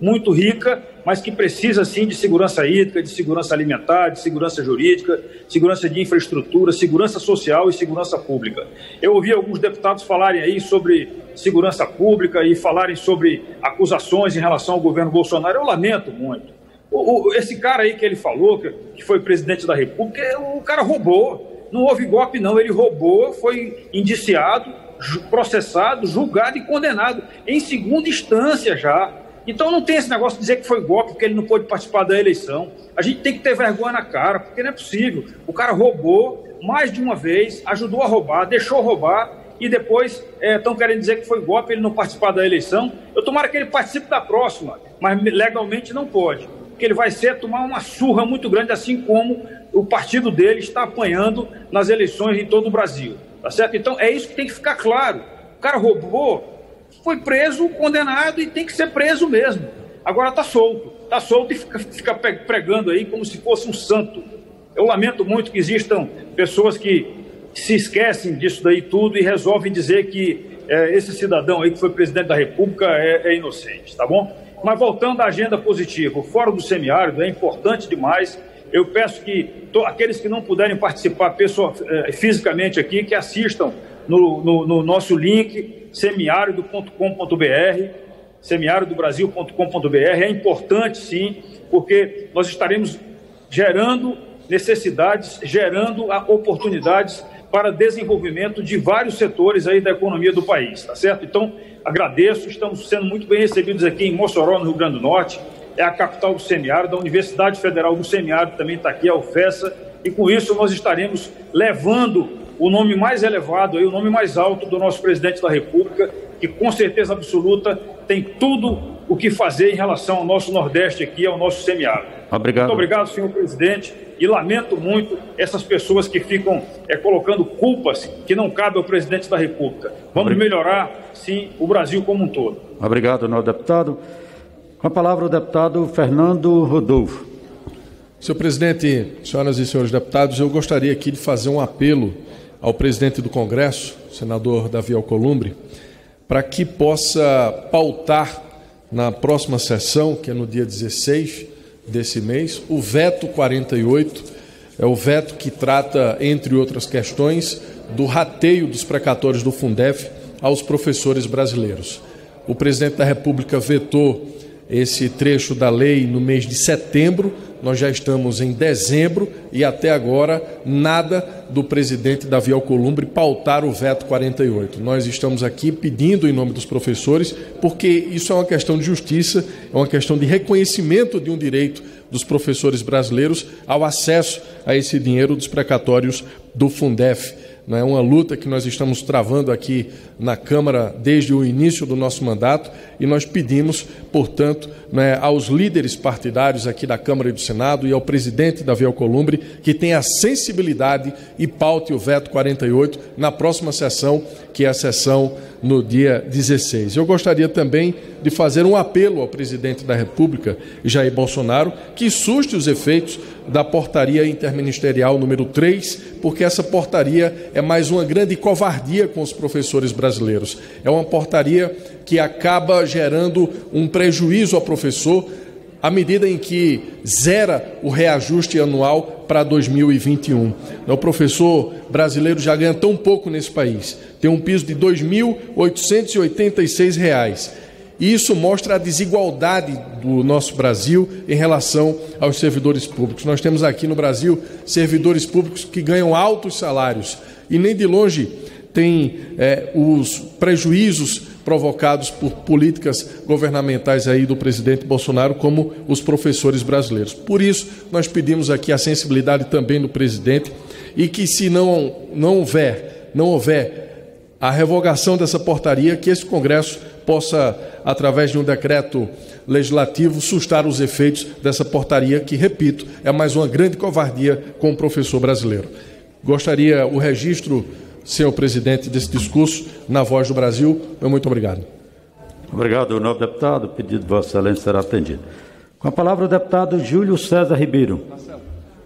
muito rica, mas que precisa, sim, de segurança hídrica, de segurança alimentar, de segurança jurídica, segurança de infraestrutura, segurança social e segurança pública. Eu ouvi alguns deputados falarem aí sobre segurança pública e falarem sobre acusações em relação ao governo Bolsonaro. Eu lamento muito. O, o, esse cara aí que ele falou, que, que foi presidente da República, o cara roubou. Não houve golpe, não. Ele roubou, foi indiciado, processado, julgado e condenado em segunda instância já. Então não tem esse negócio de dizer que foi golpe porque ele não pôde participar da eleição. A gente tem que ter vergonha na cara, porque não é possível. O cara roubou mais de uma vez, ajudou a roubar, deixou roubar e depois estão é, querendo dizer que foi golpe ele não participar da eleição. Eu tomara que ele participe da próxima, mas legalmente não pode. O que ele vai ser é tomar uma surra muito grande, assim como o partido dele está apanhando nas eleições em todo o Brasil. Tá certo? Então é isso que tem que ficar claro. O cara roubou, foi preso, condenado e tem que ser preso mesmo. Agora está solto. Está solto e fica, fica pregando aí como se fosse um santo. Eu lamento muito que existam pessoas que se esquecem disso daí tudo e resolvem dizer que é, esse cidadão aí que foi presidente da República é, é inocente, tá bom? Mas voltando à agenda positiva, o Fórum do Semiárido é importante demais. Eu peço que to, aqueles que não puderem participar pessoa, eh, fisicamente aqui, que assistam no, no, no nosso link semiárido ponto com ponto br, semiárido brasil ponto com ponto br. É importante, sim, porque nós estaremos gerando necessidades, gerando oportunidades para desenvolvimento de vários setores aí da economia do país, tá certo? Então, agradeço, estamos sendo muito bem recebidos aqui em Mossoró, no Rio Grande do Norte. É a capital do semiárido, a Universidade Federal do Semiárido também está aqui, a UFESA, e com isso nós estaremos levando o nome mais elevado, aí, o nome mais alto do nosso presidente da República, que com certeza absoluta tem tudo o que fazer em relação ao nosso Nordeste aqui, ao nosso semiárido. Obrigado. Muito obrigado, senhor presidente, e lamento muito essas pessoas que ficam é, colocando culpas que não cabem ao presidente da República. Vamos Obrig... melhorar, sim, o Brasil como um todo. Obrigado, nosso deputado. Com a palavra o deputado Fernando Rodolfo. Senhor presidente, senhoras e senhores deputados, eu gostaria aqui de fazer um apelo ao presidente do Congresso, senador Davi Alcolumbre, para que possa pautar na próxima sessão, que é no dia dezesseis desse mês, o veto quarenta e oito, é o veto que trata, entre outras questões, do rateio dos precatórios do Fundef aos professores brasileiros. O presidente da República vetou esse trecho da lei no mês de setembro, nós já estamos em dezembro e até agora nada do presidente Davi Alcolumbre pautar o veto quarenta e oito. Nós estamos aqui pedindo em nome dos professores, porque isso é uma questão de justiça, é uma questão de reconhecimento de um direito dos professores brasileiros ao acesso a esse dinheiro dos precatórios do Fundef. É uma luta que nós estamos travando aqui na Câmara desde o início do nosso mandato e nós pedimos, portanto, né, aos líderes partidários aqui da Câmara e do Senado e ao presidente Davi Alcolumbre que tenha a sensibilidade e paute o veto quarenta e oito na próxima sessão, que é a sessão no dia dezesseis. Eu gostaria também de fazer um apelo ao presidente da República, Jair Bolsonaro, que suste os efeitos da portaria interministerial número três, porque essa portaria é mais uma grande covardia com os professores brasileiros. É uma portaria que acaba gerando um prejuízo ao professor à medida em que zera o reajuste anual para dois mil e vinte e um. O professor brasileiro já ganha tão pouco nesse país, tem um piso de dois mil oitocentos e oitenta e seis reais. E isso mostra a desigualdade do nosso Brasil em relação aos servidores públicos. Nós temos aqui no Brasil servidores públicos que ganham altos salários e nem de longe tem é, os prejuízos provocados por políticas governamentais aí do presidente Bolsonaro, como os professores brasileiros. Por isso, nós pedimos aqui a sensibilidade também do presidente e que, se não, não houver, não houver a revogação dessa portaria, que esse Congresso possa, através de um decreto legislativo, sustar os efeitos dessa portaria, que, repito, é mais uma grande covardia com o professor brasileiro. Gostaria o registro, senhor presidente, desse discurso na Voz do Brasil. Muito obrigado. Obrigado, novo deputado. O pedido de Vossa Excelência será atendido. Com a palavra o deputado Júlio César Ribeiro. Marcelo,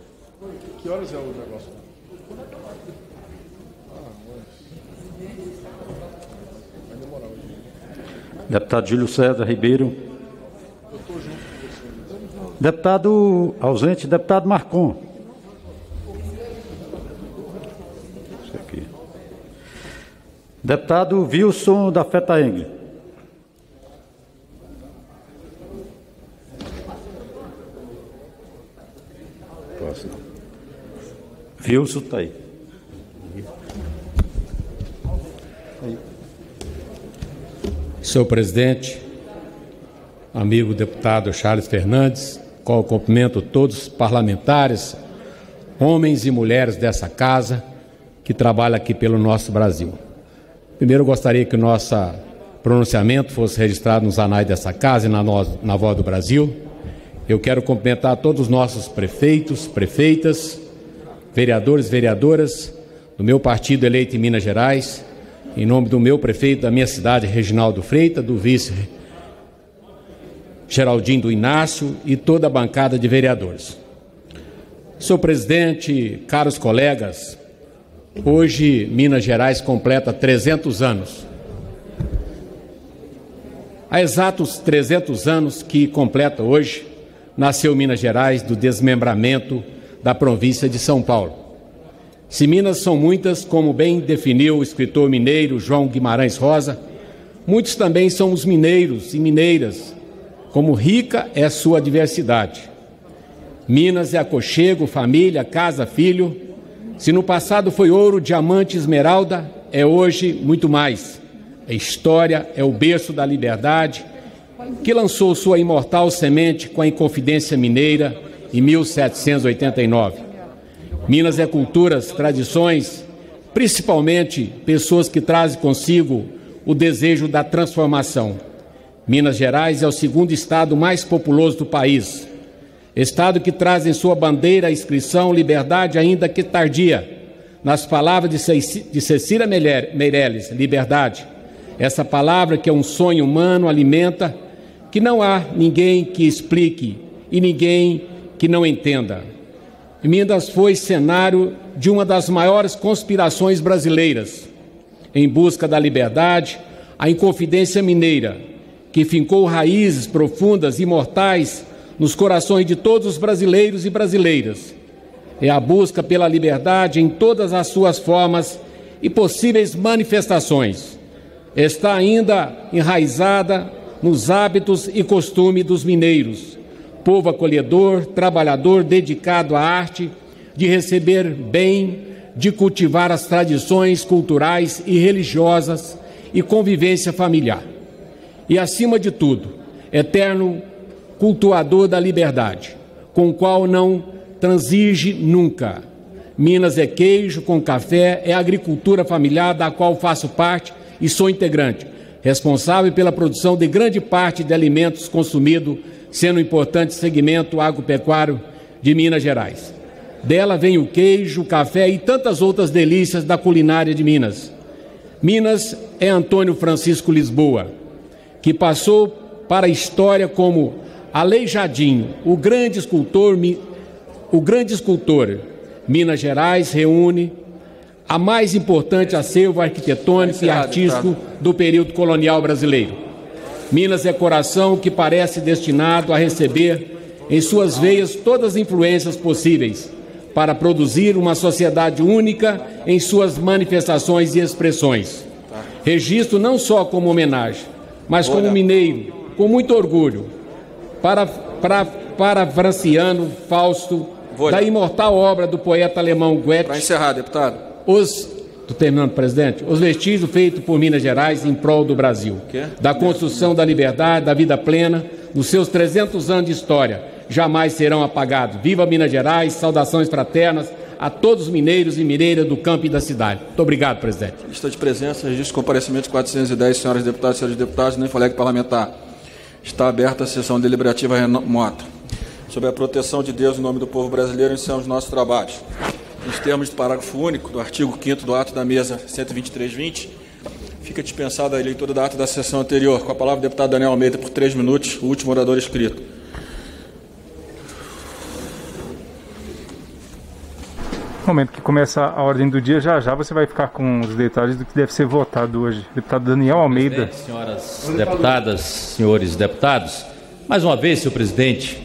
que horas é o negócio? Deputado Júlio César Ribeiro. Eu tô Deputado ausente, deputado Marcon. Isso aqui. Deputado Wilson da Fetaeng. Wilson está aí. Senhor presidente, amigo deputado Charles Fernandes, qual cumprimento todos os parlamentares, homens e mulheres dessa casa que trabalham aqui pelo nosso Brasil. Primeiro, eu gostaria que o nosso pronunciamento fosse registrado nos anais dessa casa e na, na Voz do Brasil. Eu quero cumprimentar todos os nossos prefeitos, prefeitas, vereadores, vereadoras do meu partido eleito em Minas Gerais, em nome do meu prefeito da minha cidade, Reginaldo Freitas, do vice Geraldinho do Inácio e toda a bancada de vereadores. Senhor presidente, caros colegas, hoje Minas Gerais completa trezentos anos. Há exatos trezentos anos que completa hoje, nasceu Minas Gerais do desmembramento da província de São Paulo. Se Minas são muitas, como bem definiu o escritor mineiro João Guimarães Rosa, muitos também são os mineiros e mineiras, como rica é sua diversidade. Minas é aconchego, família, casa, filho. Se no passado foi ouro, diamante, esmeralda, é hoje muito mais. É história, é o berço da liberdade, que lançou sua imortal semente com a Inconfidência Mineira em mil setecentos e oitenta e nove. Minas é culturas, tradições, principalmente pessoas que trazem consigo o desejo da transformação. Minas Gerais é o segundo estado mais populoso do país. Estado que traz em sua bandeira a inscrição liberdade, ainda que tardia. Nas palavras de Cecília Meirelles, liberdade. Essa palavra que é um sonho humano, alimenta, que não há ninguém que explique e ninguém que não entenda. Minas foi cenário de uma das maiores conspirações brasileiras, em busca da liberdade, a Inconfidência Mineira, que fincou raízes profundas e imortais nos corações de todos os brasileiros e brasileiras. É a busca pela liberdade em todas as suas formas e possíveis manifestações. Está ainda enraizada nos hábitos e costumes dos mineiros, povo acolhedor, trabalhador, dedicado à arte, de receber bem, de cultivar as tradições culturais e religiosas e convivência familiar. E, acima de tudo, eterno cultuador da liberdade, com o qual não transige nunca. Minas é queijo com café, é agricultura familiar da qual faço parte e sou integrante, responsável pela produção de grande parte de alimentos consumidos, sendo um importante segmento agropecuário de Minas Gerais. Dela vem o queijo, o café e tantas outras delícias da culinária de Minas. Minas é Antônio Francisco Lisboa, que passou para a história como Aleijadinho, o grande escultor, o grande escultor. Minas Gerais reúne a mais importante acervo arquitetônico e artístico do período colonial brasileiro. Minas é coração que parece destinado a receber em suas veias todas as influências possíveis para produzir uma sociedade única em suas manifestações e expressões. Registro não só como homenagem, mas como mineiro, com muito orgulho, para, para, para Franciano Fausto, da imortal obra do poeta alemão Goethe. Para encerrar, deputado. Os, estou terminando, presidente, os vestígios feitos por Minas Gerais em prol do Brasil, da construção da liberdade, da vida plena, nos seus trezentos anos de história, jamais serão apagados. Viva Minas Gerais, saudações fraternas a todos os mineiros e mineiras do campo e da cidade. Muito obrigado, presidente. Lista de presença, registro de comparecimento quatrocentos e dez, senhoras deputadas e senhores deputados, nem colega parlamentar. Está aberta a sessão deliberativa remota. Sob a proteção de Deus, em nome do povo brasileiro, iniciamos os nossos trabalhos. Nos termos do parágrafo único do artigo quinto do ato da mesa cento e vinte e três vinte, fica dispensada a leitura da ata da sessão anterior. Com a palavra o deputado Daniel Almeida, por três minutos, o último orador inscrito. No momento que começa a ordem do dia, já já você vai ficar com os detalhes do que deve ser votado hoje. Deputado Daniel Almeida. Senhoras deputadas, senhores deputados, mais uma vez, senhor presidente,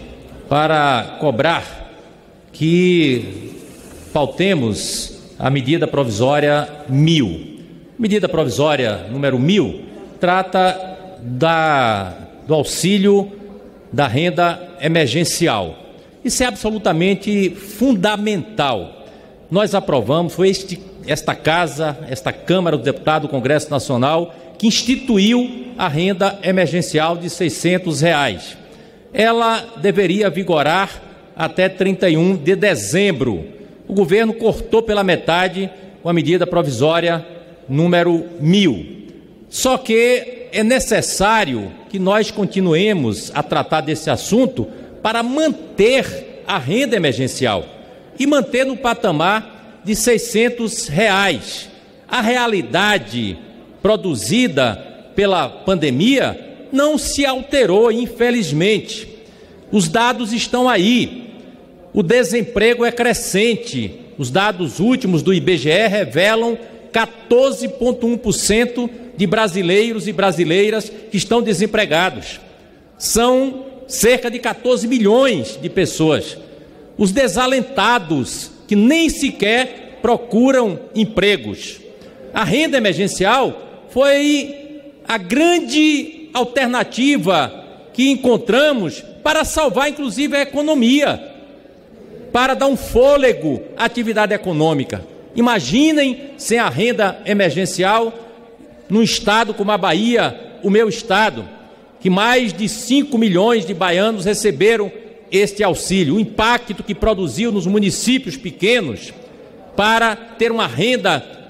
para cobrar que pautemos a medida provisória mil. Medida provisória número mil trata da, do auxílio da renda emergencial. Isso é absolutamente fundamental. Nós aprovamos, foi este, esta Casa, esta Câmara do Deputado do Congresso Nacional, que instituiu a renda emergencial de seiscentos reais. Ela deveria vigorar até trinta e um de dezembro. O governo cortou pela metade com a medida provisória número mil. Só que é necessário que nós continuemos a tratar desse assunto para manter a renda emergencial e manter no patamar de seiscentos reais. A realidade produzida pela pandemia não se alterou, infelizmente. Os dados estão aí. O desemprego é crescente. Os dados últimos do I B G E revelam quatorze vírgula um por cento de brasileiros e brasileiras que estão desempregados. São cerca de quatorze milhões de pessoas. Os desalentados que nem sequer procuram empregos. A renda emergencial foi a grande alternativa que encontramos para salvar, inclusive, a economia, para dar um fôlego à atividade econômica. Imaginem sem a renda emergencial num estado como a Bahia, o meu estado, que mais de cinco milhões de baianos receberam este auxílio, o impacto que produziu nos municípios pequenos para ter uma renda